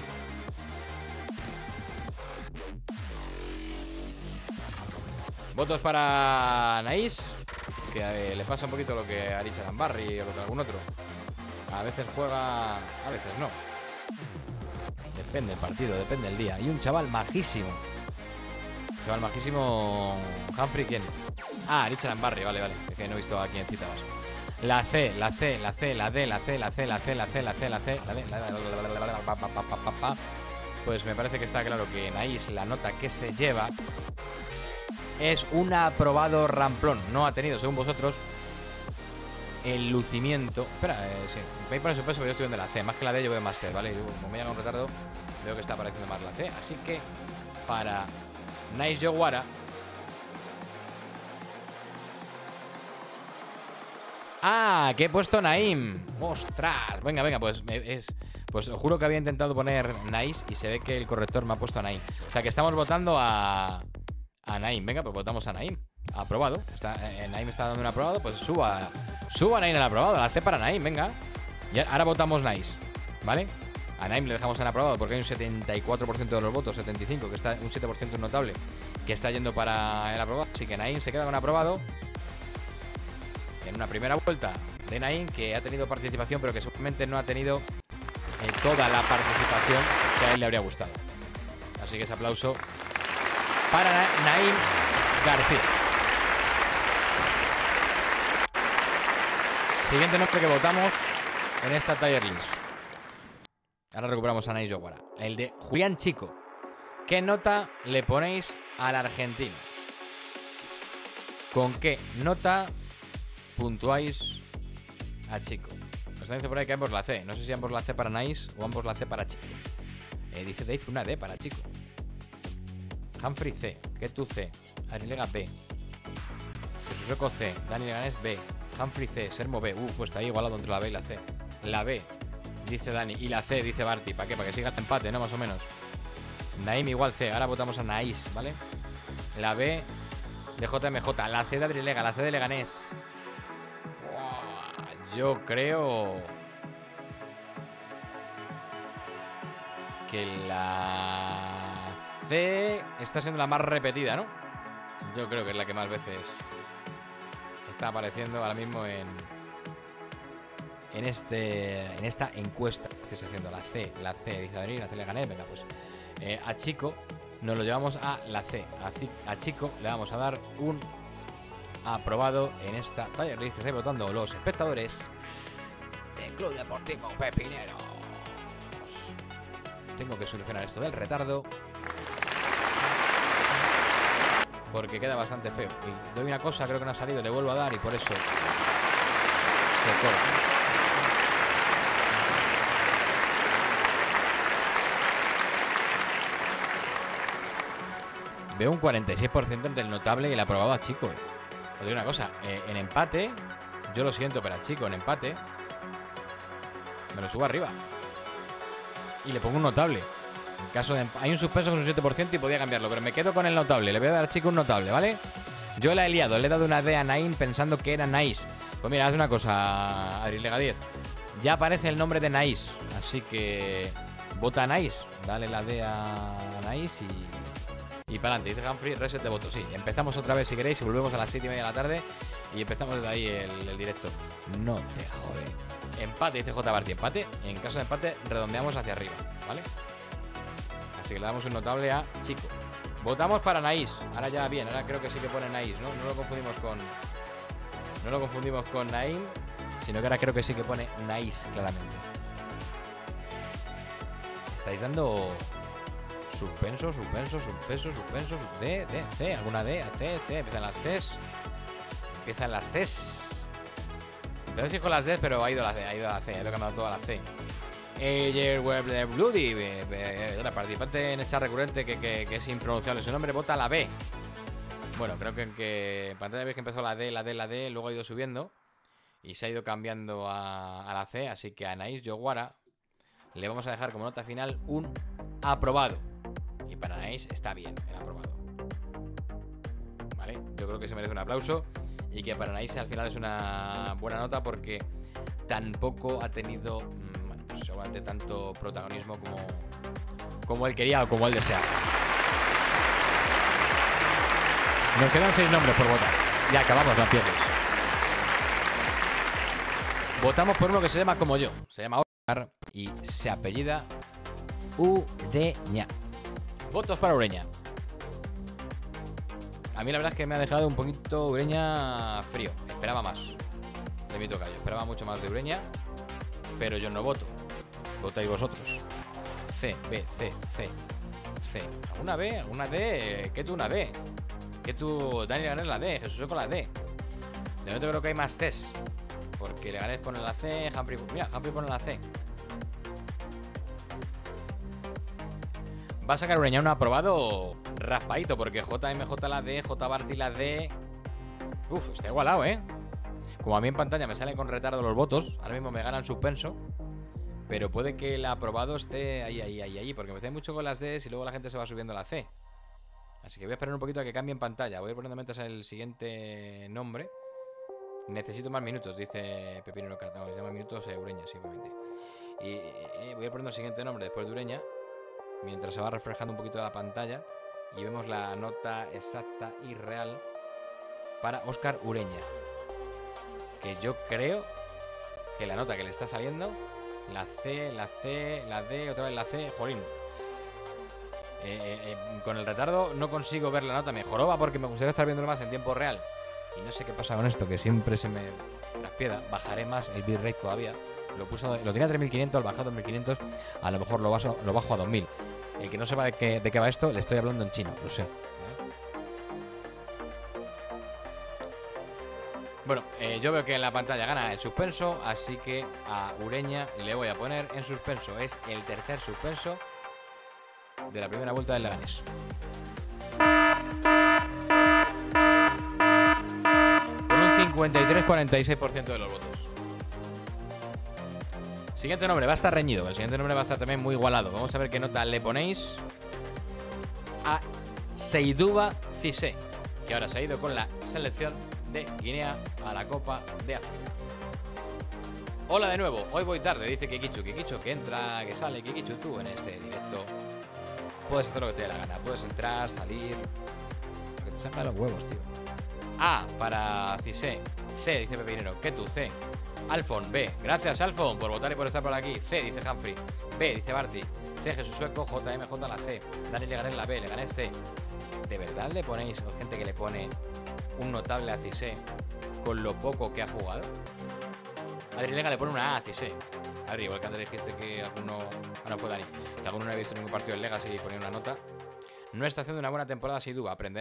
Votos para Nais, que eh, le pasa un poquito lo que a Aritz Arambarri o lo que a algún otro. A veces juega, a veces no. Depende del partido, depende del día. Y un chaval majísimo. Chaval majísimo. Humphrey, ¿quién? Ah, Aritz Arambarri, vale, vale. Es que no he visto a quién citabas. La C, la C, la C, la D, la C, la C, la C, la C, la C, la C, la D, la D. Pues me parece que está claro que Nais, la nota que se lleva es un aprobado ramplón. No ha tenido, según vosotros, el lucimiento. Espera, eh, sí. Veis por el suspenso, pero yo estoy viendo la C. Más que la D, yo veo más C, ¿vale? Y como me llega un retardo, veo que está apareciendo más la C. Así que, para Nais Yowara. ¡Ah! Que he puesto Naim. ¡Ostras! Venga, venga, pues es. Pues os juro que había intentado poner Nais y se ve que el corrector me ha puesto a Naim. O sea que estamos votando a. A Naim, venga, pues votamos a Naim. Aprobado. Está, eh, Naim está dando un aprobado, pues suba. Suba a Naim el aprobado. La C para Naim, venga. Y ahora votamos Nais, ¿vale? A Naim le dejamos en aprobado porque hay un setenta y cuatro por ciento de los votos, setenta y cinco, que está un siete por ciento notable, que está yendo para el aprobado. Así que Naim se queda con aprobado. En una primera vuelta de Naim, que ha tenido participación, pero que seguramente no ha tenido eh, toda la participación que a él le habría gustado. Así que ese aplauso para Naim García. Siguiente nombre que votamos en esta tier list. Ahora recuperamos a Nais Yowara. El de Julián Chico. ¿Qué nota le ponéis al argentino? ¿Con qué nota puntuáis a Chico? Nos están diciendo por ahí que ambos la C. No sé si ambos la C para Nais o ambos la C para Chico. Eh, dice Dave una D para Chico. Humphrey C, Ketu C, Arilega B, Jesús Eco C, Dani Leganés B, Humphrey C, Sermo B. Uf, pues está ahí igualado entre la B y la C. La B, dice Dani, y la C, dice Barty. ¿Para qué? Para que siga el empate, ¿no? Más o menos. Naim igual C, ahora votamos a Nais, ¿vale? La B de J M J, la C de Adrilega, la C de Leganés. Wow, yo creo que la C está siendo la más repetida, ¿no? Yo creo que es la que más veces está apareciendo ahora mismo en en este en esta encuesta que estoy haciendo. La C, la C, dice Adri, la C le gané. Venga, pues eh, a Chico nos lo llevamos a la C. A, a Chico le vamos a dar un aprobado en esta tier list que estáis votando los espectadores del Club Deportivo Pepineros. Tengo que solucionar esto del retardo. porque queda bastante feo. Y doy una cosa, creo que no ha salido, le vuelvo a dar y por eso se corta. Veo un cuarenta y seis por ciento entre el notable y el aprobado a Chico. Os digo una cosa, eh, en empate, yo lo siento, pero a Chico en empate me lo subo arriba y le pongo un notable. En caso de hay un suspenso con un siete por ciento y podía cambiarlo, pero me quedo con el notable. Le voy a dar a Chico un notable, ¿vale? Yo la he liado, le he dado una D a Naim pensando que era Nice. Pues mira, haz una cosa, Adrilega diez. Ya aparece el nombre de Nice, así que vota a Nice, dale la D a Nice y... Y para adelante, dice Humphrey, reset de votos. Sí, empezamos otra vez si queréis y volvemos a las siete y media de la tarde. Y empezamos desde ahí el, el directo. No te jode. Empate, dice J. Barty. Empate. En caso de empate, redondeamos hacia arriba, ¿vale? Así que le damos un notable a Chico. Votamos para Naís. Ahora ya bien, ahora creo que sí que pone Naís, ¿no? No lo confundimos con... No lo confundimos con Naim, sino que ahora creo que sí que pone Naís, claramente. Estáis dando... Suspenso, suspenso, suspenso, suspenso, suspenso, D, D, C, alguna D, C, C, empiezan las Cs. Empiezan las Cs. Entonces sí con las D, pero ha ido la C, ha ido la C, ha ido cambiando toda la C. Ayer Web de Bloody, la participante en el chat recurrente que, que, que es impronunciable su nombre, vota la B. Bueno, creo que, que en pantalla veis que empezó la D, la D, la D, luego ha ido subiendo y se ha ido cambiando a, a la C, así que a Anaís Yoguara le vamos a dejar como nota final un aprobado. Y para Anaís está bien el aprobado. Vale, yo creo que se merece un aplauso y que para Anaís al final es una buena nota porque tampoco ha tenido, bueno, pues seguramente tanto protagonismo como, como él quería o como él deseaba. Nos quedan seis nombres por votar. Ya acabamos las piezas. Votamos por uno que se llama como yo. Se llama Oscar y se apellida Ureña. Votos para Ureña. A mí la verdad es que me ha dejado un poquito Ureña frío. Esperaba más de mi tocayo. Esperaba mucho más de Ureña. Pero yo no voto. Votáis vosotros. C, B, C, C, C. ¿Alguna B? ¿Alguna D? ¿Qué tú una D? ¿Qué tú? Dani Leganés la D. Jesús con la D. De momento creo que hay más Cs. Porque Leganés pone la C. Humphrey... Mira, Humphrey pone la C. Va a sacar Ureña un aprobado raspadito, porque J M J la D, J Barty la D. Uf, está igualado, ¿eh? Como a mí en pantalla me salen con retardo los votos, ahora mismo me ganan suspenso. Pero puede que el aprobado esté ahí, ahí, ahí, ahí, porque empecé mucho con las Ds y luego la gente se va subiendo a la C. Así que voy a esperar un poquito a que cambie en pantalla. Voy a ir poniendo mientras el siguiente nombre. Necesito más minutos, dice Pepino Cat. No, necesito más minutos eh, Ureña, sí, obviamente. Y eh, voy a ir poniendo el siguiente nombre después de Ureña, mientras se va reflejando un poquito la pantalla y vemos la nota exacta y real para Óscar Ureña. Que yo creo que la nota que le está saliendo, la C, la C, la D, otra vez la C, jolín. Eh, eh, eh, con el retardo no consigo ver la nota, me joroba porque me gustaría estar viéndolo más en tiempo real. Y no sé qué pasa con esto, que siempre se me traspieda. Bajaré más el bitrate todavía. Lo puse, lo tenía a tres mil quinientos, lo bajé a dos mil quinientos. A lo mejor lo bajo, lo bajo a dos mil. El que no sepa de qué, de qué va esto, le estoy hablando en chino, lo sé. Bueno, eh, yo veo que en la pantalla gana el suspenso, así que a Ureña le voy a poner en suspenso. Es el tercer suspenso de la primera vuelta del Leganés. Con un cincuenta y tres coma cuarenta y seis por ciento de los votos. Siguiente nombre, va a estar reñido. El siguiente nombre va a estar también muy igualado. Vamos a ver qué nota le ponéis a Seiduba Cissé, que ahora se ha ido con la selección de Guinea a la Copa de África. Hola de nuevo, hoy voy tarde, dice Kikichu. Kikichu, que entra, que sale. Kikichu, tú en este directo puedes hacer lo que te dé la gana. Puedes entrar, salir, lo que te salga de los huevos, tío. A para Cissé. C, dice Pepinero. ¿Qué tú, C? Alfon, B. Gracias, Alfon, por votar y por estar por aquí. C, dice Humphrey. B, dice Barty. C, Jesús Sueco. J M J la C. Dani Leganés la B. Leganés C. ¿De verdad le ponéis, o gente que le pone un notable a Cissé con lo poco que ha jugado? Adri Lega le pone una A a Cissé. Adri, igual que antes dijiste que alguno... Ahora fue Dani. Que alguno no ha visto ningún partido en Legacy y ponía una nota. No está haciendo una buena temporada sin duda. Aprenderá.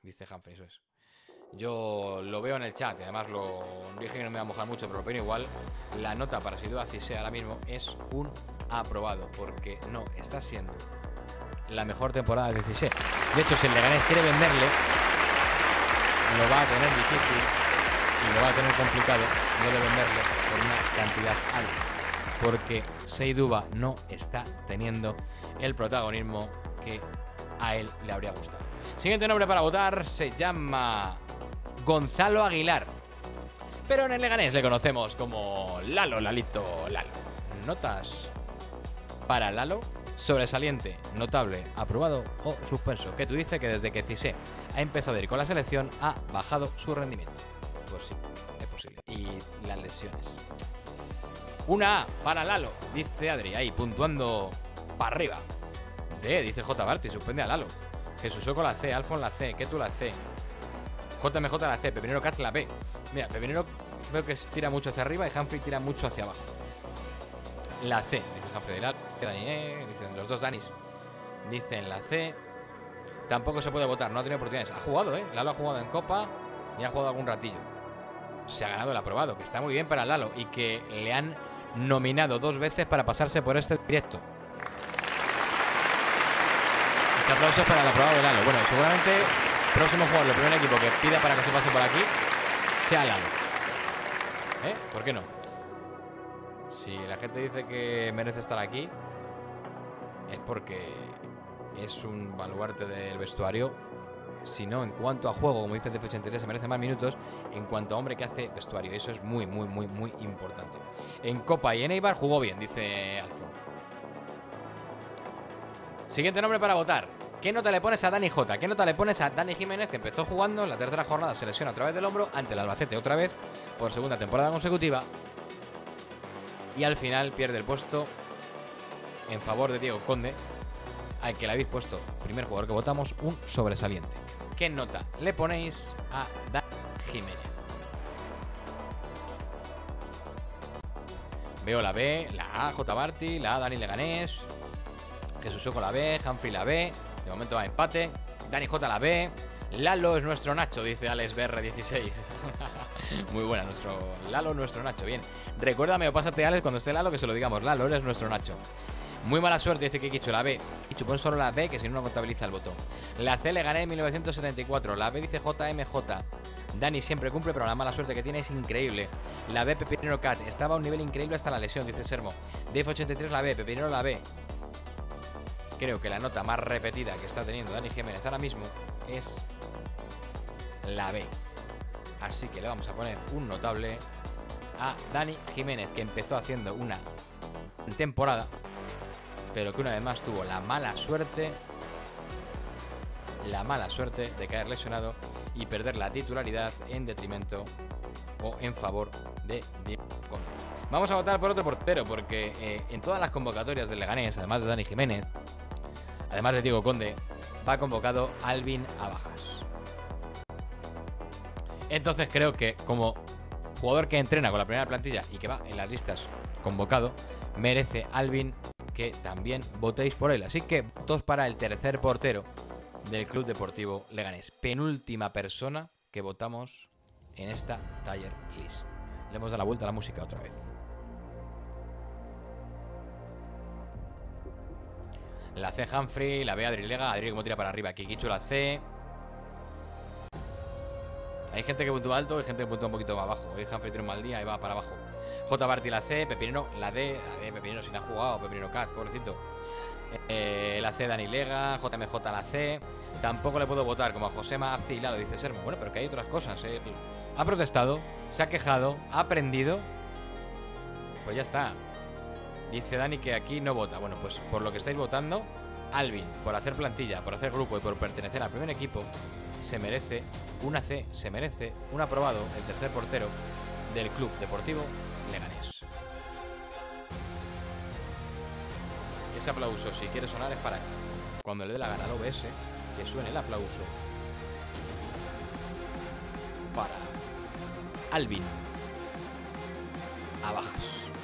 dice Humphrey, eso es. Yo lo veo en el chat, y además lo dije que no me iba a mojar mucho, pero lo opino igual. La nota para Saiduba Cissé ahora mismo es un aprobado, porque no está siendo la mejor temporada de Cissé. De hecho, si el Leganés quiere venderle, lo va a tener difícil y lo va a tener complicado no de venderle por una cantidad alta, porque Saiduba no está teniendo el protagonismo que a él le habría gustado. Siguiente nombre para votar se llama Gonzalo Aguilar, pero en el Leganés le conocemos como Lalo, Lalito, Lalo. Notas para Lalo: sobresaliente, notable, aprobado o suspenso. Que tú dices que desde que Cissé ha empezado a ir con la selección ha bajado su rendimiento. Pues sí, es posible. Y las lesiones. Una A para Lalo, dice Adri, ahí puntuando para arriba. D, dice J. Barty, suspende a Lalo. Jesús Oco la C, Alfon la C, Ketu la C, J M J la C, Pepinero Cat la B. Mira, Pepinero veo que tira mucho hacia arriba y Humphrey tira mucho hacia abajo. La C, dice Humphrey de Lalo, Dani, eh, dicen los dos Danis. Dicen la C. Tampoco se puede votar, no ha tenido oportunidades. Ha jugado, ¿eh? Lalo ha jugado en Copa y ha jugado algún ratillo. Se ha ganado el aprobado, que está muy bien para Lalo y que le han nominado dos veces para pasarse por este directo. Ese aplauso es para el aprobado de Lalo. Bueno, seguramente el próximo jugador, el primer equipo que pida para que se pase por aquí sea Lalo. ¿Eh? ¿Por qué no? Si la gente dice que merece estar aquí, es porque es un baluarte del vestuario. Si no, en cuanto a juego, como dice el T F ochenta y tres, se merece más minutos. En cuanto a hombre que hace vestuario, eso es muy, muy, muy, muy importante. En Copa y en Eibar jugó bien, dice Alfon. Siguiente nombre para votar. ¿Qué nota le pones a Dani J? ¿Qué nota le pones a Dani Jiménez, que empezó jugando en la tercera jornada, se lesiona a través del hombro ante el Albacete otra vez por segunda temporada consecutiva y al final pierde el puesto en favor de Diego Conde, al que le habéis puesto, primer jugador que votamos, un sobresaliente? ¿Qué nota le ponéis a Dani Jiménez? Veo la B, la A, J. Barty, la A, Dani Leganés, Jesús Soco la B, Humphrey la B. De momento va a empate. Dani J la B. Lalo es nuestro Nacho, dice Alex B R dieciséis. Muy buena, nuestro Lalo, nuestro Nacho. Bien. Recuérdame o pásate, Alex, cuando esté Lalo, que se lo digamos. Lalo es nuestro Nacho. Muy mala suerte, dice que Kichu la B. Kichu, pon solo la B, que si no, no contabiliza el voto. La C le gané en mil novecientos setenta y cuatro. La B dice J M J. Dani siempre cumple, pero la mala suerte que tiene es increíble. La B, Pepinero Cat. Estaba a un nivel increíble hasta la lesión, dice Sermo. D F ochenta y tres la B, Pepinero la B. Creo que la nota más repetida que está teniendo Dani Jiménez ahora mismo es la B. Así que le vamos a poner un notable a Dani Jiménez, que empezó haciendo una temporada, pero que una vez más tuvo la mala suerte, la mala suerte de caer lesionado y perder la titularidad en detrimento o en favor de Diego Conde. Vamos a votar por otro portero, porque eh, en todas las convocatorias del Leganés, además de Dani Jiménez, además de Diego Conde, va convocado Alvin Abajas. Entonces creo que como jugador que entrena con la primera plantilla y que va en las listas convocado, merece Alvin que también votéis por él. Así que votos para el tercer portero del Club Deportivo Leganés. Penúltima persona que votamos en esta Tier List. Le hemos dado la vuelta a la música otra vez. La C, Humphrey, la B, Adri Lega, Adri como tira para arriba, Kikichu la C. Hay gente que puntúa alto y gente que puntúa un poquito más abajo. Hoy Humphrey tiene un mal día y va para abajo. J. Barty la C, Pepinero la D, la D, Pepinero si no ha jugado, Pepinero Cat, pobrecito. Eh, la C, Dani Lega, J M J la C. Tampoco le puedo votar como a Josema Abci y Lalo, dice Sermo. Bueno, pero que hay otras cosas, ¿eh? Ha protestado, se ha quejado, ha aprendido. Pues ya está. Dice Dani que aquí no vota. Bueno, pues por lo que estáis votando, Alvin, por hacer plantilla, por hacer grupo y por pertenecer al primer equipo, se merece una C, se merece un aprobado, el tercer portero del Club Deportivo Leganés. Ese aplauso, si quiere sonar, es para cuando le dé la gana al O B S, que suene el aplauso para Alvin Abajas.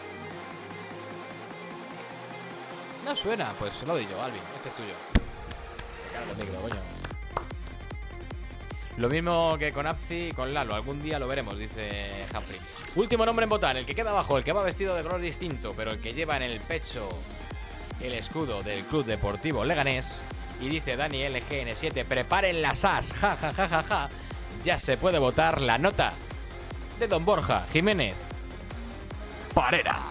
No suena, pues lo doy yo, Alvin, este es tuyo. Me cargo el micro, coño. Lo mismo que con Abzi y con Lalo. Algún día lo veremos, dice Humphrey. Último nombre en votar, el que queda abajo, el que va vestido de color distinto, pero el que lleva en el pecho el escudo del Club Deportivo Leganés. Y dice Dani L G N siete, preparen las as, ja, ja, ja, ja, ja. Ya se puede votar la nota de don Borja Jiménez Parera.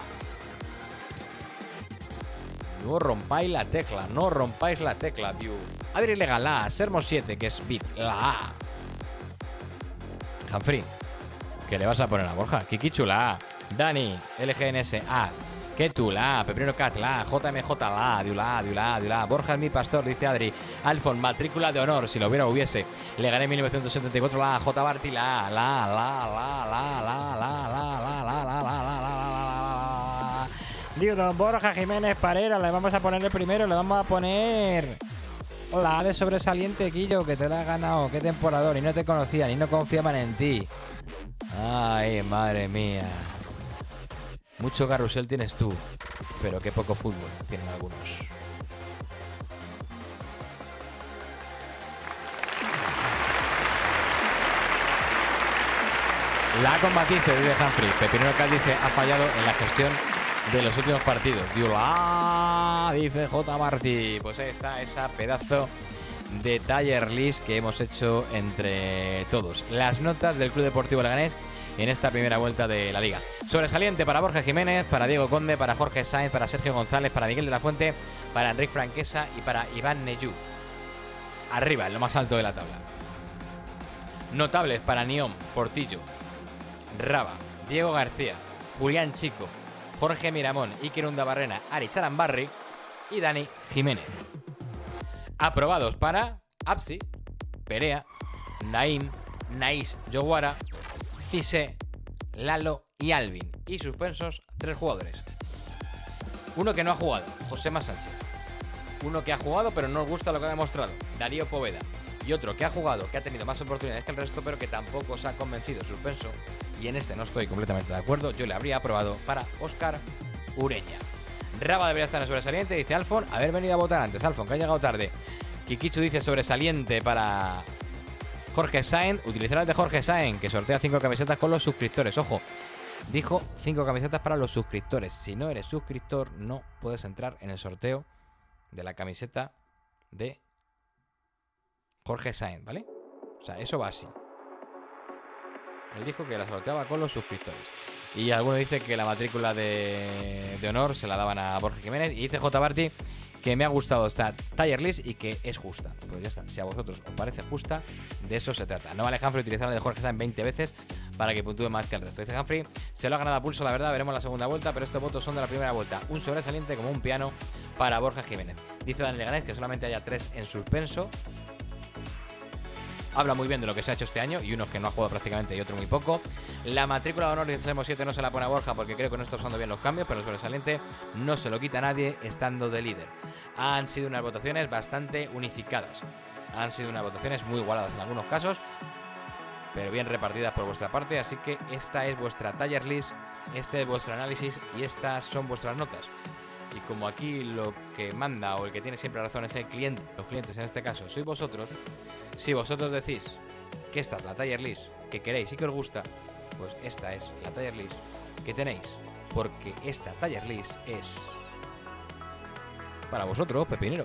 No rompáis la tecla, no rompáis la tecla, tío. Adri Legal, la A. Sermos siete, que es Bit, la A. Humphrey, ¿qué le vas a poner a Borja? Kikichu, la A. Dani, L G N S, A. Ketu, la A. Pepino Cat, la A. J M J, la A. Diula, A, Diula, A, Diula. Borja es mi pastor, dice Adri. Alfon, matrícula de honor, si lo hubiera hubiese. Le gané en mil novecientos setenta y cuatro, la A. J Barty, la A. La, la, la, la, la, la, la, la, la, la, la, la, la. Digo, don Borja Jiménez Parera, le vamos a poner el primero, le vamos a poner la A de sobresaliente, Quillo, que te la has ganado. Qué temporador, y no te conocían y no confiaban en ti. Ay, madre mía. Mucho carrusel tienes tú, pero qué poco fútbol tienen algunos. La con matices, dice Humphrey. Pepino Cal dice, ha fallado en la gestión de los últimos partidos. Diula, dice J. Martí. Pues ahí está esa pedazo de Taller List que hemos hecho entre todos. Las notas del Club Deportivo Leganés en esta primera vuelta de la Liga. Sobresaliente para Borja Jiménez, para Diego Conde, para Jorge Sáenz, para Sergio González, para Miguel de la Fuente, para Enrique Franquesa y para Iván Neyú. Arriba, en lo más alto de la tabla. Notables para Nión, Portillo, Raba, Diego García, Julián Chico, Jorge Miramón, Iker Undabarrena, Ari Charambarri y Dani Jiménez. Aprobados para Absi, Perea, Naim, Naís Yoguara, Cise, Lalo y Alvin. Y suspensos, tres jugadores. Uno que no ha jugado, Josema Sánchez. Uno que ha jugado pero no os gusta lo que ha demostrado, Darío Poveda. Y otro que ha jugado, que ha tenido más oportunidades que el resto, pero que tampoco os ha convencido, suspenso. Y en este no estoy completamente de acuerdo, yo le habría aprobado para Óscar Ureña. Raba debería estar en sobresaliente, dice Alfon. Haber venido a votar antes, Alfon, que ha llegado tarde. Kikichu dice sobresaliente para Jorge Sáenz. Utilizar el de Jorge Sáenz, que sortea cinco camisetas con los suscriptores. Ojo, dijo cinco camisetas para los suscriptores. Si no eres suscriptor, no puedes entrar en el sorteo de la camiseta de Jorge Sáenz, ¿vale? O sea, eso va así. Él dijo que la sorteaba con los suscriptores. Y alguno dice que la matrícula de, de honor se la daban a Borja Jiménez. Y dice J. Barty que me ha gustado esta Taller List y que es justa. Pues ya está, si a vosotros os parece justa, de eso se trata. No vale Humphrey utilizar la de Jorge Sáenz veinte veces para que puntúe más que el resto. Dice Humphrey, se lo ha ganado a pulso, la verdad, veremos la segunda vuelta, pero estos votos son de la primera vuelta. Un sobresaliente como un piano para Borja Jiménez. Dice Daniel Leganés que solamente haya tres en suspenso. Habla muy bien de lo que se ha hecho este año y unos que no ha jugado prácticamente y otro muy poco. La matrícula de honor dice siete no se la pone a Borja porque creo que no está usando bien los cambios, pero el sobresaliente no se lo quita a nadie estando de líder. Han sido unas votaciones bastante unificadas. Han sido unas votaciones muy igualadas en algunos casos, pero bien repartidas por vuestra parte. Así que esta es vuestra Taller List, este es vuestro análisis y estas son vuestras notas. Y como aquí lo que manda o el que tiene siempre razón es el cliente, los clientes en este caso sois vosotros, si vosotros decís que esta es la Taller List que queréis y que os gusta, pues esta es la Taller List que tenéis, porque esta Taller List es para vosotros, pepineros.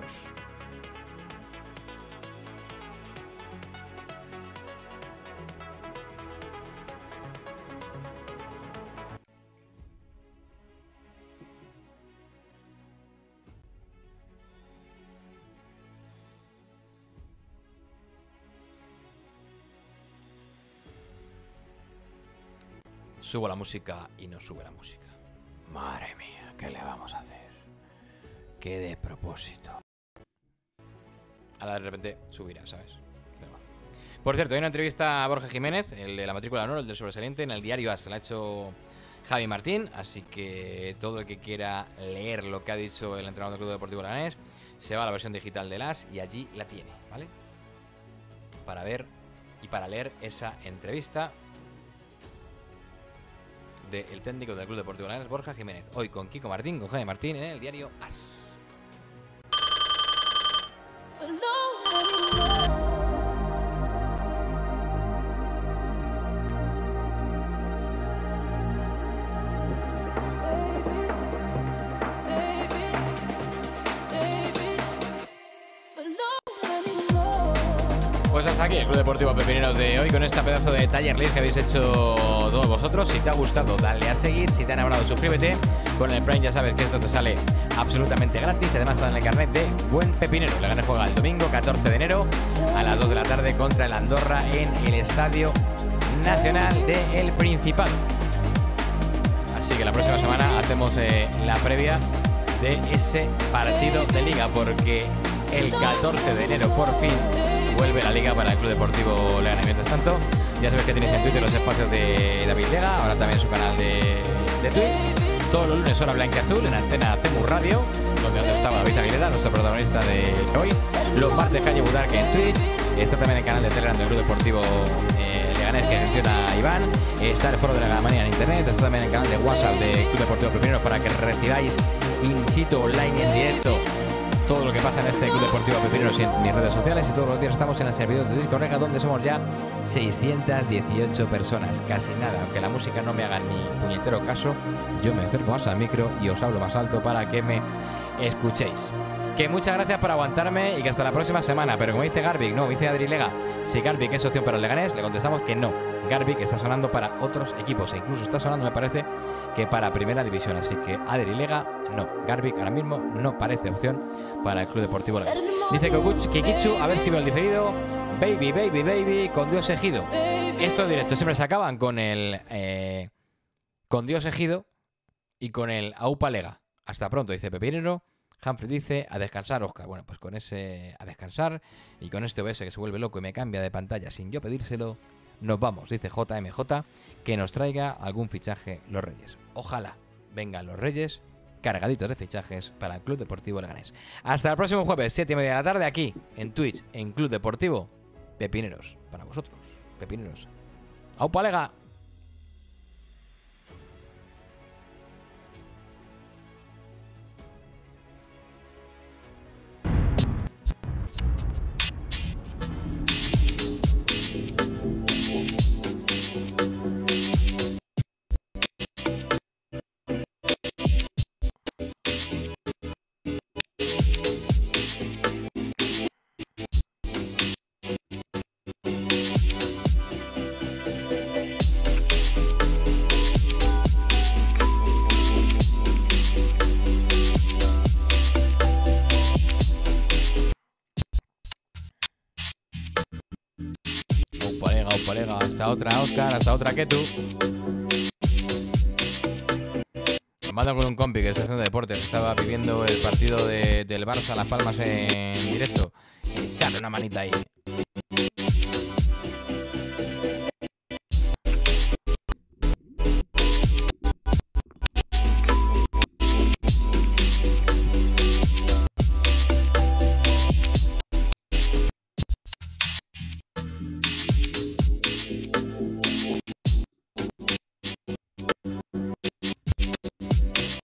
Subo la música y no sube la música. Madre mía, ¿qué le vamos a hacer? Qué despropósito. Ahora de repente subirá, ¿sabes? Pero bueno. Por cierto, hay una entrevista a Borja Jiménez, el de la matrícula de honor, el del sobresaliente, en el diario A S. La ha hecho Javi Martín, así que todo el que quiera leer lo que ha dicho el entrenador del Club Deportivo Leganés se va a la versión digital del A S y allí la tiene, ¿vale? Para ver y para leer esa entrevista del técnico del Club Deportivo Leganés, Borja Jiménez. Hoy con Kiko Martín, con Jaime Martín, en el diario A S. aquí el Club Deportivo Pepineros de hoy con esta pedazo de Taller List que habéis hecho todos vosotros. Si te ha gustado, dale a seguir. Si te ha enamorado, suscríbete. Con el Prime ya sabes que esto te sale absolutamente gratis. Además está en el carnet de Buen Pepinero. Leganés juega el domingo catorce de enero a las dos de la tarde contra el Andorra en el Estadio Nacional de El Principado. Así que la próxima semana hacemos eh, la previa de ese partido de Liga, porque el catorce de enero por fin vuelve la Liga para el Club Deportivo Leganés. Mientras tanto, ya sabéis que tenéis en Twitter los espacios de David Lega, ahora también su canal de, de Twitch. Todos los lunes hora blanca azul en Antena Cemu Radio, donde antes estaba David Aguilera, nuestro protagonista de hoy. Los martes Calle Budarque en Twitch. Está también el canal de Telegram del Club Deportivo eh, Leganés que gestiona Iván. Está el foro de la Galamanía en internet. Está también el canal de WhatsApp del Club Deportivo Pepineros para que recibáis in situ, online, en directo, todo lo que pasa en este Club Deportivo Pepineros y en mis redes sociales. Y todos los días estamos en el servidor de Discord Rega, donde somos ya seiscientas dieciocho personas. Casi nada, aunque la música no me haga ni puñetero caso, yo me acerco más al micro y os hablo más alto para que me escuchéis. Que muchas gracias por aguantarme y que hasta la próxima semana. Pero como dice Garbic, no, dice Adri Lega, si Garbic es opción para el Leganés, le contestamos que no. Garbic está sonando para otros equipos e incluso está sonando, me parece, que para Primera División. Así que Adri Lega, no. Garbic ahora mismo no parece opción para el Club Deportivo Leganés. Dice Kikichu, a ver si veo el diferido. Baby, baby, baby, con Dios Ejido. Estos directos siempre se acaban con el eh, con Dios Ejido y con el Aupa Lega. Hasta pronto, dice Pepinero. Humphrey dice, a descansar, Oscar. Bueno, pues con ese a descansar y con este O B S que se vuelve loco y me cambia de pantalla sin yo pedírselo, nos vamos, dice J M J, que nos traiga algún fichaje los Reyes. Ojalá vengan los Reyes cargaditos de fichajes para el Club Deportivo Leganés. Hasta el próximo jueves, siete y media de la tarde, aquí en Twitch, en Club Deportivo Pepineros. Para vosotros, Pepineros. ¡Aupa Lega! Hasta otra, Oscar, hasta otra que tú. Me mando con un compi que está haciendo deporte, que estaba viviendo el partido de, del Barça Las Palmas en directo. Echarle una manita ahí.